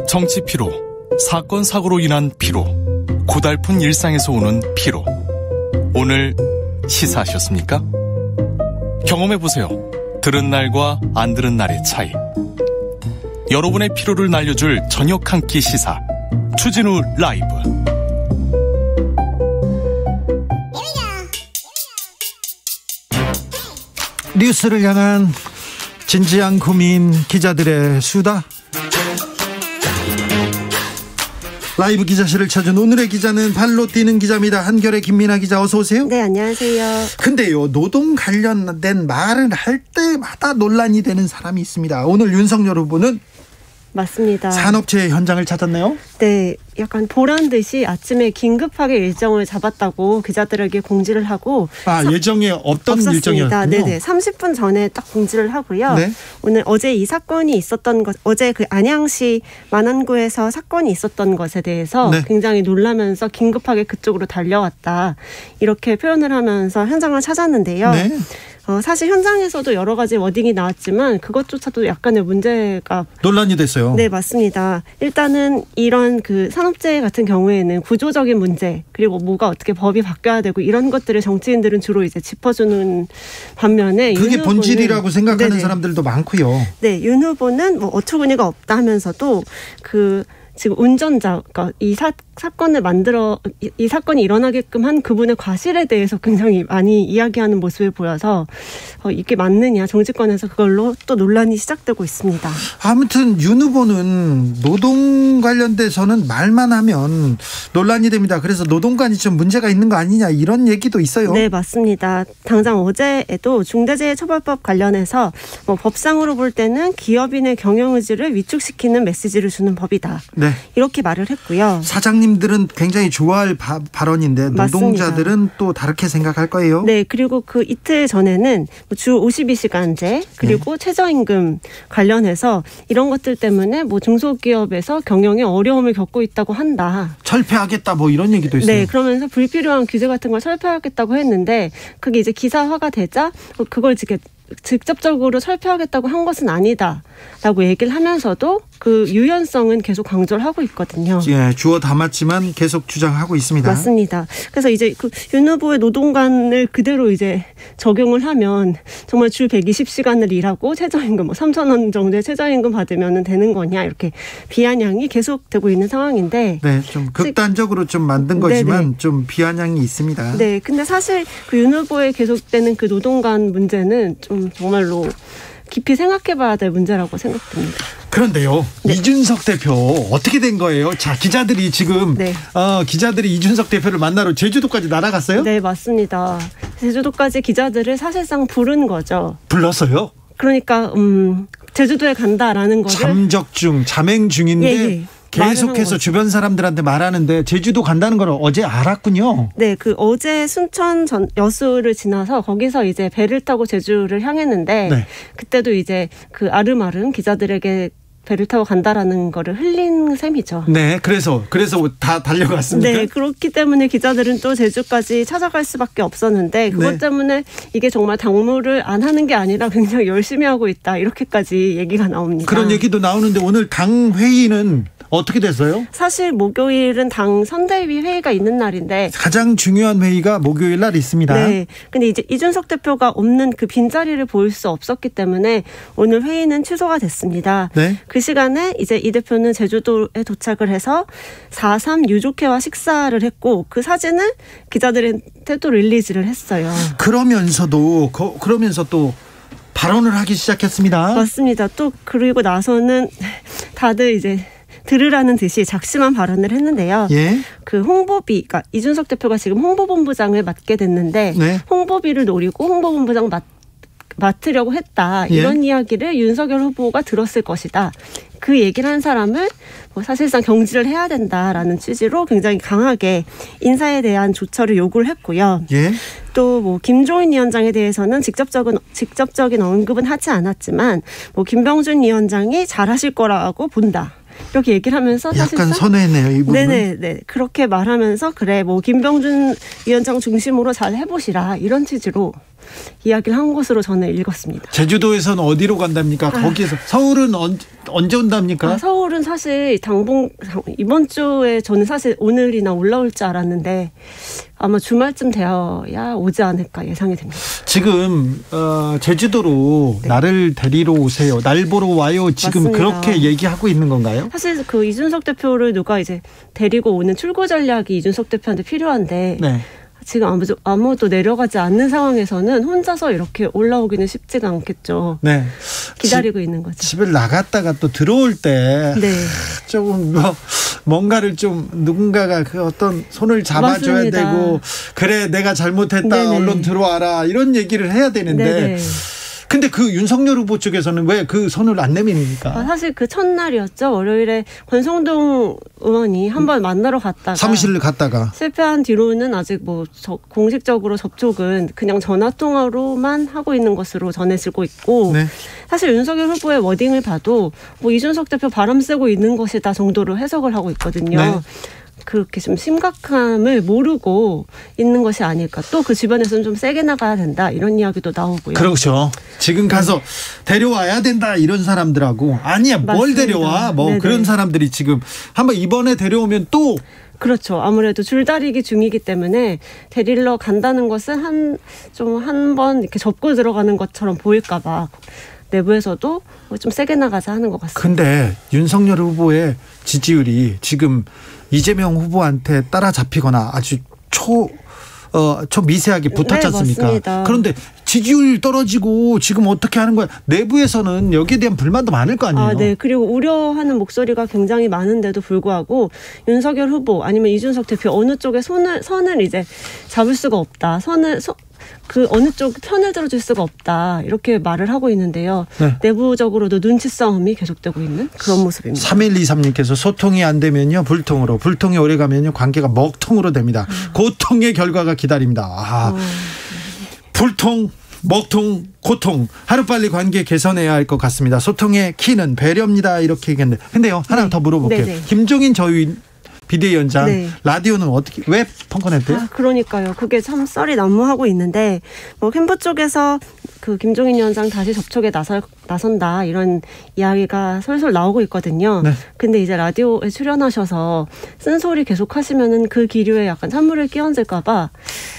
[SPEAKER 13] 정치 피로, 사건 사고로 인한 피로, 고달픈 일상에서 오는 피로. 오늘 시사하셨습니까? 경험해보세요. 들은 날과 안 들은 날의 차이. 여러분의 피로를 날려줄 저녁 한 끼 시사 추진우 라이브.
[SPEAKER 1] 뉴스를 향한 진지한 고민, 기자들의 수다. 라이브 기자실을 찾은 오늘의 기자는 발로 뛰는 기자입니다. 한결의 김민아 기자, 어서 오세요.
[SPEAKER 14] 네, 안녕하세요.
[SPEAKER 1] 근데요, 노동 관련된 말을 할 때마다 논란이 되는 사람이 있습니다. 오늘 윤석열 후보는
[SPEAKER 14] 맞습니다.
[SPEAKER 1] 산업체의 현장을 찾았네요.
[SPEAKER 14] 네, 약간 보란 듯이 아침에 긴급하게 일정을 잡았다고 기자들에게 공지를 하고.
[SPEAKER 1] 예정에 없던 일정이었군요.
[SPEAKER 14] 네네, 30분 전에 딱 공지를 하고요. 네. 어제 이 사건이 있었던 것, 어제 그 안양시 만안구에서 사건이 있었던 것에 대해서 네. 굉장히 놀라면서 긴급하게 그쪽으로 달려왔다, 이렇게 표현을 하면서 현장을 찾았는데요. 네. 사실 현장에서도 여러 가지 워딩이 나왔지만 그것조차도 약간의 문제가
[SPEAKER 1] 논란이 됐어요.
[SPEAKER 14] 네, 맞습니다. 일단은 이런 그 산업재해 같은 경우에는 구조적인 문제, 그리고 뭐가 어떻게 법이 바뀌어야 되고 이런 것들을 정치인들은 주로 이제 짚어주는 반면에
[SPEAKER 1] 그게 본질이라고 생각하는 네네. 사람들도 많고요.
[SPEAKER 14] 네, 윤 후보는 뭐 어처구니가 없다 하면서도 지금 운전자, 그러니까 이 사건이 일어나게끔 한 그분의 과실에 대해서 굉장히 많이 이야기하는 모습을 보여서 이게 맞느냐, 정치권에서 그걸로 또 논란이 시작되고 있습니다.
[SPEAKER 1] 아무튼 윤 후보는 노동 관련돼서는 말만 하면 논란이 됩니다. 그래서 노동관이 좀 문제가 있는 거 아니냐, 이런 얘기도 있어요.
[SPEAKER 14] 네, 맞습니다. 당장 어제에도 중대재해처벌법 관련해서 법상으로 볼 때는 기업인의 경영의지를 위축시키는 메시지를 주는 법이다. 네. 이렇게 말을 했고요.
[SPEAKER 1] 사장님들은 굉장히 좋아할 발언인데 노동자들은 맞습니다. 또 다르게 생각할 거예요.
[SPEAKER 14] 네, 그리고 그 이틀 전에는 주 52시간제 그리고 네. 최저임금 관련해서 이런 것들 때문에 중소기업에서 경영에 어려움을 겪고 있다고 한다.
[SPEAKER 1] 철폐하겠다, 이런 얘기도 있어요.
[SPEAKER 14] 네, 그러면서 불필요한 규제 같은 걸 철폐하겠다고 했는데 그게 이제 기사화가 되자 그걸 직접적으로 철폐하겠다고 한 것은 아니다라고 얘기를 하면서도 그 유연성은 계속 강조를 하고 있거든요.
[SPEAKER 1] 예, 주워 담았지만 계속 주장하고 있습니다.
[SPEAKER 14] 맞습니다. 그래서 이제 윤 후보의 노동관을 그대로 이제 적용을 하면 정말 주 120시간을 일하고 최저임금 3,000원 정도의 최저임금 받으면 되는 거냐, 이렇게 비아냥이 계속되고 있는 상황인데.
[SPEAKER 1] 네, 좀 극단적으로 좀 만든 거지만 네네. 좀 비아냥이 있습니다.
[SPEAKER 14] 네, 근데 사실 윤 후보의 계속되는 그 노동관 문제는 좀 정말로 깊이 생각해봐야 될 문제라고 생각됩니다.
[SPEAKER 1] 그런데요, 네. 이준석 대표 어떻게 된 거예요? 자, 기자들이 지금 네. 기자들이 이준석 대표를 만나러 제주도까지 날아갔어요?
[SPEAKER 14] 네, 맞습니다. 제주도까지 기자들을 사실상 부른 거죠.
[SPEAKER 1] 불렀어요?
[SPEAKER 14] 그러니까 제주도에 간다라는 거를
[SPEAKER 1] 잠행 중인데. 예. 계속해서 주변 사람들한테 말하는데 제주도 간다는 걸 어제 알았군요.
[SPEAKER 14] 네, 어제 순천 여수를 지나서 거기서 이제 배를 타고 제주를 향했는데 네. 그때도 이제 아름아름 기자들에게 배를 타고 간다라는 거를 흘린 셈이죠.
[SPEAKER 1] 네, 그래서 다 달려갔습니까?
[SPEAKER 14] 네, 그렇기 때문에 기자들은 또 제주까지 찾아갈 수밖에 없었는데 그것 네. 때문에 이게 정말 당무를 안 하는 게 아니라 굉장히 열심히 하고 있다, 이렇게까지 얘기가 나옵니다.
[SPEAKER 1] 그런 얘기도 나오는데 오늘 당 회의는 어떻게 됐어요?
[SPEAKER 14] 사실 목요일은 당 선대위 회의가 있는 날인데
[SPEAKER 1] 가장 중요한 회의가 목요일 날 있습니다.
[SPEAKER 14] 네. 근데 이제 이준석 대표가 없는 그 빈자리를 보일 수 없었기 때문에 오늘 회의는 취소가 됐습니다. 네. 그 시간에 이제 이 대표는 제주도에 도착을 해서 4.3 유족회와 식사를 했고 그 사진을 기자들한테 또 릴리즈를 했어요.
[SPEAKER 1] 그러면서 또 발언을 하기 시작했습니다.
[SPEAKER 14] 맞습니다. 또 그리고 나서는 다들 이제 들으라는 듯이 작심한 발언을 했는데요. 예? 그러니까 이준석 대표가 지금 홍보본부장을 맡게 됐는데 네. 홍보비를 노리고 홍보본부장 맡으려고 했다. 이런 예? 이야기를 윤석열 후보가 들었을 것이다. 그 얘기를 한 사람을 사실상 경질을 해야 된다라는 취지로 굉장히 강하게 인사에 대한 조처를 요구를 했고요. 예? 또 김종인 위원장에 대해서는 직접적인 언급은 하지 않았지만 김병준 위원장이 잘하실 거라고 본다. 이렇게 얘기를 하면서
[SPEAKER 1] 약간 선회했네요, 이 부분은.
[SPEAKER 14] 네. 그렇게 말하면서 김병준 위원장 중심으로 잘 해보시라, 이런 취지로 이야기를 한 것으로 저는 읽었습니다.
[SPEAKER 1] 제주도에서는 어디로 간답니까? 거기에서 서울은 언제 온답니까?
[SPEAKER 14] 서울은 사실 이번 주에 저는 사실 오늘이나 올라올 줄 알았는데 아마 주말쯤 되어야 오지 않을까 예상이 됩니다.
[SPEAKER 1] 지금 제주도로 네. 나를 데리러 오세요. 날 보러 와요. 지금 맞습니다. 그렇게 얘기하고 있는 건가요?
[SPEAKER 14] 사실 그 이준석 대표를 누가 이제 데리고 오는 출구 전략이 이준석 대표한테 필요한데 네. 지금 아무도 내려가지 않는 상황에서는 혼자서 이렇게 올라오기는 쉽지가 않겠죠. 네. 기다리고 있는 거죠.
[SPEAKER 1] 집을 나갔다가 또 들어올 때 네. 조금 뭔가를 좀 누군가가 그 어떤 손을 잡아줘야 맞습니다. 되고 그래 내가 잘못했다 네네. 얼른 들어와라 이런 얘기를 해야 되는데 네네. 근데 그 윤석열 후보 쪽에서는 왜 그 손을 안 내밉니까?
[SPEAKER 14] 사실 그 첫날이었죠. 월요일에 권성동 의원이 한번 만나러 갔다가
[SPEAKER 1] 사무실을 갔다가
[SPEAKER 14] 실패한 뒤로는 아직 공식적으로 접촉은 그냥 전화통화로만 하고 있는 것으로 전해지고 있고 네. 사실 윤석열 후보의 워딩을 봐도 이준석 대표 바람 쐬고 있는 것이다 정도로 해석을 하고 있거든요. 네. 그렇게 좀 심각함을 모르고 있는 것이 아닐까. 또 그 주변에서는 좀 세게 나가야 된다 이런 이야기도 나오고요.
[SPEAKER 1] 그렇죠. 지금 가서 데려와야 된다 이런 사람들하고 아니야 맞습니다. 뭘 데려와 네네. 그런 사람들이 지금 한번 이번에 데려오면 또
[SPEAKER 14] 그렇죠. 아무래도 줄다리기 중이기 때문에 데리러 간다는 것은 한 번 이렇게 접고 들어가는 것처럼 보일까 봐 내부에서도 좀 세게 나가자 하는 것 같습니다.
[SPEAKER 1] 근데 윤석열 후보의 지지율이 지금 이재명 후보한테 따라잡히거나 아주 미세하게 붙었지 않습니까? 네, 그런데 지지율 떨어지고 지금 어떻게 하는 거야? 내부에서는 여기에 대한 불만도 많을 거 아니에요?
[SPEAKER 14] 네. 그리고 우려하는 목소리가 굉장히 많은데도 불구하고 윤석열 후보 아니면 이준석 대표 어느 쪽에 선을 이제 잡을 수가 없다. 그 어느 쪽 편을 들어줄 수가 없다 이렇게 말을 하고 있는데요. 네. 내부적으로도 눈치 싸움이 계속되고 있는 그런 모습입니다.
[SPEAKER 1] 3123님께서 소통이 안 되면요 불통으로 불통이 오래가면요 관계가 먹통으로 됩니다. 고통의 결과가 기다립니다. 불통 먹통 고통 하루빨리 관계 개선해야 할 것 같습니다. 소통의 키는 배려입니다 이렇게 얘기했는데 근데요 하나 네. 더 물어볼게요. 네네. 김종인 비대위원장 네. 라디오는 어떻게 왜 펑커냈대요?
[SPEAKER 14] 그러니까요. 그게 참 썰이 난무하고 있는데 캠프 쪽에서 그 김종인 위원장 다시 접촉에 나선다 이런 이야기가 솔솔 나오고 있거든요. 네. 근데 이제 라디오에 출연하셔서 쓴소리 계속 하시면은 그 기류에 약간 찬물을 끼얹을까 봐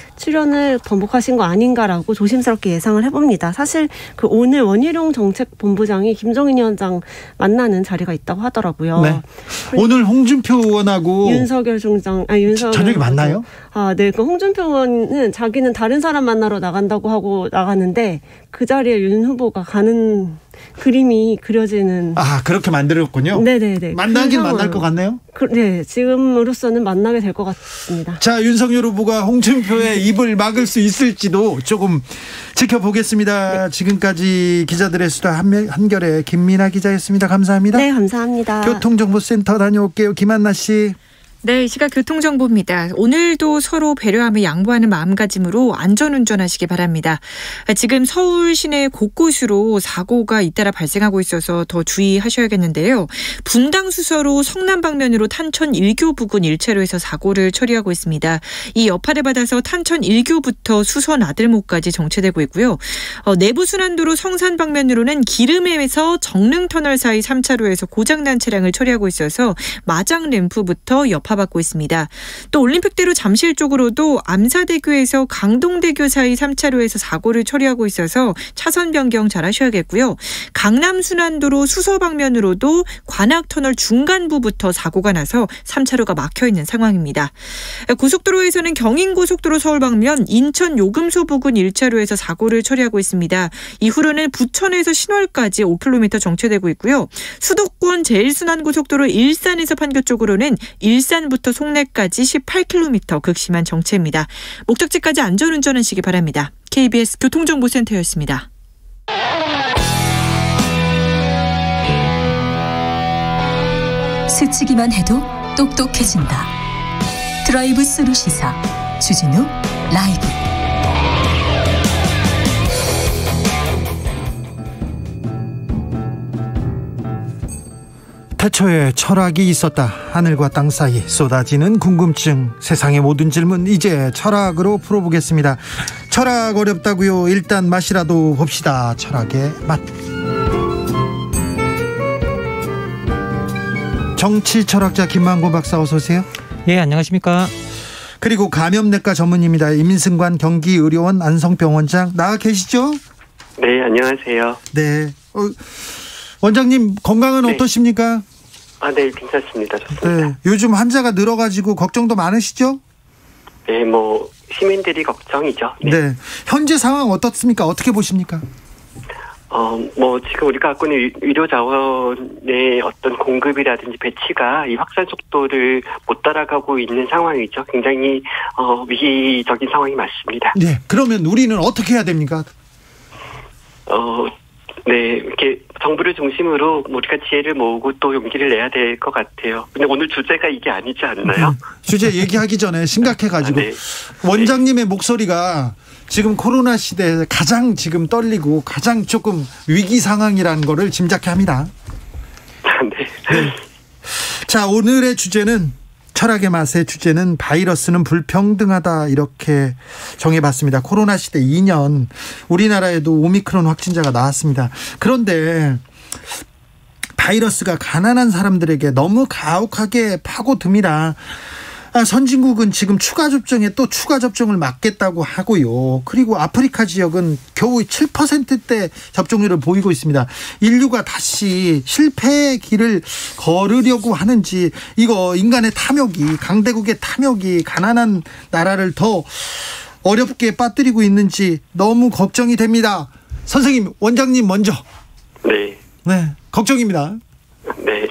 [SPEAKER 14] 출연을 번복하신 거 아닌가라고 조심스럽게 예상을 해봅니다. 사실 그 오늘 원희룡 정책본부장이 김종인 위원장 만나는 자리가 있다고 하더라고요. 네.
[SPEAKER 1] 오늘 홍준표 의원하고
[SPEAKER 14] 윤석열
[SPEAKER 1] 저녁에 만나요?
[SPEAKER 14] 네. 그 홍준표 의원은 자기는 다른 사람 만나러 나간다고 하고 나가는데 그 자리에 윤 후보가 가는 그림이 그려지는.
[SPEAKER 1] 그렇게 만들었군요.
[SPEAKER 14] 네네네.
[SPEAKER 1] 만나긴 만날 것 같네요.
[SPEAKER 14] 네, 지금으로서는 만나게 될 것 같습니다.
[SPEAKER 1] 자, 윤석열 후보가 홍준표의 입을 막을 수 있을지도 조금 지켜보겠습니다. 네. 지금까지 기자들의 수다 한결의 김민아 기자였습니다. 감사합니다.
[SPEAKER 14] 네, 감사합니다.
[SPEAKER 1] 교통정보센터 다녀올게요. 김한나 씨.
[SPEAKER 3] 네, 이 시각 교통정보입니다. 오늘도 서로 배려하며 양보하는 마음가짐으로 안전운전하시기 바랍니다. 지금 서울 시내 곳곳으로 사고가 잇따라 발생하고 있어서 더 주의하셔야겠는데요. 분당 수서로 성남 방면으로 탄천 1교 부근 1차로에서 사고를 처리하고 있습니다. 이 여파를 받아서 탄천 1교부터 수서 나들목까지 정체되고 있고요. 내부순환도로 성산 방면으로는 기름에서 정릉터널 사이 3차로에서 고장난 차량을 처리하고 있어서 마장 램프부터 여파받고 있습니다. 또 올림픽대로 잠실 쪽으로도 암사대교에서 강동대교 사이 3차로에서 사고를 처리하고 있어서 차선 변경 잘 하셔야겠고요. 강남순환도로 수서 방면으로도 관악터널 중간부부터 사고가 나서 3차로가 막혀있는 상황입니다. 고속도로에서는 경인고속도로 서울 방면 인천 요금소 부근 1차로에서 사고를 처리하고 있습니다. 이후로는 부천에서 신월까지 5km 정체되고 있고요. 수도권 제1순환고속도로 일산에서 판교 쪽으로는 일산부터 송내까지 18km 극심한 정체입니다. 목적지까지 안전운전하시기 바랍니다. KBS 교통정보센터였습니다.
[SPEAKER 7] 스치기만 해도 똑똑해진다. 드라이브 스루 시사 주진우 라이브.
[SPEAKER 1] 태초에 철학이 있었다. 하늘과 땅 사이 쏟아지는 궁금증, 세상의 모든 질문 이제 철학으로 풀어보겠습니다. 철학 어렵다고요? 일단 맛이라도 봅시다. 철학의 맛. 정치 철학자 김만고 박사 어서 오세요.
[SPEAKER 15] 예, 안녕하십니까.
[SPEAKER 1] 그리고 감염내과 전문입니다. 임승관 경기의료원 안성병원장 나와 계시죠?
[SPEAKER 16] 네, 안녕하세요.
[SPEAKER 1] 네. 원장님 건강은 네. 어떠십니까?
[SPEAKER 16] 네, 괜찮습니다. 좋습니다.
[SPEAKER 1] 네, 요즘 환자가 늘어가지고 걱정도 많으시죠?
[SPEAKER 16] 네, 시민들이 걱정이죠.
[SPEAKER 1] 네. 네. 현재 상황 어떻습니까? 어떻게 보십니까?
[SPEAKER 16] 지금 우리가 갖고 있는 의료 자원의 어떤 공급이라든지 배치가 이 확산 속도를 못 따라가고 있는 상황이죠. 굉장히 위기적인 상황이 맞습니다.
[SPEAKER 1] 네. 그러면 우리는 어떻게 해야 됩니까?
[SPEAKER 16] 네, 이렇게 정부를 중심으로 우리가 지혜를 모으고 또 용기를 내야 될 것 같아요. 근데 오늘 주제가 이게 아니지 않나요?
[SPEAKER 1] 주제 얘기하기 전에 심각해가지고
[SPEAKER 16] 네.
[SPEAKER 1] 원장님의 목소리가 지금 코로나 시대에 가장 지금 떨리고 가장 조금 위기 상황이라는 거를 짐작케 합니다. 네. 자, 오늘의 주제는 철학의 맛의 주제는 바이러스는 불평등하다 이렇게 정해봤습니다. 코로나 시대 2년 우리나라에도 오미크론 확진자가 나왔습니다. 그런데 바이러스가 가난한 사람들에게 너무 가혹하게 파고듭니다. 선진국은 지금 추가 접종을 막겠다고 하고요. 그리고 아프리카 지역은 겨우 7%대 접종률을 보이고 있습니다. 인류가 다시 실패의 길을 걸으려고 하는지, 이거 인간의 탐욕이, 강대국의 탐욕이 가난한 나라를 더 어렵게 빠뜨리고 있는지 너무 걱정이 됩니다. 선생님, 원장님 먼저. 네, 걱정입니다.
[SPEAKER 16] 네,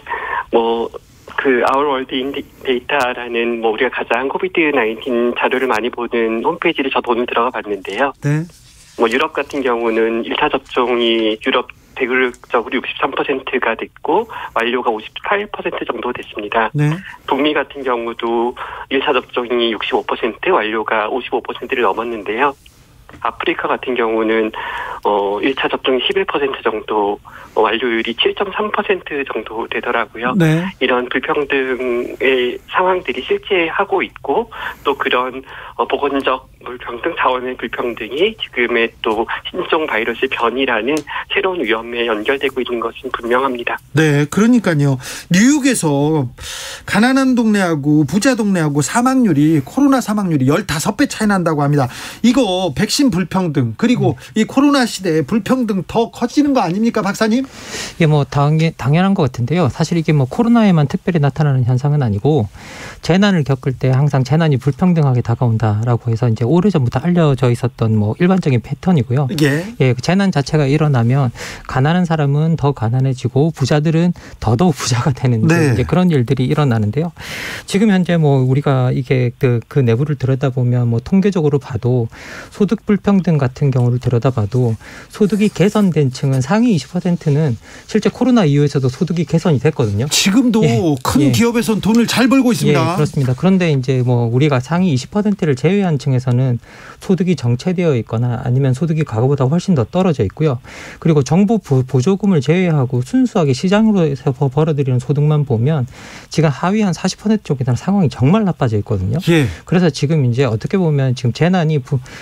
[SPEAKER 16] Our World in Data라는 우리가 가장 코비드-19 자료를 많이 보는 홈페이지를 저도 오늘 들어가 봤는데요.
[SPEAKER 1] 네.
[SPEAKER 16] 유럽 같은 경우는 1차 접종이 유럽 대륙적으로 63%가 됐고 완료가 58% 정도 됐습니다.
[SPEAKER 1] 네.
[SPEAKER 16] 북미 같은 경우도 1차 접종이 65%, 완료가 55%를 넘었는데요. 아프리카 같은 경우는 1차 접종이 11% 정도, 완료율이 7.3% 정도 되더라고요.
[SPEAKER 1] 네.
[SPEAKER 16] 이런 불평등의 상황들이 실제하고 있고, 또 그런 보건적 불평등, 자원의 불평등이 지금의 또 신종 바이러스 변이라는 새로운 위험에 연결되고 있는 것은 분명합니다.
[SPEAKER 1] 네, 그러니까요. 뉴욕에서 가난한 동네하고 부자 동네하고 코로나 사망률이 15배 차이 난다고 합니다. 이거 백신 불평등, 그리고 이 코로나 시대에 불평등 더 커지는 거 아닙니까, 박사님?
[SPEAKER 15] 이게 당연한 것 같은데요. 사실 이게 코로나에만 특별히 나타나는 현상은 아니고, 재난을 겪을 때 항상 재난이 불평등하게 다가온다라고 해서 이제 오래전부터 알려져 있었던 일반적인 패턴이고요.
[SPEAKER 1] 예,
[SPEAKER 15] 재난 자체가 일어나면 가난한 사람은 더 가난해지고 부자들은 더더욱 부자가 되는
[SPEAKER 1] 네.
[SPEAKER 15] 이제 그런 일들이 일어나는데요. 지금 현재 우리가 이게 그 내부를 들여다보면 통계적으로 봐도 소득 불평등 같은 경우를 들여다봐도 소득이 개선된 층은 상위 20%는 실제 코로나 이후에서도 소득이 개선이 됐거든요.
[SPEAKER 1] 지금도 큰 기업에서는 돈을 잘 벌고 있습니다.
[SPEAKER 15] 예, 그렇습니다. 그런데 이제 우리가 상위 20%를 제외한 층에서는 소득이 정체되어 있거나 아니면 소득이 과거보다 훨씬 더 떨어져 있고요. 그리고 정부 보조금을 제외하고 순수하게 시장으로서 벌어들이는 소득만 보면 지금 하위 한 40% 쪽에는 상황이 정말 나빠져 있거든요.
[SPEAKER 1] 예.
[SPEAKER 15] 그래서 지금 이제 어떻게 보면 지금 재난이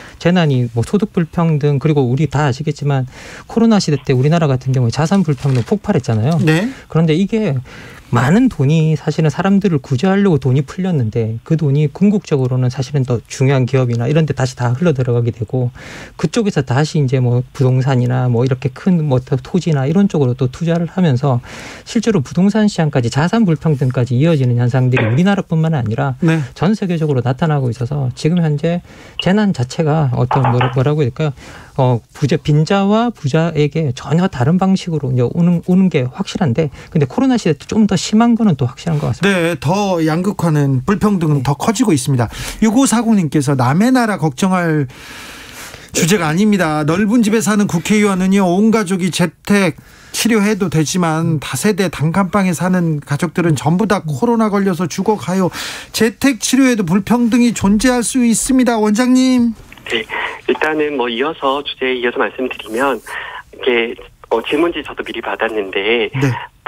[SPEAKER 15] 소득 불평등, 그리고 우리 다 아시겠지만 코로나 시대 때 우리나라 같은 경우에 자산 불평등 폭발했잖아요.
[SPEAKER 1] 네.
[SPEAKER 15] 그런데 이게 많은 돈이 사실은 사람들을 구제하려고 돈이 풀렸는데 그 돈이 궁극적으로는 사실은 더 중요한 기업이나 이런 데 다시 다 흘러 들어가게 되고, 그쪽에서 다시 이제 부동산이나 이렇게 큰 토지나 이런 쪽으로 또 투자를 하면서 실제로 부동산 시장까지 자산 불평등까지 이어지는 현상들이 우리나라뿐만 아니라
[SPEAKER 1] 네.
[SPEAKER 15] 전 세계적으로 나타나고 있어서 지금 현재 재난 자체가 어떤 뭐라고 해야 될까요? 빈자와 부자에게 전혀 다른 방식으로 이제 오는 게 확실한데, 근데 코로나 시대 때 좀 더 심한 거는 또 확실한 것 같습니다.
[SPEAKER 1] 네, 더 양극화는 불평등은 더 커지고 있습니다. 6540님께서 남의 나라 걱정할 주제가 아닙니다. 넓은 집에 사는 국회의원은요, 온 가족이 재택 치료해도 되지만 다세대 단칸방에 사는 가족들은 전부 다 코로나 걸려서 죽어가요. 재택 치료에도 불평등이 존재할 수 있습니다. 원장님.
[SPEAKER 16] 네, 일단은 주제에 이어서 말씀드리면, 이게 질문지 저도 미리 받았는데,
[SPEAKER 1] 네.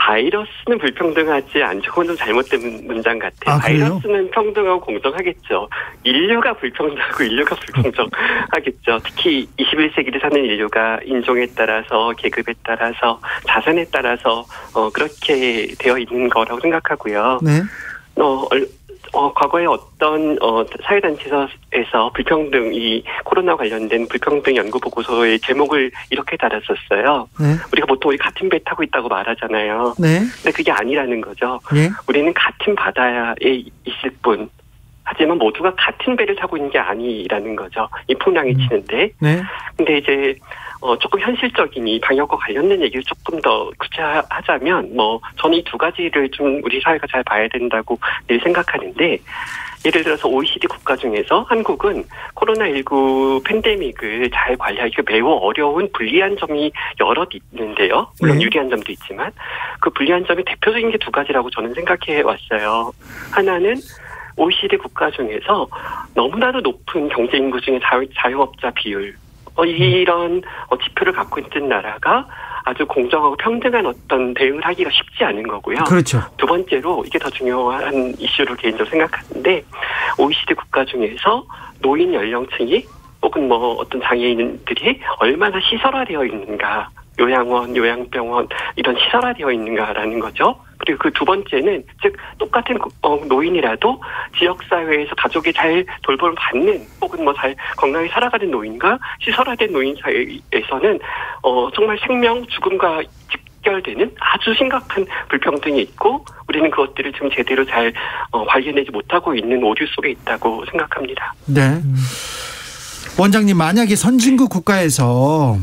[SPEAKER 16] 바이러스는 불평등하지 않죠. 그건 좀 잘못된 문장 같아요. 바이러스는 평등하고 공정하겠죠. 인류가 불평등하고 인류가 불공정하겠죠. 특히 21세기를 사는 인류가 인종에 따라서 계급에 따라서 자산에 따라서 그렇게 되어 있는 거라고 생각하고요. 네. 과거에 어떤 사회단체에서 불평등, 이 코로나 관련된 불평등 연구 보고서의 제목을 이렇게 달았었어요. 네. 우리가 보통 우리 같은 배 타고 있다고 말하잖아요. 네. 근데 그게 아니라는 거죠. 네. 우리는 같은 바다에 있을 뿐. 하지만 모두가 같은 배를 타고 있는 게 아니라는 거죠. 이 풍랑이 치는데. 네. 근데 이제 조금 현실적인 이 방역과 관련된 얘기를 조금 더 구체화하자면 저는 이 두 가지를 좀 우리 사회가 잘 봐야 된다고 늘 생각하는데, 예를 들어서 OECD 국가 중에서 한국은 코로나19 팬데믹을 잘 관리하기가 매우 어려운 불리한 점이 여럿 있는데요. 물론 유리한 점도 있지만 그 불리한 점이 대표적인 게 두 가지라고 저는 생각해 왔어요. 하나는 OECD 국가 중에서 너무나도 높은 경제인구 중에 자영업자 비율, 이런 지표를 갖고 있는 나라가 아주 공정하고 평등한 어떤 대응을 하기가 쉽지 않은 거고요. 그렇죠. 두 번째로 이게 더 중요한 이슈로 개인적으로 생각하는데, OECD 국가 중에서 노인 연령층이 혹은 어떤 장애인들이 얼마나 시설화되어 있는가, 요양원, 요양병원 이런 시설화되어 있는가라는 거죠. 그리고 그 두 번째는 즉 똑같은 노인이라도 지역사회에서 가족이 잘 돌봄을 받는 혹은 잘 건강히 살아가는 노인과 시설화된 노인 사이에서는 정말 생명, 죽음과 직결되는 아주 심각한 불평등이 있고, 우리는 그것들을 지금 제대로 잘 관리해내지 못하고 있는 오류 속에 있다고 생각합니다.
[SPEAKER 1] 네. 원장님, 만약에 선진국 국가에서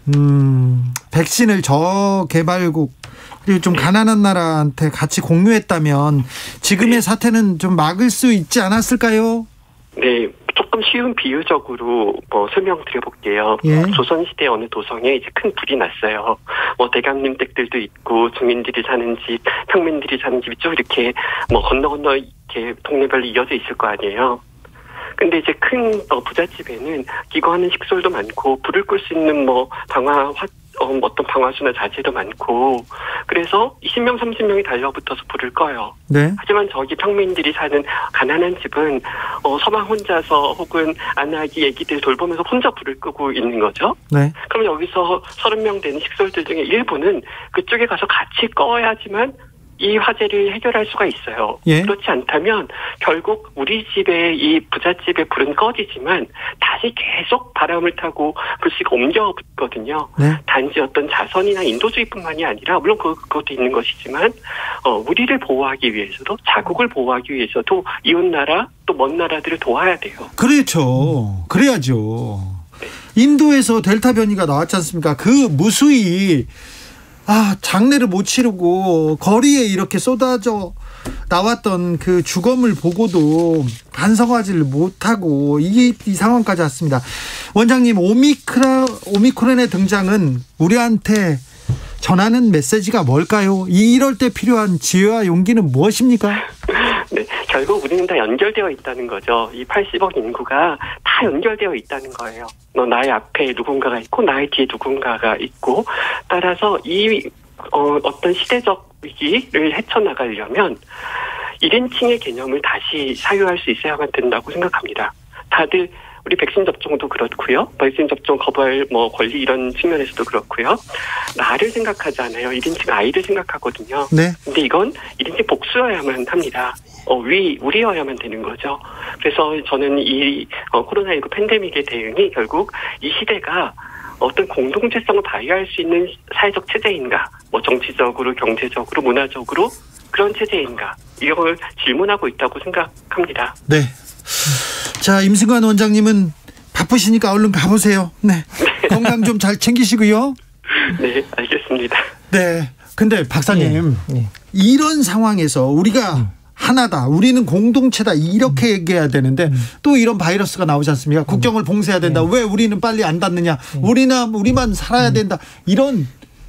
[SPEAKER 1] 백신을 저개발국 그리고 좀 가난한 나라한테 같이 공유했다면 지금의 사태는 좀 막을 수 있지 않았을까요?
[SPEAKER 16] 네, 조금 쉬운 비유적으로 설명드려볼게요. 예. 조선시대 어느 도성에 이제 큰 불이 났어요. 대감림댁들도 있고 주민들이 사는 집, 평민들이 사는 집이 쭉 이렇게 건너 이렇게 동네별로 이어져 있을 거 아니에요. 근데 이제 큰 부잣집에는 기거하는 식솔도 많고 불을 끌 수 있는 어떤 방화수나 자재도 많고, 그래서 20명, 30명이 달려붙어서 불을 꺼요. 네. 하지만 저기 평민들이 사는 가난한 집은 서방 혼자서 혹은 아나기 애기들 돌보면서 혼자 불을 끄고 있는 거죠. 네. 그럼 여기서 30명 되는 식솔들 중에 일부는 그쪽에 가서 같이 꺼야지만 이 화재를 해결할 수가 있어요. 예. 그렇지 않다면 결국 우리 집의 이 부잣집의 불은 꺼지지만 다시 계속 바람을 타고 불씨가 옮겨 붙거든요. 네. 단지 어떤 자선이나 인도주의뿐만이 아니라 물론 그것도 있는 것이지만 우리를 보호하기 위해서도, 자국을 보호하기 위해서도 이웃나라 또 먼 나라들을 도와야 돼요.
[SPEAKER 1] 그렇죠. 그래야죠. 네. 인도에서 델타 변이가 나왔지 않습니까? 그 무수히 장례를 못 치르고 거리에 이렇게 쏟아져 나왔던 그 주검을 보고도 반성하지를 못하고 이 상황까지 왔습니다. 원장님, 오미크론의 등장은 우리한테 전하는 메시지가 뭘까요? 이럴 때 필요한 지혜와 용기는 무엇입니까?
[SPEAKER 16] 네, 결국 우리는 다 연결되어 있다는 거죠. 이 80억 인구가 다 연결되어 있다는 거예요. 나의 앞에 누군가가 있고 나의 뒤에 누군가가 있고, 따라서 이 어떤 시대적 위기를 헤쳐나가려면 1인칭의 개념을 다시 사유할 수 있어야만 된다고 생각합니다. 다들 우리 백신 접종도 그렇고요. 백신 접종 거부할 권리 이런 측면에서도 그렇고요. 나를 생각하지 않아요. 1인칭 아이를 생각하거든요. 네. 근데 이건 1인칭 복수여야만 합니다. 우리여야만 되는 거죠. 그래서 저는 이 코로나19 팬데믹의 대응이 결국 이 시대가 어떤 공동체성을 발휘할 수 있는 사회적 체제인가, 정치적으로, 경제적으로, 문화적으로 그런 체제인가, 이걸 질문하고 있다고 생각합니다.
[SPEAKER 1] 네. 자, 임승관 원장님은 바쁘시니까 얼른 가보세요. 네. 건강 좀 잘 챙기시고요.
[SPEAKER 16] 네, 알겠습니다.
[SPEAKER 1] 네. 근데 박사님, 이런 상황에서 우리가 하나다, 우리는 공동체다, 이렇게 얘기해야 되는데 또 이런 바이러스가 나오지 않습니까? 국경을 봉쇄해야 된다. 왜 우리는 빨리 안 닫느냐? 우리만 살아야 된다.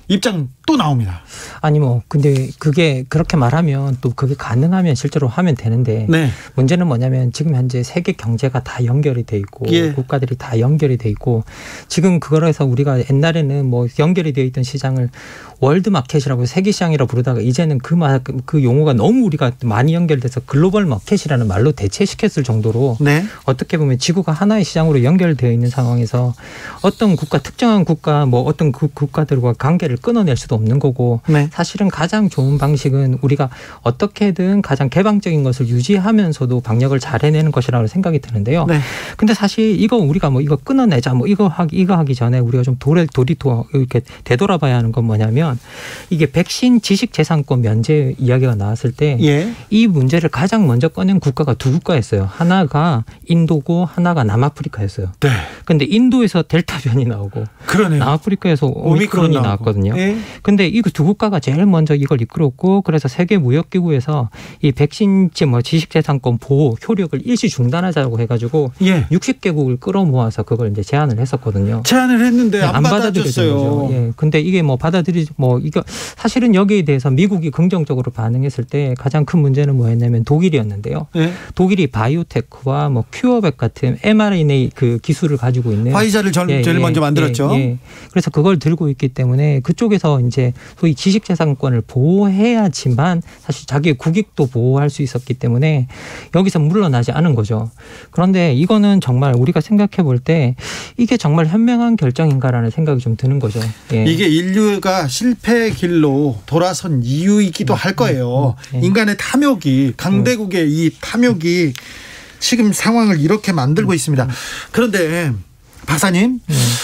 [SPEAKER 1] 입장 또 나옵니다.
[SPEAKER 15] 아니 뭐 근데 그게 그렇게 말하면 또 그게 가능하면 실제로 하면 되는데 네. 문제는 뭐냐면 지금 현재 세계 경제가 다 연결이 돼 있고 예. 국가들이 다 연결이 돼 있고 지금 그걸 해서 우리가 옛날에는 뭐 연결이 되어 있던 시장을 월드 마켓이라고 세계 시장이라고 부르다가 이제는 그 용어가 너무 우리가 많이 연결돼서 글로벌 마켓이라는 말로 대체시켰을 정도로 네. 어떻게 보면 지구가 하나의 시장으로 연결되어 있는 상황에서 어떤 국가 특정한 국가 뭐 어떤 국가들과 관계를 끊어낼 수도 없는 거고 네. 사실은 가장 좋은 방식은 우리가 어떻게든 가장 개방적인 것을 유지하면서도 방역을 잘 해내는 것이라고 생각이 드는데요. 네. 근데 사실 이거 우리가 뭐 이거 끊어내자 뭐 이거 하기 전에 우리가 좀 이렇게 되돌아봐야 하는 건 뭐냐면 이게 백신 지식재산권 면제 이야기가 나왔을 때 이 문제를 가장 먼저 꺼낸 국가가 두 국가였어요. 하나가 인도고 하나가 남아프리카였어요. 네. 근데 인도에서 델타 변이 나오고 그러네요. 남아프리카에서 오미크론이 나왔거든요. 근데 이 두 국가가 제일 먼저 이걸 이끌었고 그래서 세계무역기구에서 이 백신 뭐 지식재산권 보호 효력을 일시 중단하자고 해가지고 60개국을 끌어모아서 그걸 이제 제안을 했었거든요.
[SPEAKER 1] 제안을 했는데 안 받아들였어요.
[SPEAKER 15] 예. 근데 이게 뭐 이거 사실은 여기에 대해서 미국이 긍정적으로 반응했을 때 가장 큰 문제는 뭐였냐면 독일이었는데요. 네. 독일이 바이오테크와 뭐 큐어백 같은 mRNA 그 기술을 가지고 있는
[SPEAKER 1] 화이자를 제일 먼저 만들었죠.
[SPEAKER 15] 그래서 그걸 들고 있기 때문에 그쪽에서 이제 소위 지식재산권을 보호해야지만 사실 자기의 국익도 보호할 수 있었기 때문에 여기서 물러나지 않은 거죠. 그런데 이거는 정말 우리가 생각해 볼 때 이게 정말 현명한 결정인가라는 생각이 좀 드는 거죠. 예.
[SPEAKER 1] 이게 인류가 실패의 길로 돌아선 이유이기도 할 거예요. 인간의 탐욕이 강대국의 이 탐욕이 지금 상황을 이렇게 만들고 있습니다. 그런데 박사님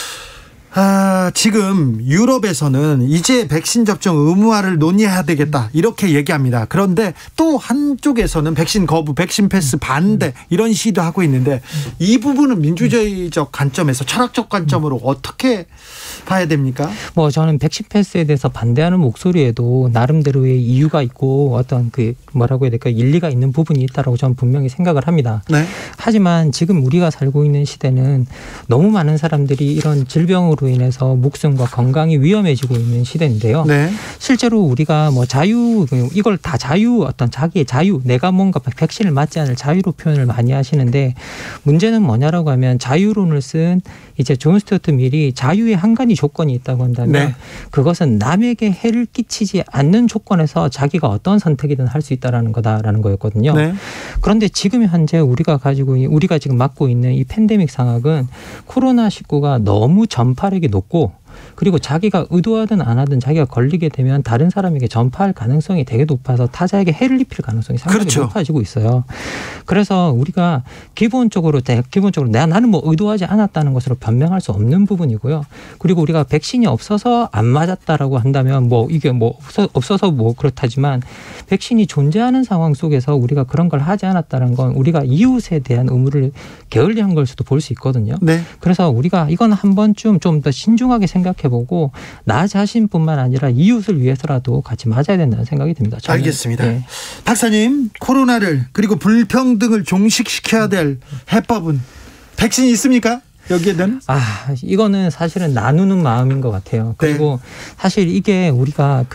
[SPEAKER 1] 지금 유럽에서는 이제 백신 접종 의무화를 논의해야 되겠다 이렇게 얘기합니다. 그런데 또 한쪽에서는 백신 거부, 백신 패스 반대 이런 시도 하고 있는데 이 부분은 민주주의적 관점에서 철학적 관점으로 어떻게 봐야 됩니까?
[SPEAKER 15] 뭐 저는 백신 패스에 대해서 반대하는 목소리에도 나름대로의 이유가 있고 어떤 그 뭐라고 해야 될까 일리가 있는 부분이 있다라고 저는 분명히 생각을 합니다. 네. 하지만 지금 우리가 살고 있는 시대는 너무 많은 사람들이 이런 질병으로 인해서 목숨과 건강이 위험해지고 있는 시대인데요. 네. 실제로 우리가 뭐 이걸 다 어떤 자기의 자유, 내가 뭔가 백신을 맞지 않을 자유로 표현을 많이 하시는데 문제는 뭐냐라고 하면 자유론을 쓴 이제 존 스튜어트 밀이 자유의 한 가지 조건이 있다고 한다면 네. 그것은 남에게 해를 끼치지 않는 조건에서 자기가 어떤 선택이든 할 수 있다라는 거다라는 거였거든요. 네. 그런데 지금 현재 우리가 지금 맞고 있는 이 팬데믹 상황은 코로나19가 너무 전파력이 높고 그리고 자기가 의도하든 안 하든 자기가 걸리게 되면 다른 사람에게 전파할 가능성이 되게 높아서 타자에게 해를 입힐 가능성이 상당히 그렇죠. 높아지고 있어요. 그래서 우리가 기본적으로 나는 뭐 의도하지 않았다는 것으로 변명할 수 없는 부분이고요. 그리고 우리가 백신이 없어서 안 맞았다라고 한다면 뭐 이게 뭐 없어서 뭐 그렇다지만 백신이 존재하는 상황 속에서 우리가 그런 걸 하지 않았다는 건 우리가 이웃에 대한 의무를 게을리한 걸 수도 볼 수 있거든요. 네. 그래서 우리가 이건 한 번쯤 좀 더 신중하게 생각해보고 나 자신뿐만 아니라 이웃을 위해서라도 같이 맞아야 된다는 생각이 듭니다.
[SPEAKER 1] 저는. 알겠습니다. 네. 박사님, 코로나를 그리고 불평등을 종식시켜야 될 해법은 백신이 있습니까? 여기에는?
[SPEAKER 15] 이거는 사실은 나누는 마음인 것 같아요. 그리고 사실 이게 우리가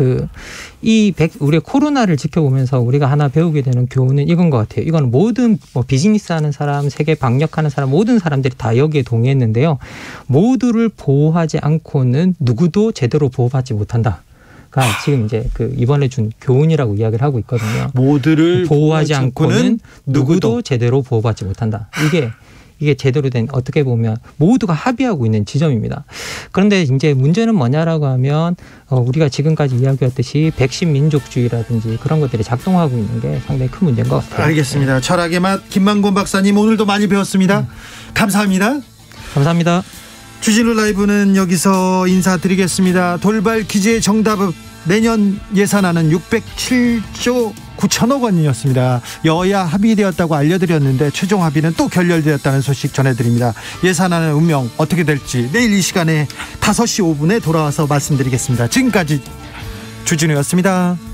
[SPEAKER 15] 우리가 코로나를 지켜보면서 우리가 하나 배우게 되는 교훈은 이건 것 같아요. 이건 모든 비즈니스 하는 사람, 세계 방역하는 사람, 모든 사람들이 다 여기에 동의했는데요. 모두를 보호하지 않고는 누구도 제대로 보호받지 못한다. 지금 이제 이번에 준 교훈이라고 이야기를 하고 있거든요.
[SPEAKER 1] 모두를
[SPEAKER 15] 보호하지 않고는 누구도 제대로 보호받지 못한다. 이게 제대로 된 어떻게 보면 모두가 합의하고 있는 지점입니다. 그런데 이제 문제는 뭐냐라고 하면 우리가 지금까지 이야기했듯이 백신 민족주의라든지 그런 것들이 작동하고 있는 게 상당히 큰 문제인 것 같아요.
[SPEAKER 1] 알겠습니다. 철학의 맛 김만곤 박사님 오늘도 많이 배웠습니다. 감사합니다.
[SPEAKER 15] 감사합니다.
[SPEAKER 1] 주진우 라이브는 여기서 인사드리겠습니다. 돌발 퀴즈의 정답은 내년 예산안은 607조 9천억 원이었습니다. 여야 합의되었다고 알려드렸는데 최종 합의는 또 결렬되었다는 소식 전해드립니다. 예산안의 운명 어떻게 될지 내일 이 시간에 5시 5분에 돌아와서 말씀드리겠습니다. 지금까지 주진우였습니다.